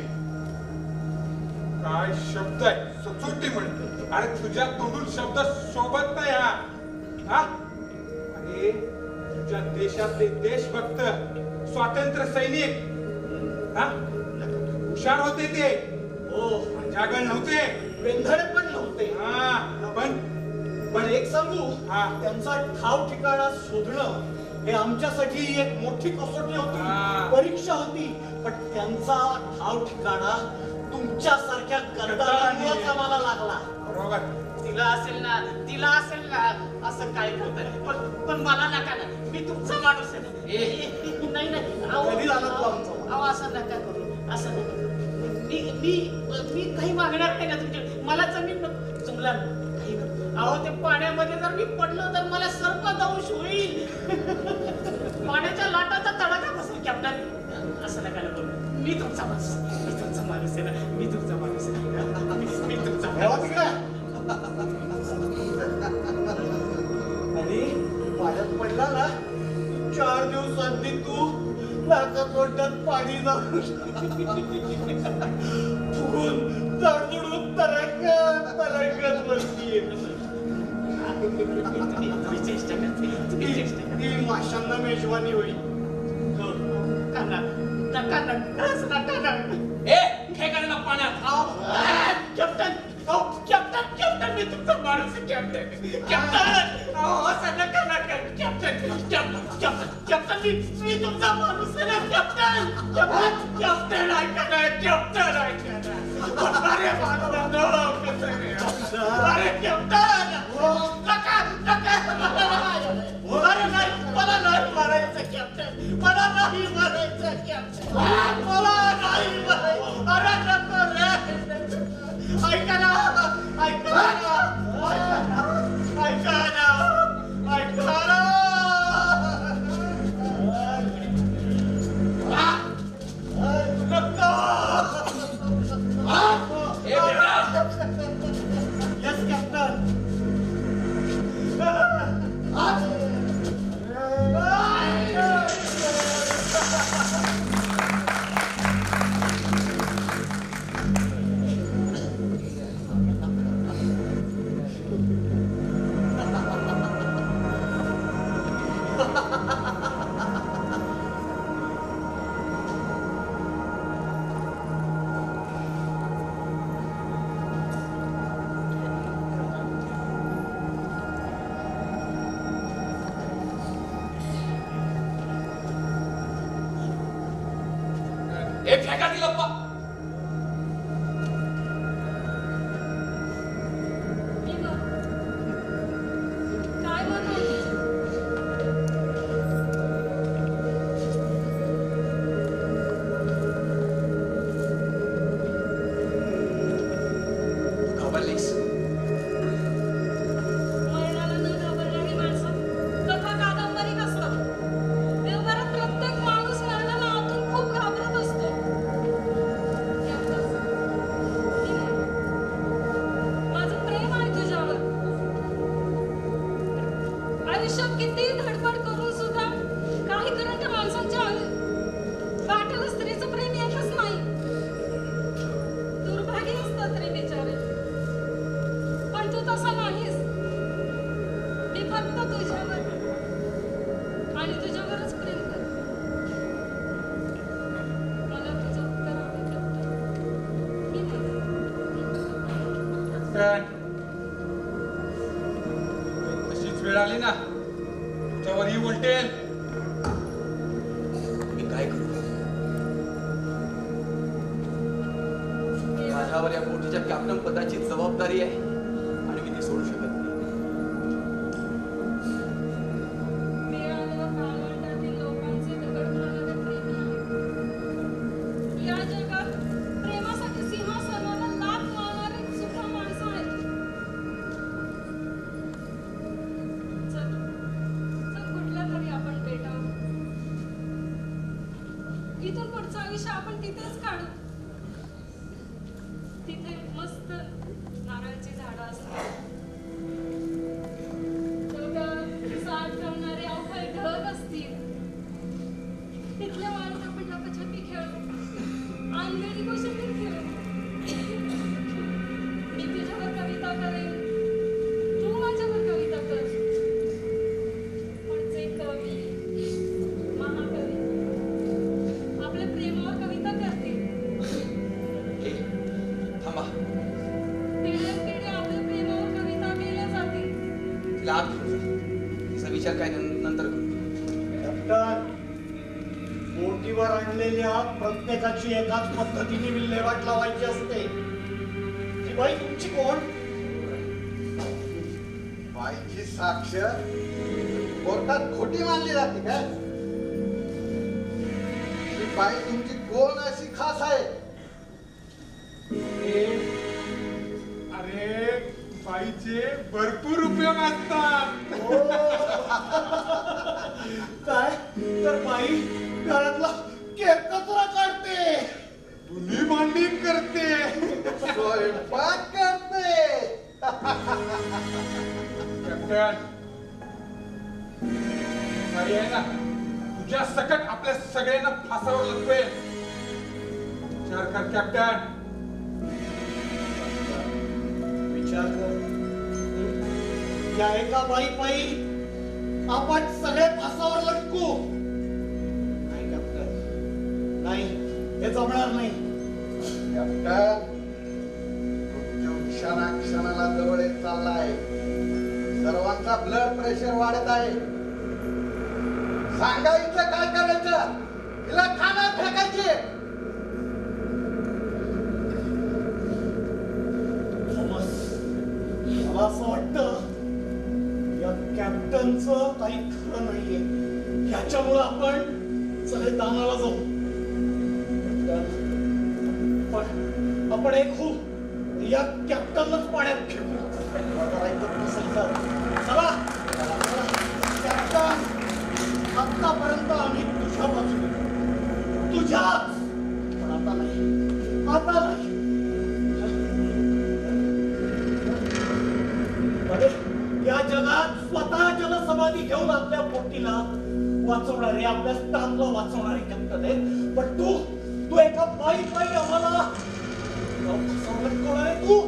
Speaker 7: काय शब्द आहे सचोटी म्हणते? अरे तुझ्या तोंडून शब्द शोभत नाही हा. हा? अरे तुझ्या देशातले देशभक्त स्वातंत्र्य सैनिक हा हुशार होते ते.
Speaker 1: हो,
Speaker 7: जागल नव्हते,
Speaker 1: वेंधळे पण नव्हते.
Speaker 7: हा पण
Speaker 1: पण एक सांगू,
Speaker 7: हा.
Speaker 1: त्यांचा ठाव ठिकाणा शोधणं हे आमच्यासाठी एक मोठी कसोटी होती,
Speaker 7: हा.
Speaker 1: परीक्षा होती. पण त्यांचा ठाव ठिकाणा तुमच्या सारख्या गद्दारांमुळेच आम्हाला लागला.
Speaker 7: बरोबर.
Speaker 3: तिला असेल ना, तिला असेल ना, असं काय करताय? पण पण मला नका ना. मी तुमचा माणूस आहे ना. ए, नाही नाही अहो,
Speaker 1: कधी झाला तू आमचा माणूस?
Speaker 3: अहो असं नका करू, असं नका करू. मी मी मी काही मागणार नाही ना तुमच्या. मला जमीन नको, जंगलात काही नको. अहो ते पाण्यामध्ये जर मी पडलो तर मला सर्पदंश होईल. पाण्याच्या लाटाचा तडाखा बसेल कॅप्टन. असं नका करू. मी तुमचा माणूस, मी तुमचा माणूस आहे ना. मी तुमचा माणूस आहे. मी- मी तुमचा
Speaker 1: ठेवा
Speaker 3: माणूस
Speaker 1: तिकडे.
Speaker 3: आहे.
Speaker 1: आणि पाण्यात पडला ना, चार दिवसांनी तू नाका तोंडात पाणी जाऊन फुगून जाडून तरंगत तरंगत वरती येत.
Speaker 3: तुम्ही तुम्ही चेष्टा करते, तुम्ही चेष्टा करते.
Speaker 1: ती माशांना मेजवानी होईल.
Speaker 3: हो, नका, नका, नकाच नका ना.
Speaker 2: ए खेकड्याला पाण्यात.
Speaker 3: अहो, कॅप्टन, अहो, कॅप्टन, कॅप्टन, मी तुमचा माणूस आहे, कॅप्टन. कॅप्टन, अहो, असं नका, नका. कॅप्टन, कॅप्टन, कॅप्टन, कॅप्टन, मी मी तुमचा माणूस आहे ना, कॅप्टन. कॅप्टन, कॅप्टन, ऐका ना, कॅप्टन, ऐका ना. अरे बाबांनो, कसं रे? अरे कॅप्टन, नका, नका. अरे नाही, मला नाही मारायचं कॅप्टन. मला नाही मारायचं कॅप्टन. मला नाही मारायचं. अरे नको रे. ऐका ना, ऐका ना, ऐका ना, ऐका ना, ऐका ना. नको.
Speaker 2: ए बेटा,
Speaker 1: Yes, Captain.
Speaker 7: हे फेका ती लप्पा.
Speaker 4: काय मत आहे
Speaker 6: घाबरलीस?
Speaker 4: मरणाला न घाबरणारी माणसं कथा कादंबरीत असतात. व्यवहारात प्रत्येक माणूस मरणाला आतून खूप घाबरत असतो. त्यातच मी नाही. माझं प्रेम आहे तुझ्यावर. आयुष्यात कितीही धडपड करून सुद्धा काही करून त्या माणसांच्या वाटेला स्त्रीचं प्रेम येतच नाही. दुर्भाग्य असतात रे बिचारे. पण तू तसा नाहीस. मी फक्त तुझ्यावर आणि तुझ्यावरच प्रेम करते. मला तुझं उत्तर हवं कॅप्टन. मी नाही.
Speaker 7: कॅप्टन, तशीच वेळ आली ना तुझ्यावरही उलटेल.
Speaker 6: मी काय करू? माझ्यावर या बोटीच्या कॅप्टन पदाची जबाबदारी आहे आणि मी ती सोडू शकत नाही.
Speaker 4: वेळ आल्यावर काळवंटातील लोकांचे दगड खाणारे प्रेमी आहेत. या जगात प्रेमासाठी सिंहासनाला लाथ मारणारी सुद्धा माणसं आहेत. चल चल कुठल्या तरी आपण भेटावं. इथून पुढचं आयुष्य आपण तिथेच काढू. तिथे मस्त नारळाची झाडं असतात. साठ ठेवणारे अवघड ढग असतील. तिथल्या वाळूत आपण लपाछपी खेळू. अंधेरी गोष्टी खेळू. मी तुझ्यावर कविता करेन. तू माझ्यावर कविता कर. पुढचे कवी महाकवी आपल्या प्रेमावर कविता करतील.
Speaker 6: हे, थांबा.
Speaker 4: पिढ्यानपिढी आपल्या प्रेमावर कविता केल्या जातील.
Speaker 6: तिला आत घेऊन जा. तिचा विचार काय नं- नंतर करू.
Speaker 1: कॅप्टन, बोटीवर आणलेल्या प्रत्येकाची एकाच पद्धतीने विल्हेवाट लावायची असते. ही बाई तुमची कोण?
Speaker 8: बाईची साक्ष कोर्टात खोटी मानली जाते का? ही बाई तुमची कोण अशी खास आहे?
Speaker 7: अरे बाईचे भरपूर उपयोग असतात.
Speaker 1: काय तर बाई घरातला केरकचरा काढते,
Speaker 7: धुनी भांडी करते,
Speaker 8: स्वयंपाक करते.
Speaker 7: कॅप्टन, बाई आहे ना तुझ्या सकट आपल्या सगळ्यांना फासावर लपवे. विचार कर कॅप्टन.
Speaker 1: विचार कर. या एका बाई पायी आपण सगळे फासावर लटकू. नाही कॅप्टन, नाही, हे जमणार नाही.
Speaker 8: कॅप्टन, मृत्यू क्षणा क्षणाला जवळ येत चाललाय. सर्वांचा ब्लड प्रेशर वाढत आहे. सांगायचं काय करायचं? तिला खाण्यात फेकायचे.
Speaker 1: थॉमस, मला असं वाटतं या कॅप्टनचं काही खरं नाहीये. ह्याच्यामुळं आपण सगळे दानाला जाऊ. पण आपण एक होऊ, या कॅप्टनलाच पाण्यात खेळू. करायचं नसेल तर चला. कॅप्टन, आतापर्यंत आम्ही तुझ्या बाजूने, तुझ्याच, पण आता नाही, आता नाही. अरे, या जगात स्वतः जलसमाधी घेऊन आपल्या पोटीला वाचवणारे, आपल्या स्टाफला वाचवणारे कॅप्टन आहेत. पण तू तू एका बाई बाई आम्हाला फसवणूक करणारे तू.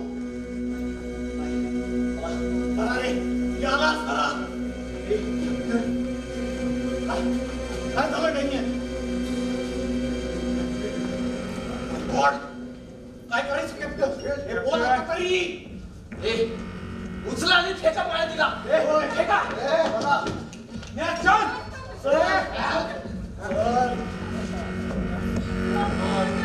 Speaker 1: अरे यालाच करा. काय झालं नाही? काय करायचं कॅप्टन? हे बोल आता तरी.
Speaker 6: ए, उचला आणि फेका पाण्यात तिला.
Speaker 1: ए, होय, फेका. ए, बघा. न्या, चल. सर. सर.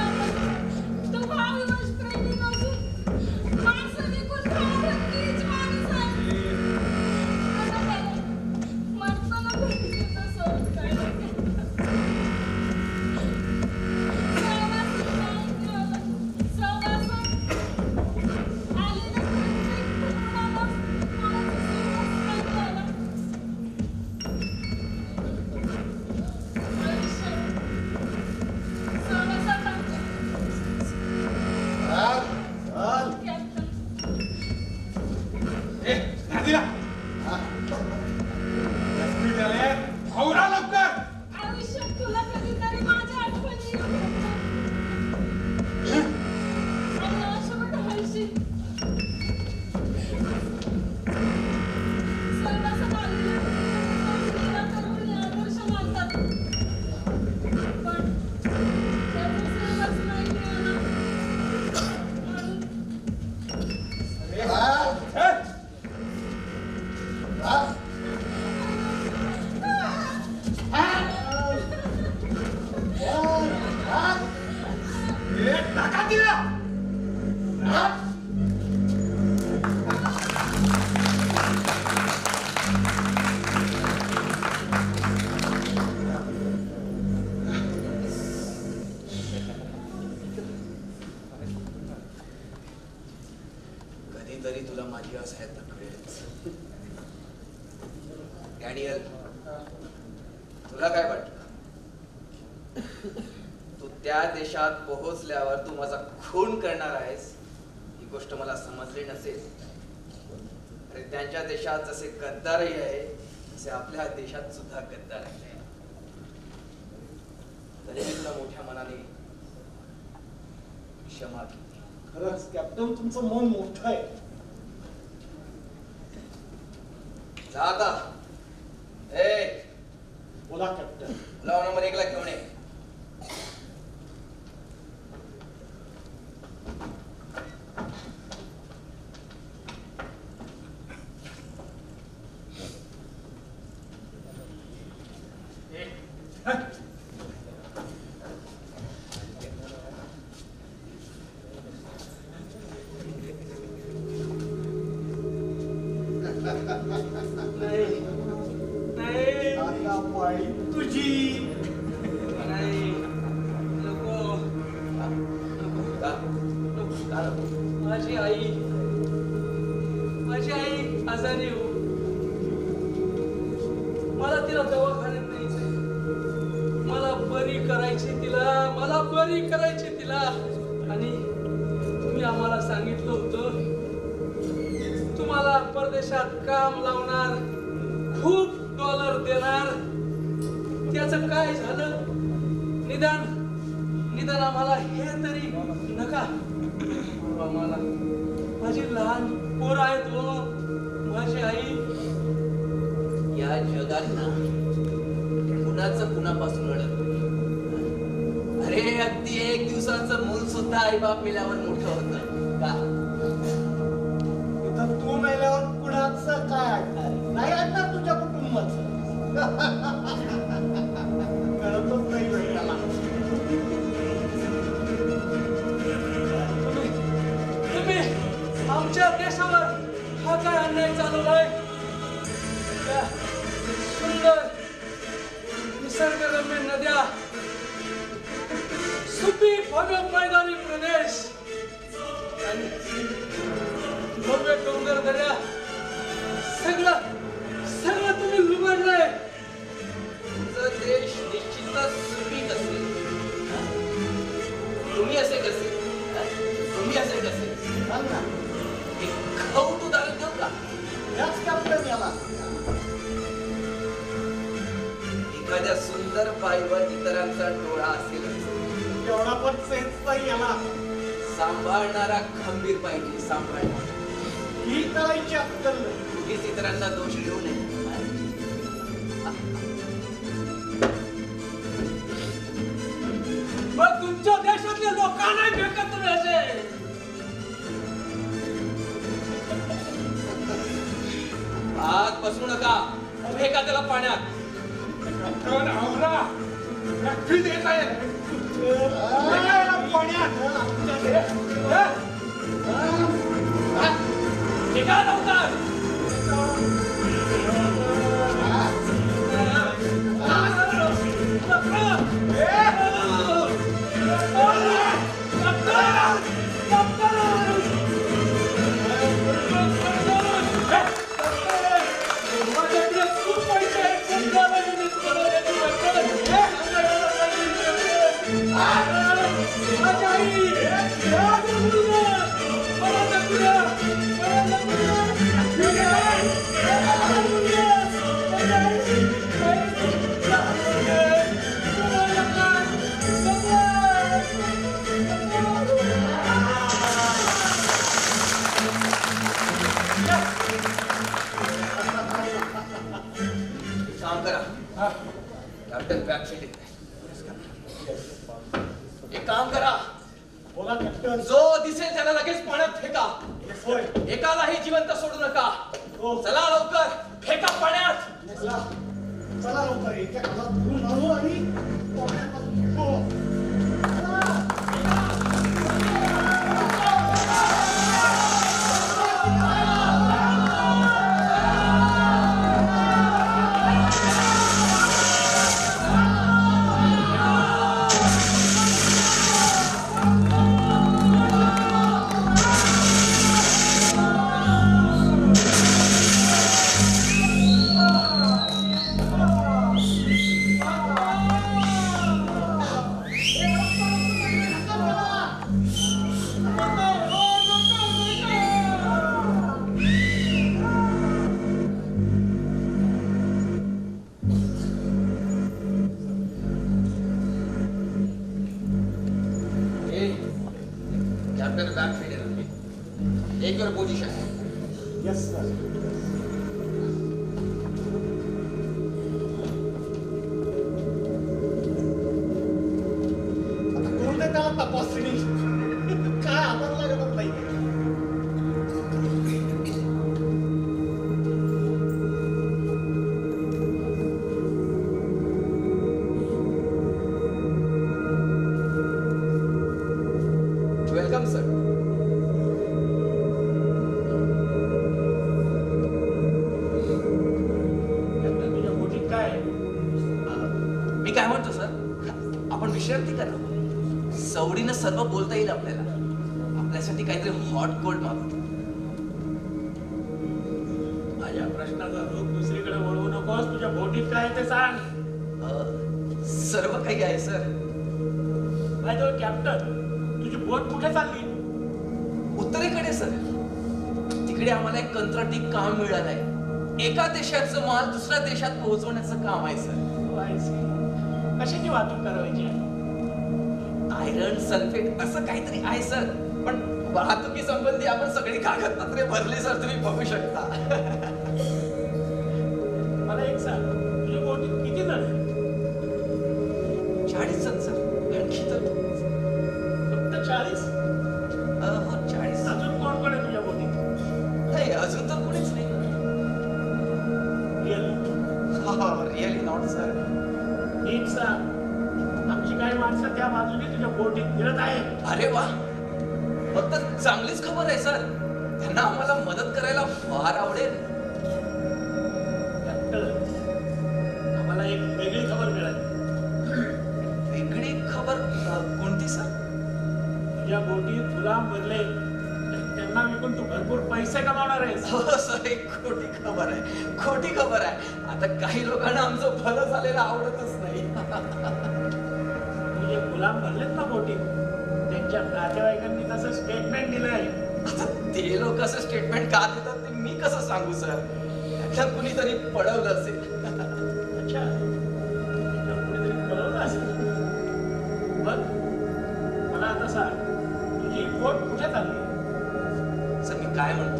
Speaker 6: माझी आस आहे तकडेच. डॅनियल, तुला काय वाटतं? तू त्या देशात पोहोचल्यावर तू माझा खून करणार आहेस ही गोष्ट मला समजली नसेल. अरे त्यांच्या देशात जसे गद्दारही आहे तसे आपल्या देशात सुद्धा गद्दार आहे. तरी मी तुला मोठ्या मनाने क्षमा केली.
Speaker 1: खरंच कॅप्टन, तुमचं मन मोठं आहे.
Speaker 6: जा आता. ए
Speaker 1: बोला कॅप्टन.
Speaker 6: मुला नंबर एकला घेऊन ये.
Speaker 1: नाही
Speaker 5: नाही
Speaker 1: आता पाळी तुझी.
Speaker 5: नाही नको
Speaker 6: का? का नको?
Speaker 5: माझी आई माझी आई आजारी हो. मला तिला दवाखान्यात न्यायचंय. मला बरी करायची तिला मला बरी करायची तिला. आणि तुम्ही आम्हाला सांगितलं होतं तुम्हाला परदेशात काम लावणार, खूप डॉलर देणार. त्याचं काय झालं? निदान निदान आम्हाला हे तरी नका. आम्हाला माझी लहान पोर आहेत हो. माझी आई.
Speaker 6: या जगात ना कुणाचं कुणापासून अडत नाही. अरे अगदी एक दिवसाचं मूल सुद्धा आई बाप मेल्यावर मोठं होतं का?
Speaker 1: इथं तू मेल्यावर कुणाचं काय ऐकणार? नाही ऐकणार तुझ्या कुटुंबाचं. कळतच नाही भेटायला.
Speaker 5: तुम्ही तुम्ही आमच्या देशावर हा काय अन्याय चालवलाय? त्या सुंदर निसर्गरम्य नद्या, सुपीक भव्य मैदानी प्रदेश आणि भव्य डोंगर दऱ्या सगळं सगळं तुम्ही लुबाडलंय.
Speaker 6: तुमचं देश निश्चितच सुपीक असेल. तुम्ही असे कसे? तुम्ही असे कसे?
Speaker 1: सांग ना.
Speaker 6: एक खाऊट उदाहरण देऊ का?
Speaker 1: याच कॅप्टन याला.
Speaker 6: एखाद्या सुंदर बाईवर इतरांचा डोळा असेलच.
Speaker 1: एवढा पण सेन्स नाही याला.
Speaker 6: सांभाळणारा खंबीर पाहिजे. सांभाळणारा.
Speaker 1: ही करायची अक्कल नाही.
Speaker 6: उगीच इतरांना दोष देऊ नये.
Speaker 5: मग तुमच्या देशातल्या लोकांना भेटत तुम्ही असे.
Speaker 6: आत बसू नका. फेका त्याला पाण्यात.
Speaker 7: कॅप्टन आवरा. नक्कीच येत आहे.
Speaker 5: फेका लवकर.
Speaker 6: काम करा. कॅप्टन बॅक शीट येत एक काम करा.
Speaker 1: बोला कॅप्टन.
Speaker 6: जो दिसेल त्याला लगेच पाण्यात फेका.
Speaker 1: होय.
Speaker 6: एकालाही जिवंत सोडू नका.
Speaker 1: हो.
Speaker 6: चला लवकर फेका पाण्यात.
Speaker 1: चला चला लवकर. एका कामात धरून आणू आणि पाण्यात- हो.
Speaker 4: Thank you.
Speaker 6: Take your position.
Speaker 10: Yes sir.
Speaker 1: करून दे त्याला तपासणी. काय हातात लागत नाही.
Speaker 5: Welcome sir.
Speaker 3: तुझ्या बोटीत काय आहे?
Speaker 11: मी काय म्हणतो सर, आपण विश्रांती करा. सवडीनं सर्व बोलता येईल आपल्याला. आपल्यासाठी काहीतरी हॉट कोल्ड मागतो.
Speaker 3: माझ्या प्रश्नाचा रूप दुसरीकडे वळवू नकोस. तुझ्या बोटीत काय आहे ते सांग.
Speaker 11: अ, सर्व काही आहे sir.
Speaker 3: By the way captain, तुझी बोट कुठे चालली?
Speaker 11: उत्तरेकडे सर. तिकडे आम्हाला एक कंत्राटी काम मिळालंय. एका देशाचं माल दुसऱ्या देशात पोहोचवण्याचं काम आहे सर.
Speaker 3: I see. कशाची वाहतूक करायची?
Speaker 11: आयरन सल्फेट असं काहीतरी आहे सर. पण वाहतुकी संबंधी आपण सगळी कागदपत्रे भरली सर, तुम्ही बघू शकता.
Speaker 3: मला एक सांग, तुझ्या बोटीत किती जण आहेत?
Speaker 11: चाळीस जण सर. आणखी तर
Speaker 3: फक्त चाळीस?
Speaker 11: अ, हो चाळीस.
Speaker 3: अजून कोण कोण आहे तुझ्या बोटीत?
Speaker 11: नाही अजून तर कोणीच नाही. Really not sir.
Speaker 3: नीट सांग, आमची काही माणसं त्या बाजूने तुझ्या बोटीत फिरत आहेत.
Speaker 11: अरे वा, मग तर चांगलीच खबर आहे सर. त्यांना आम्हाला मदत करायला फार आवडेल.
Speaker 3: कॅप्टन, आम्हाला एक वेगळी खबर मिळाली.
Speaker 11: वेगळी खबर अ, कोणती सर?
Speaker 3: तुझ्या बोटीत गुलाम बनले, त्यांना विकून तू भरपूर पैसे कमावणार आहेस.
Speaker 11: हो सर, एक खोटी खबर आहे. खोटी खबर आहे. आता काही लोकांना आमचं भलं झालेलं आवडतच नाही.
Speaker 3: तुझे गुलाम बनलेत ना बोटीत, त्यांच्या नातेवाईकांनी तसं स्टेटमेंट दिलंय.
Speaker 11: आता ते लोक असं स्टेटमेंट का देतात ते मी कसं सांगू सर? त्यातल्या कुणीतरी पडवलं असेल.
Speaker 3: अच्छा, तिथं कुणीतरी पळवलं असेल. बघ, मला आता सांग, तुझी बोट कुठे चालली?
Speaker 11: सर मी काय म्हणतो,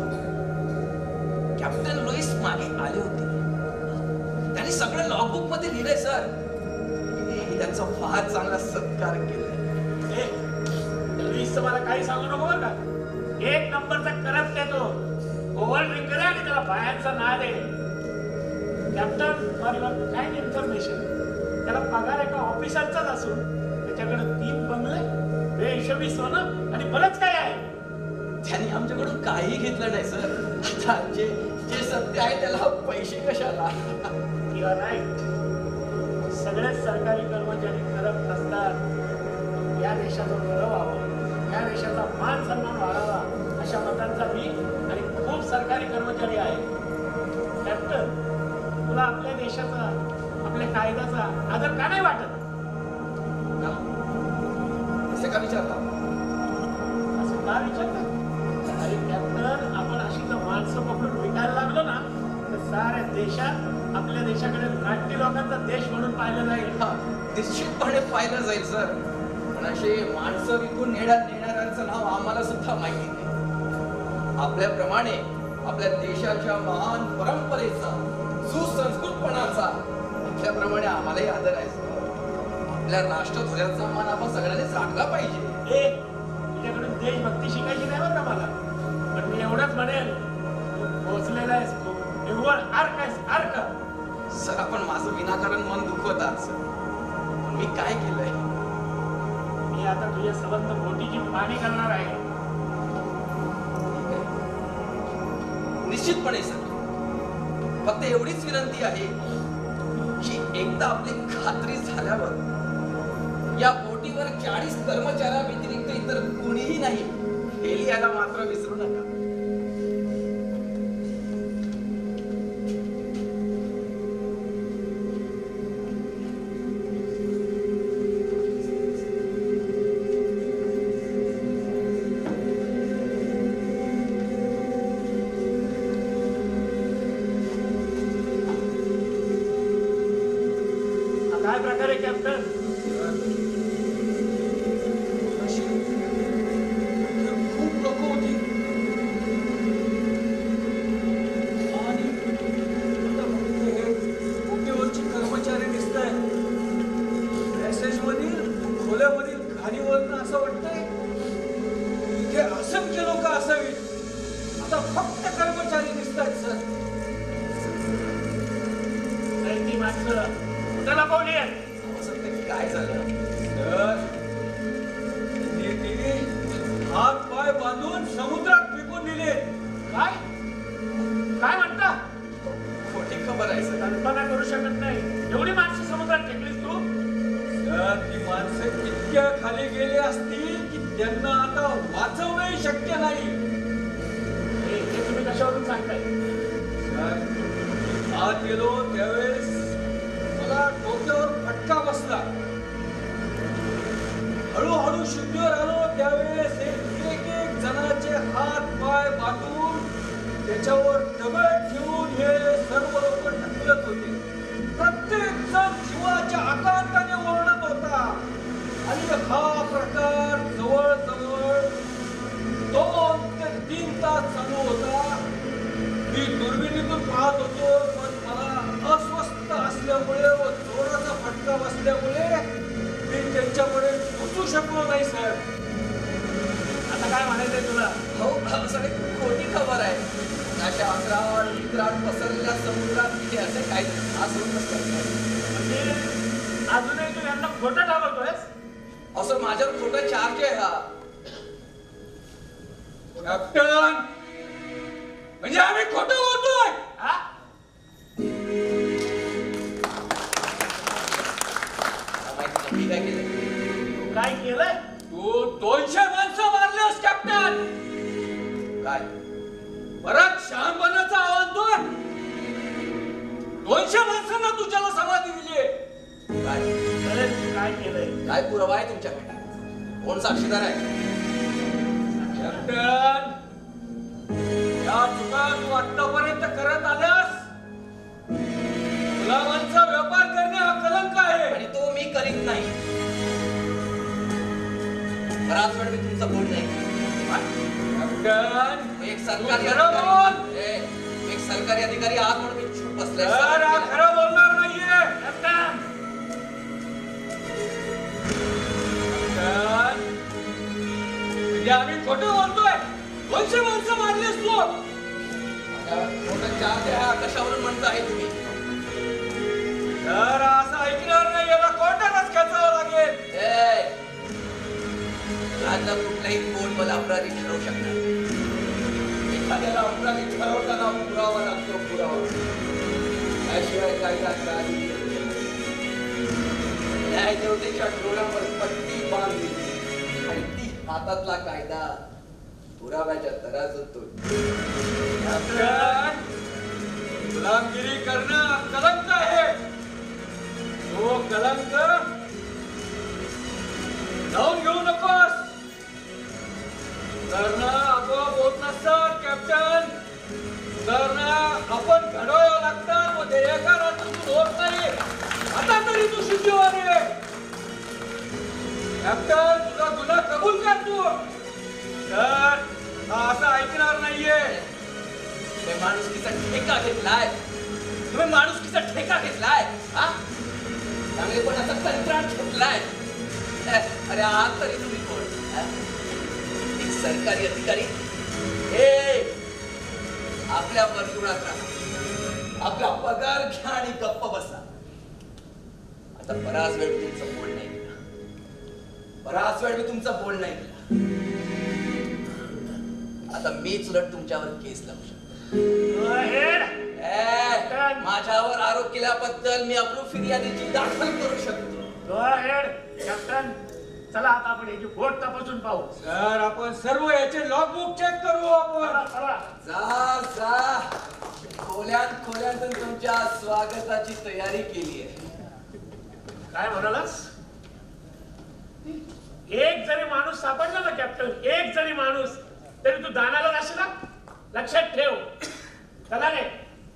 Speaker 11: कॅप्टन लुईस मागे आले होते. त्यांनी सगळं लॉगबुक मध्ये लिहिलंय सर. मी त्यांचा फार चांगला सत्कार केलाय.
Speaker 3: ए, लुईसचं मला काही सांगू नको बरं का. एक नंबरचा करप्ट आहे तो. ओव्हर ड्रिंकर आहे आणि त्याला बाहेरचा नाद आहे. Captain for your kind information, त्याला पगार एका ऑफिसरचाच असून त्याच्याकडे तीन बंगले, बेहिशोबी सोनं आणि बरंच काय आहे.
Speaker 11: त्यांनी आमच्याकडून काही घेतलं नाही सर. आता जे जे सत्य आहे त्याला पैसे कशाला?
Speaker 3: You are right. सगळेच सरकारी कर्मचारी करप्ट असतात. या देशाचं बरं व्हावं, या देशाचा मान सन्मान वाढावा अशा मतांचा मी आणि खूप सरकारी कर्मचारी आहे. कॅप्टन, तुला आपल्या देशाचा, आपल्या कायद्याचा आदर का नाही वाटत?
Speaker 11: का? असे का विचारता?
Speaker 3: असं का विचारतात? अरे कॅप्टन, आपण अशी जर माणसं पकडून विकायला लागलो ना, तर साऱ्या देशात आपल्या देशाकडे नाट्य लोकांचा देश म्हणून पाहिलं जाईल.
Speaker 11: हा, निश्चितपणे पाहिलं जाईल सर. पण असे माणसं विकून नेण्यात नेणाऱ्यांचं नाव आम्हाला सुद्धा माहिती नाही. आपल्याप्रमाणे आपल्या देशाच्या महान परंपरेचा, सुसंस्कृतपणाचा आपल्याप्रमाणे आम्हालाही आदर आहे सर. आपल्या राष्ट्रध्वजाचा मान आपण सगळ्यांनी राखला पाहिजे.
Speaker 3: ए, तुझ्याकडून देशभक्ती शिकायची नाही बरं का मला. पण मी एवढंच म्हणेन, तू पोचलेला आहेस खूप. निव्वळ अर्क आहेस, अर्क.
Speaker 11: सर आपण माझं विनाकारण मन दुखवतात सर. पण मी काय केलंय?
Speaker 3: मी आता तुझ्या संबंध बोटीची पाणी करणार आहे.
Speaker 11: निश्चितपणे सर. फक्त एवढीच विनंती आहे की एकदा आपली खात्री झाल्यावर या बोटीवर चाळीस कर्मचाऱ्या व्यतिरिक्त इतर कोणीही नाही हे लिहायला मात्र विसरू नका.
Speaker 3: काय प्रकारे कॅप्टन?
Speaker 7: खूप लोक होती.
Speaker 2: खालीवरनं असं वाटतंय इथे असंख्य लोक असावीत. आता फक्त कर्मचारी दिसतात सर.
Speaker 3: ती माणसं कुठं लपवली आहेत?
Speaker 11: काय झालं
Speaker 2: सर, त्यांनी ती हात पाय बांधून समुद्रात फेकून दिले.
Speaker 3: काय काय म्हणता?
Speaker 11: खोटी खबर आहे सर.
Speaker 3: कल्पना करू शकत नाही. एवढी माणसं समुद्रात फेकलीस तू?
Speaker 2: सर, ती माणसं इतक्या खाली गेली असतील की त्यांना आता वाचवणंही शक्य नाही.
Speaker 3: हे हे तुम्ही कशावरून सांगताय?
Speaker 2: सर, आत गेलो त्यावेळेस मला डोक्यावर फटका बसला. हळूहळू शुद्धीवर आलो त्यावेळेस एक एक जणांचे हात पाय बांधून त्याच्यावर दगड ठेवून हे सर्व लोक ढकलत होते. प्रत्येक जण जीवाच्या आकांताने ओरडत होता आणि हा प्रकार जवळजवळ दोन ते तीन तास चालू होता. मी दुर्बिणीतून पाहत होतो, पण मला अस्वस्थ असल्यामुळे व जोराचा फटका बसल्यामुळे मी त्यांच्याकडे पोचू शकलो नाही सर.
Speaker 3: आता काय म्हणायचंय तुला?
Speaker 11: हो सर, खोटी खबर आहे. अशा अंतराळ विक्रांत पसरलेल्या समुद्रात तिथे असे काय असं
Speaker 3: म्हणजे अजूनही तू यांना खोटं ठरवतोयस?
Speaker 11: असं माझ्यावर खोटा चार्ज आहे हा.
Speaker 2: कॅप्टन, म्हणजे आम्ही खोटं बोलतोय?
Speaker 3: हा?
Speaker 11: मी काय केलं?
Speaker 3: तू काय केलंय?
Speaker 2: तू दोनशे माणसं मारलेस कॅप्टन.
Speaker 11: काय
Speaker 2: परत शहाणपणाचा आव्हान तो दोनशे माणसांना तुझ्याला समाधी दिली.
Speaker 11: काय
Speaker 3: खरंच तू काय केलंय?
Speaker 11: काय पुरावा आहे तुमच्याकडे? कोण साक्षीदार आहे?
Speaker 2: कॅप्टन, या चुका तू आतापर्यंत करत आल्यास गुलामांचा व्यापार करणे हा कलंक आहे.
Speaker 11: आणि तो मी करीत नाही. बराच वेळ मी तुमचं बोल नाही.
Speaker 2: कॅप्टन,
Speaker 11: एक सरकारी
Speaker 2: खरं बोल.
Speaker 11: अधिकारी ए, एक सरकारी अधिकारी आज म्हणून मी चूप बसलाय.
Speaker 2: सर, हा खरं बोलणार नाहीये.
Speaker 3: कॅप्टन,
Speaker 2: कॅप्टन, म्हणजे आम्ही खोटं बोलतोय? दोनशे माणसं मारलीस तू.
Speaker 11: मोठं चार्ज आहे हा, कशावरून म्हणता आहे तुम्ही?
Speaker 2: सर, असं ऐकणार नाही. याला कोर्टातच खेचावं लागेल.
Speaker 11: ए, राज्यात कुठलाही कोण मला अपराधी ठरवू शकणार. एखाद्याला अपराधी ठरवताना पुरावा लागतो, पुरावा. त्याशिवाय कायदा काही न्यायदेवतेच्या डोळ्यावर पट्टी बांधली आणि ती हातातला कायदा पुराव्याच्या तराजूत तोडली.
Speaker 2: कॅप्टन, गुलामगिरी करणं कलंक आहे. तो कलंक जाऊन घेऊ नकोस. करणं आपोआप होत नसतं कॅप्टन. करणं आपण घडवावं लागतात व ते एका रात्रीतून होत नाही. आता तरी तू शुद्धीवर ये. कॅप्टन, तुझा गुन्हा कबूल कर तू. सर, हा असं ऐकणार नाहीये.
Speaker 11: तुम्ही माणुसकीचा ठेका घेतलाय. तुम्ही माणुसकीचा ठेका घेतलाय. हा, चांगलेपणाचा कंत्राट घेतलाय. अरे आज तरी तुम्ही कोण? एक सरकारी अधिकारी. हे आपल्या वर्तुळात राहा, आपला पगार घ्या आणि गप्प बसा. आता बराच वेळ मी तुमचं बोल नाही केलं. बराच वेळ मी तुमचं बोल नाही केलं. आता मीच उलट तुमच्यावर केस लावू शकतो. ए, माझ्यावर आरोप केल्याबद्दल मी अप्रूव्ह फिर्यादीची दाखल करू शकतो.
Speaker 3: Go ahead. कॅप्टन, चला आता आपण याची बोट तपासून पाहू.
Speaker 2: सर, आपण सर्व याचे लॉगबुक चेक करू. आपण
Speaker 11: जा जा, खोल्यात खोल्यातून तुमच्या स्वागताची तयारी केली आहे.
Speaker 3: काय म्हणालास? एक जरी माणूस सापडला ना कॅप्टन, एक जरी माणूस, तरी तू दानाला जाशील ना. लक्षात ठेव. चला रे.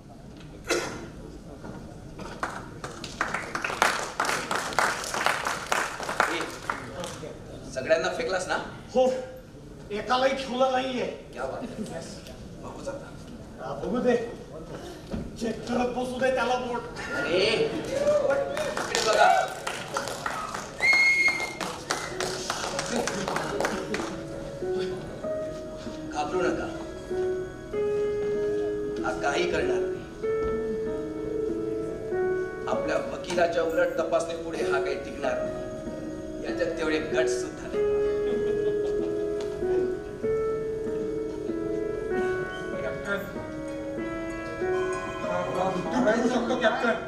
Speaker 11: सगळ्यांना फेकलास ना?
Speaker 1: हो, एकालाही ठेवला नाहीये.
Speaker 11: क्या बात आहे. बघू जाता.
Speaker 1: हा, बघू दे. चेक करत बसू दे त्याला बोट.
Speaker 11: अरे इकडे बघा. गट सुद्धा नाही.
Speaker 7: कॅप्टन मारायला सांगतो कॅप्टन.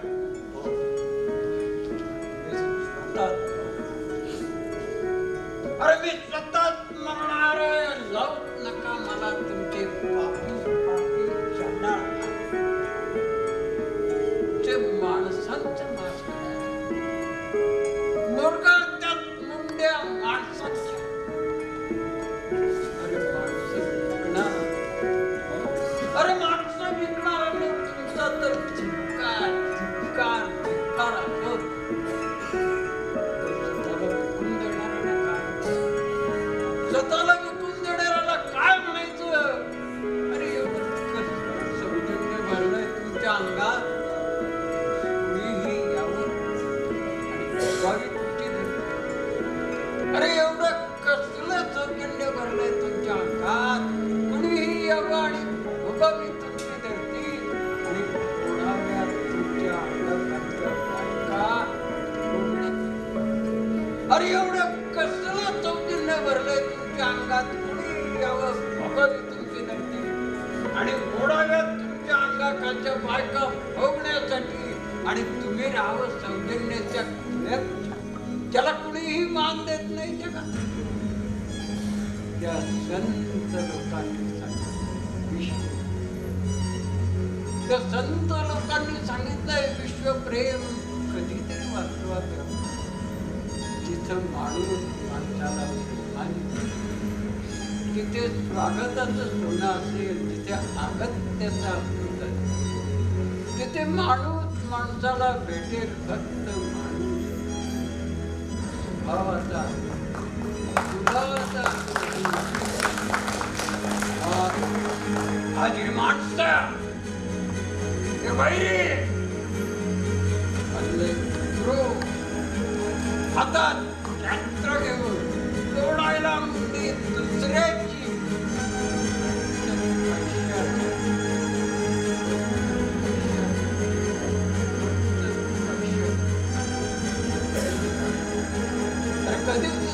Speaker 2: अरे मी स्वतः मरणार लावू नका मला तुमचे पापी पापी चंडाळ ते माणसांचं नाश मुर्गा त्यात मुंड्या माणसाच्या. अरे माणसं विकणार अरे माणसं विकणार तुमचा तर धिक्कार धिक्कार धिक्कार असो. स्वतःला विकून देणाऱ्याला काय म्हणायचं. अरे एवढं कसं सौजन्य भरलंय तुमच्या अंगात. मीही यावं आणि भोगावी तुमची धरती. अरे एवढं कसलं सौजन्य भरलंय तुमच्या अंगात. कुणीही यावं आणि भोगावी तुमची धरती आणि कोणाव्या तुमच्या अंगाखालच्या बायका भोगण्यात. अरे एवढं कसलं सौजन्य भरलंय तुमच्या अंगात. कुणी यावं भोगावी तुमची धरती आणि ओढाव्यात तुमच्या अंगाखालच्या बायका भोगण्यासाठी आणि तुम्ही राहावं सौजन्याच्या खुल्यात ज्याला कुणीही मान देत नाही जगात. त्या संत लोकांनी सांगितलं विश्व त्या संत लोकांनी सांगितलंय विश्वप्रेम कधीतरी वास्तवात यावं. जिथं माणूस माणसाला तिथे स्वागताचं सोनं असेल, जिथे अगत्याचा अमृत असेल, तिथे माणूस माणसाला भेटेल फक्त माणूस स्वभावाचा स्वभावाचा. आज ही माणसं हे वैरी हातात शस्त्र घेऊन तोडायला मुंडी दुसऱ्याची. तर कधीच